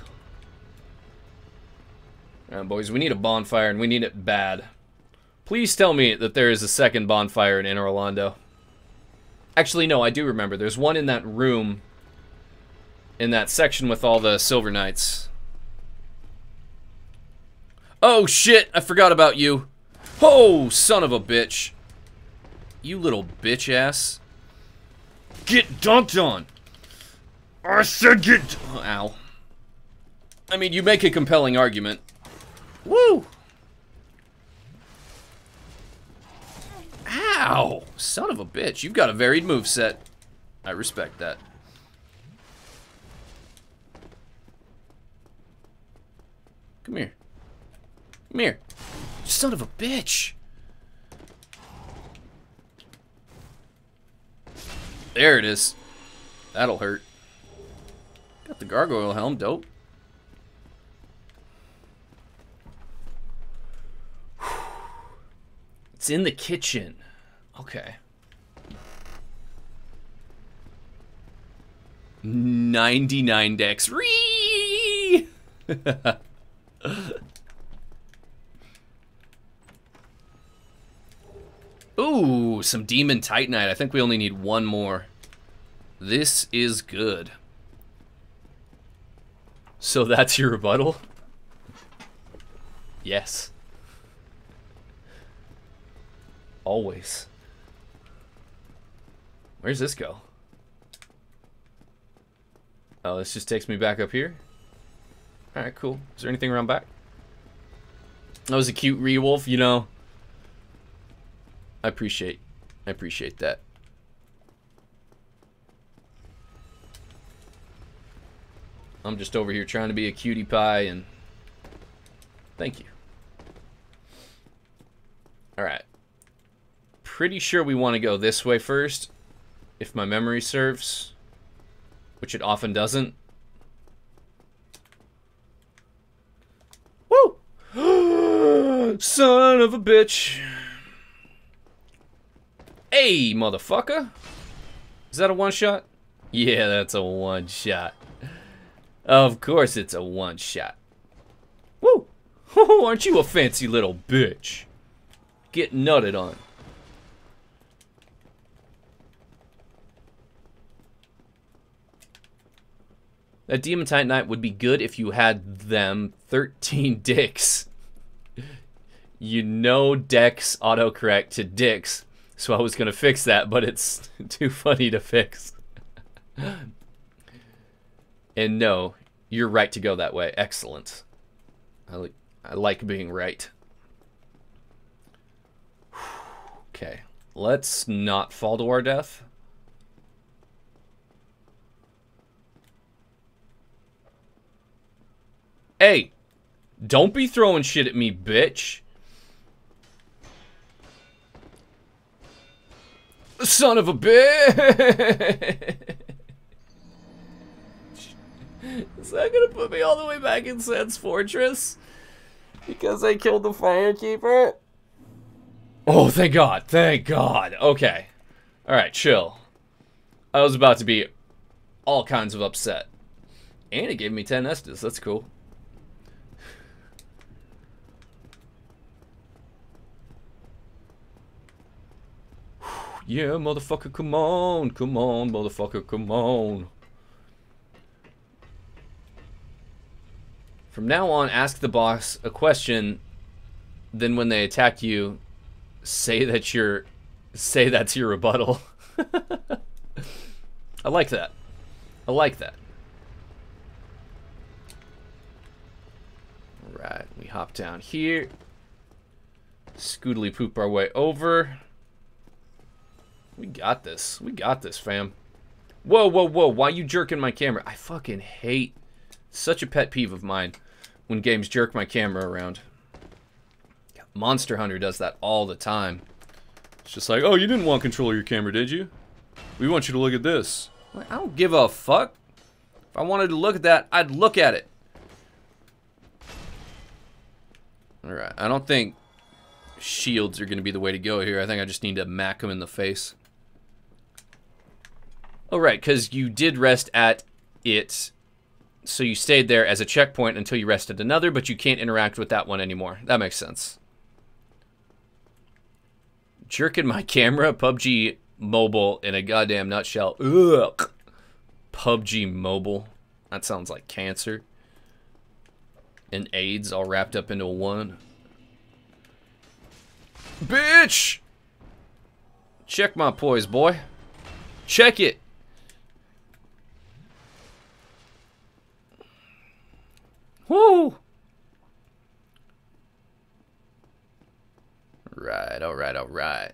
Alright, boys, we need a bonfire, and we need it bad. Please tell me that there is a second bonfire in Inner Orlando. Actually, no, I do remember. There's one in that room, in that section with all the Silver Knights. Oh, shit! I forgot about you. Oh, son of a bitch. You little bitch ass. Get dunked on! I said get... Oh, ow. I mean, you make a compelling argument. Woo! Ow! Son of a bitch. You've got a varied moveset. I respect that. Come here. Come here. Son of a bitch. There it is. That'll hurt. Got the gargoyle helm, dope. It's in the kitchen. Okay. ninety-nine decks. Ree! Ooh, some Demon Titanite. I think we only need one more. This is good. So that's your rebuttal? Yes. Always. Where's this go? Oh, this just takes me back up here? Alright, cool. Is there anything around back? That was a cute re-wolf, you know. I appreciate, I appreciate that. I'm just over here trying to be a cutie pie, and thank you. Alright. Pretty sure we want to go this way first, if my memory serves, which it often doesn't. Woo! Son of a bitch. Hey, motherfucker. Is that a one-shot? Yeah, that's a one-shot. Of course it's a one-shot. Woo! Aren't you a fancy little bitch? Get nutted on. That Demon Titanite would be good if you had them thirteen dicks. You know decks autocorrect to dicks, so I was gonna fix that, but it's too funny to fix. And no, you're right to go that way. Excellent. I like, I like being right. Okay, let's not fall to our death. Hey, don't be throwing shit at me, bitch. Son of a bitch. Is that gonna put me all the way back in Sen's Fortress? Because I killed the Firekeeper? Oh, thank God. Thank God. Okay. Alright, chill. I was about to be all kinds of upset. And it gave me ten Estus. That's cool. Yeah, motherfucker, come on. Come on, motherfucker, come on. From now on, ask the boss a question. Then when they attack you, say that you're, say that's your rebuttal. I like that. I like that. Alright, we hop down here. Scootily poop our way over. We got this. We got this, fam. Whoa, whoa, whoa. Why you jerking my camera? I fucking hate, such a pet peeve of mine when games jerk my camera around. Monster Hunter does that all the time. It's just like, oh, you didn't want control of your camera, did you? We want you to look at this. Like, I don't give a fuck. If I wanted to look at that, I'd look at it. Alright, I don't think shields are going to be the way to go here. I think I just need to mack them in the face. Oh, right, because you did rest at it, so you stayed there as a checkpoint until you rested another, but you can't interact with that one anymore. That makes sense. Jerking my camera, P U B G Mobile in a goddamn nutshell. Ugh. P U B G Mobile. That sounds like cancer. And AIDS all wrapped up into one. Bitch! Check my poise, boy. Check it. Woo! Right, alright, alright.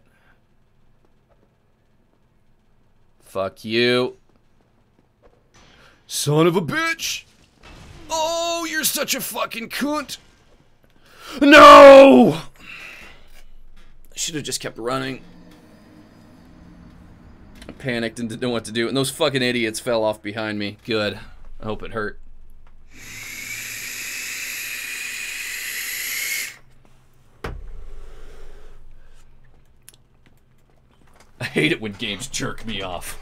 Fuck you. Son of a bitch! Oh, you're such a fucking cunt! No! I should have just kept running. I panicked and didn't know what to do, and those fucking idiots fell off behind me. Good. I hope it hurt. I hate it when games jerk me off.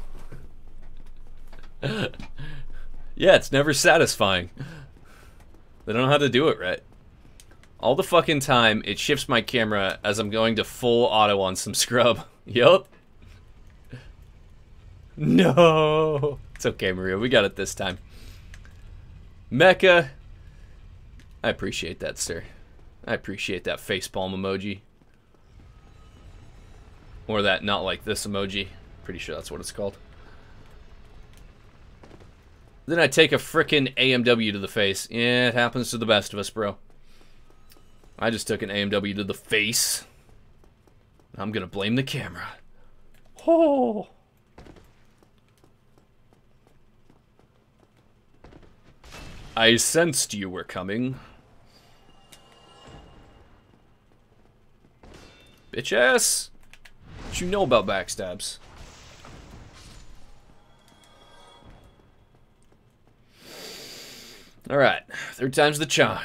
Yeah, it's never satisfying. They don't know how to do it right. All the fucking time, it shifts my camera as I'm going to full auto on some scrub. Yup. No. It's okay, Maria. We got it this time. Mecha. I appreciate that, sir. I appreciate that facepalm emoji. Or that not like this emoji. Pretty sure that's what it's called. Then I take a frickin' A M W to the face. Yeah, it happens to the best of us, bro. I just took an A M W to the face. I'm gonna blame the camera. Oh. I sensed you were coming. Bitch ass. What you know about backstabs? Alright, third time's the charm.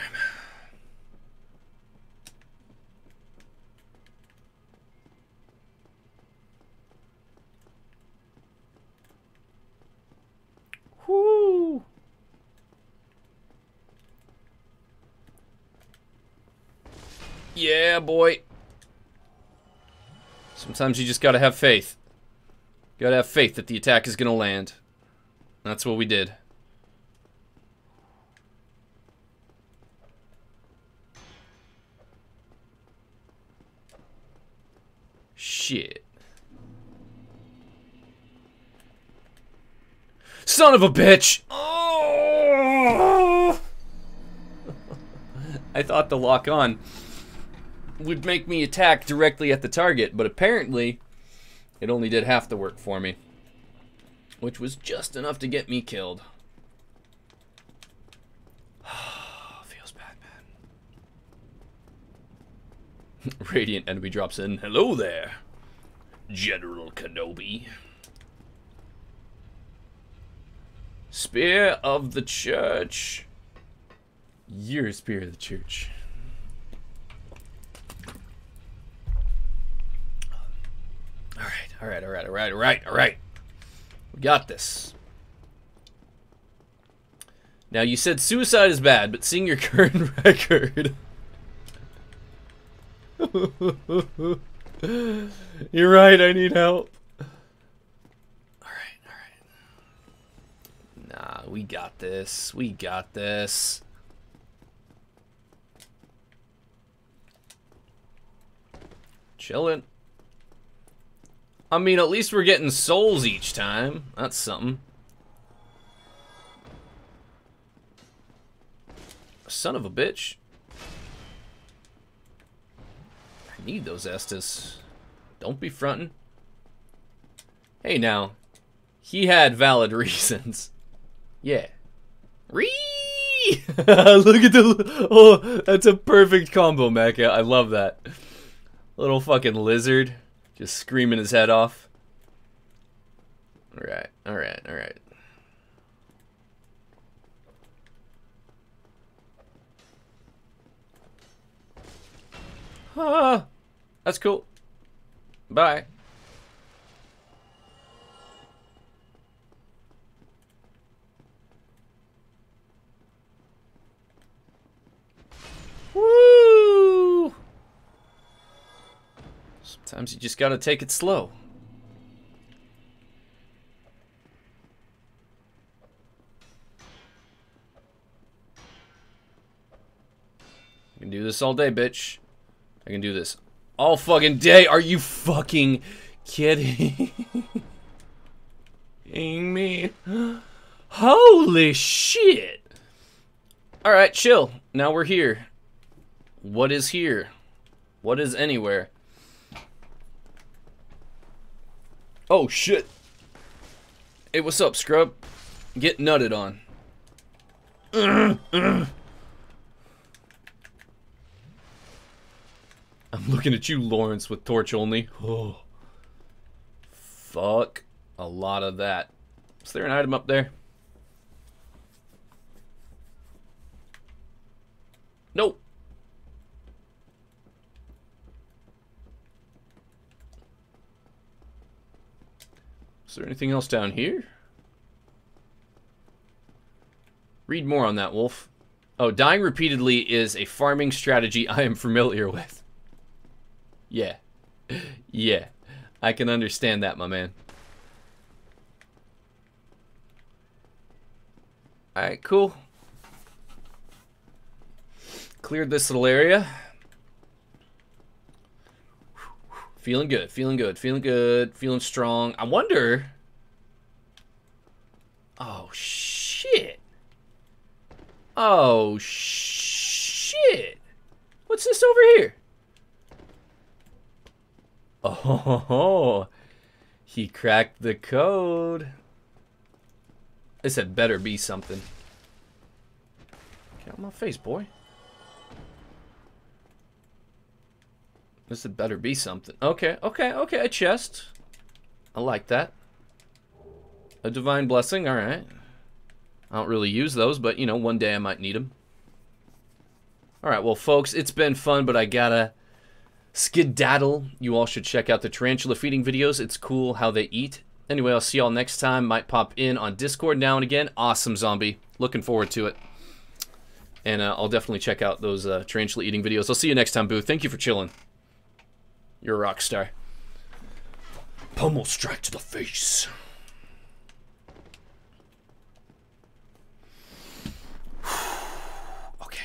Whoo! Yeah, boy. Sometimes you just gotta have faith. You gotta have faith that the attack is gonna land. That's what we did. Shit. Son of a bitch! Oh! I thought the lock on would make me attack directly at the target, but apparently it only did half the work for me, which was just enough to get me killed. Feels bad, man. Radiant enemy drops in. Hello there, General Kenobi. Spear of the Church. You're a Spear of the Church. Alright, alright, alright, alright, alright, alright. We got this. Now, you said suicide is bad, but seeing your current record... You're right, I need help. Alright, alright. Nah, we got this. We got this. Chillin'. I mean, at least we're getting souls each time. That's something. Son of a bitch. I need those Estus. Don't be frontin'. Hey now. He had valid reasons. Yeah. Ree! Look at the... Oh, that's a perfect combo, Mecha. I love that. Little fucking lizard. Just screaming his head off. Alright, alright, alright. Ah, that's cool. Bye. Woo! Sometimes you just gotta take it slow. I can do this all day, bitch. I can do this all fucking day. Are you fucking kidding me? Holy shit. Alright, chill. Now we're here. What is here? What is anywhere? Oh shit. Hey, what's up, scrub? Get nutted on. Uh, uh. I'm looking at you, Lawrence, with torch only. Oh. Fuck a lot of that. Is there an item up there? Nope. Is there anything else down here? Read more on that, Wolf. Oh, dying repeatedly is a farming strategy I am familiar with. Yeah. Yeah. I can understand that, my man. Alright, cool. Cleared this little area. Feeling good, feeling good, feeling good, feeling strong. I wonder... Oh, shit. Oh, shit. What's this over here? Oh, he cracked the code. This had better be something. Get out of my face, boy. This had better be something. Okay, okay, okay, a chest. I like that. A divine blessing, alright. I don't really use those, but, you know, one day I might need them. Alright, well, folks, it's been fun, but I gotta skedaddle. You all should check out the tarantula feeding videos. It's cool how they eat. Anyway, I'll see y'all next time. Might pop in on Discord now and again. Awesome, zombie. Looking forward to it. And uh, I'll definitely check out those uh, tarantula eating videos. I'll see you next time, Boo. Thank you for chilling. You're a rock star. Pummel strike to the face. Okay.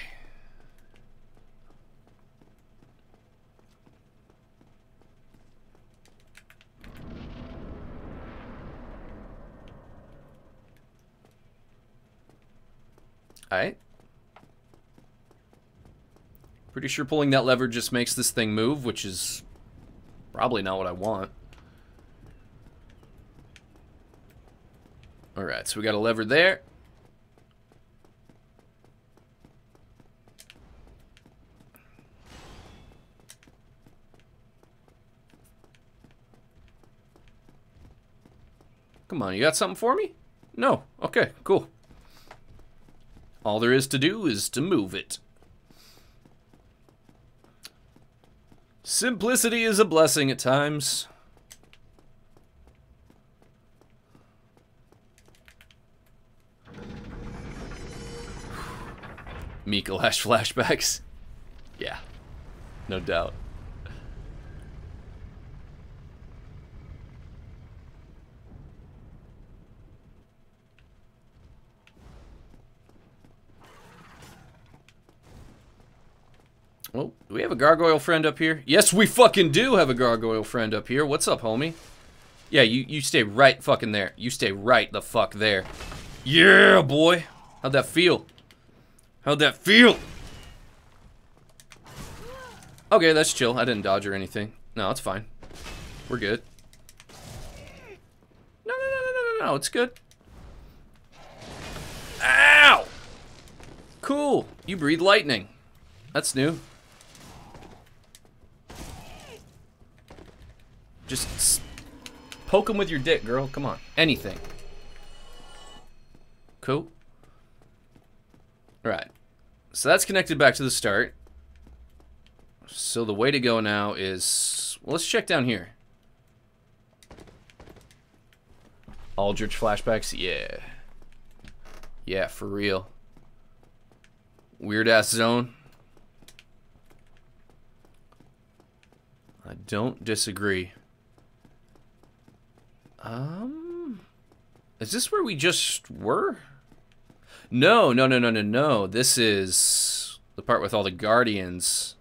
Alright. Pretty sure pulling that lever just makes this thing move, which is probably not what I want. Alright, so we got a lever there. Come on, you got something for me? No. Okay, cool. All there is to do is to move it. Simplicity is a blessing at times. Mikolash flashbacks. Yeah, no doubt. Oh, do we have a gargoyle friend up here? Yes, we fucking do have a gargoyle friend up here. What's up, homie? Yeah, you, you stay right fucking there. You stay right the fuck there. Yeah, boy. How'd that feel? How'd that feel? Okay, that's chill. I didn't dodge or anything. No, it's fine. We're good. No, no, no, no, no, no, no. It's good. Ow! Cool. You breathe lightning. That's new. Just poke him with your dick, girl. Come on. Anything. Cool. Alright. So that's connected back to the start. So the way to go now is... Well, let's check down here. Aldrich flashbacks? Yeah. Yeah, for real. Weird-ass zone. I don't disagree. Um... Is this where we just were? No, no, no, no, no, no. This is the part with all the guardians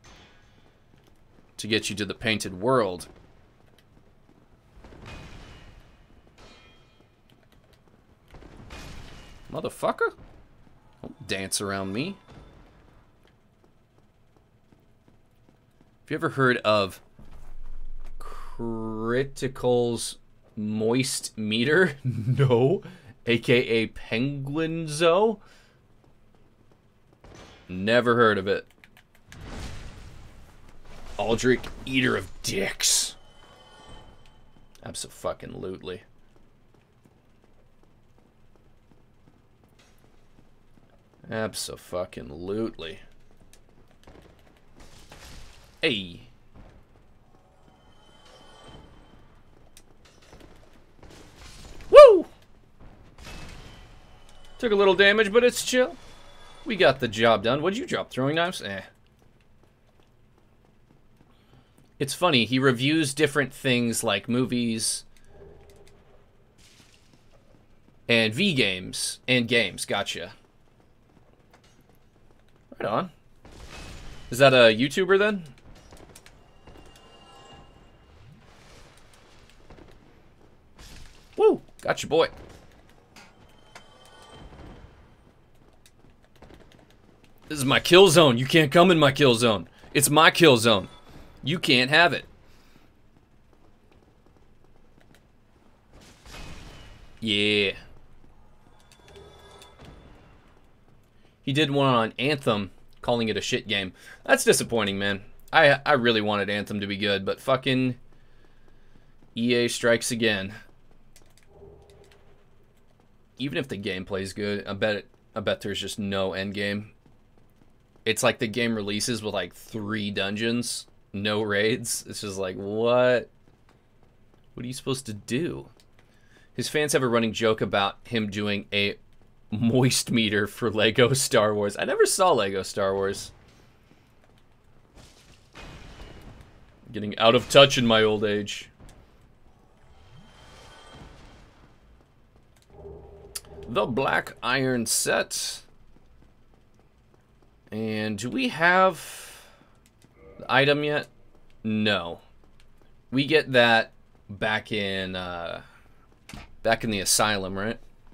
to get you to the painted world. Motherfucker. Don't dance around me. Have you ever heard of Critical's moist meter? No. A K A Penguinzo? Never heard of it. Aldrich, eater of dicks. Abso-fucking-lutely. Abso-fucking-lutely. Hey. Woo! Took a little damage, but it's chill. We got the job done. What'd you drop? Throwing knives? Eh. It's funny, he reviews different things like movies and V games and games. Gotcha. Right on. Is that a YouTuber then? Woo! Gotcha, boy. This is my kill zone. You can't come in my kill zone. It's my kill zone. You can't have it. Yeah. He did one on Anthem, calling it a shit game. That's disappointing, man. I I really wanted Anthem to be good, but fucking E A strikes again. Even if the gameplay's good, I bet it, I bet there's just no end game. It's like the game releases with like three dungeons, no raids. It's just like, what? What are you supposed to do? His fans have a running joke about him doing a moist meter for Lego Star Wars. I never saw Lego Star Wars. Getting out of touch in my old age. The Black Iron set. And do we have the item yet? No. We get that back in uh, back in the asylum, right?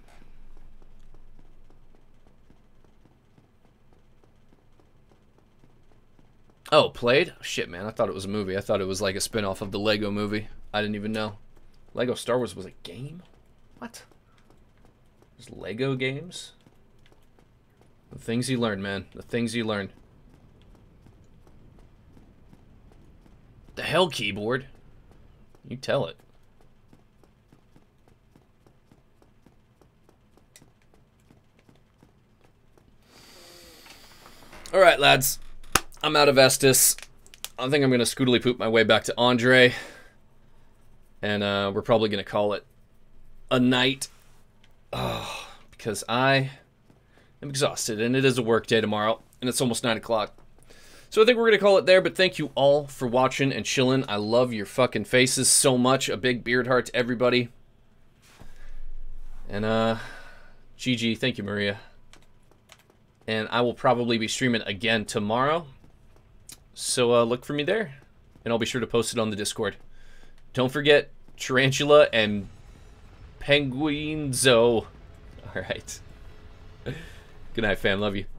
Oh, played? Shit, man. I thought it was a movie. I thought it was like a spin-off of the Lego movie. I didn't even know. Lego Star Wars was a game? What? There's Lego games? The things you learn, man. The things you learn. The hell keyboard? You tell it. Alright, lads. I'm out of Estus. I think I'm going to scootily poop my way back to Andre. And uh, we're probably going to call it a night. Oh, because I am exhausted. And it is a work day tomorrow. And it's almost nine o'clock. So I think we're going to call it there. But thank you all for watching and chilling. I love your fucking faces so much. A big beard heart to everybody. And uh, G G. Thank you, Maria. And I will probably be streaming again tomorrow. So uh, look for me there, and I'll be sure to post it on the Discord. Don't forget Tarantula and Penguinzo. All right. Good night, fam. Love you.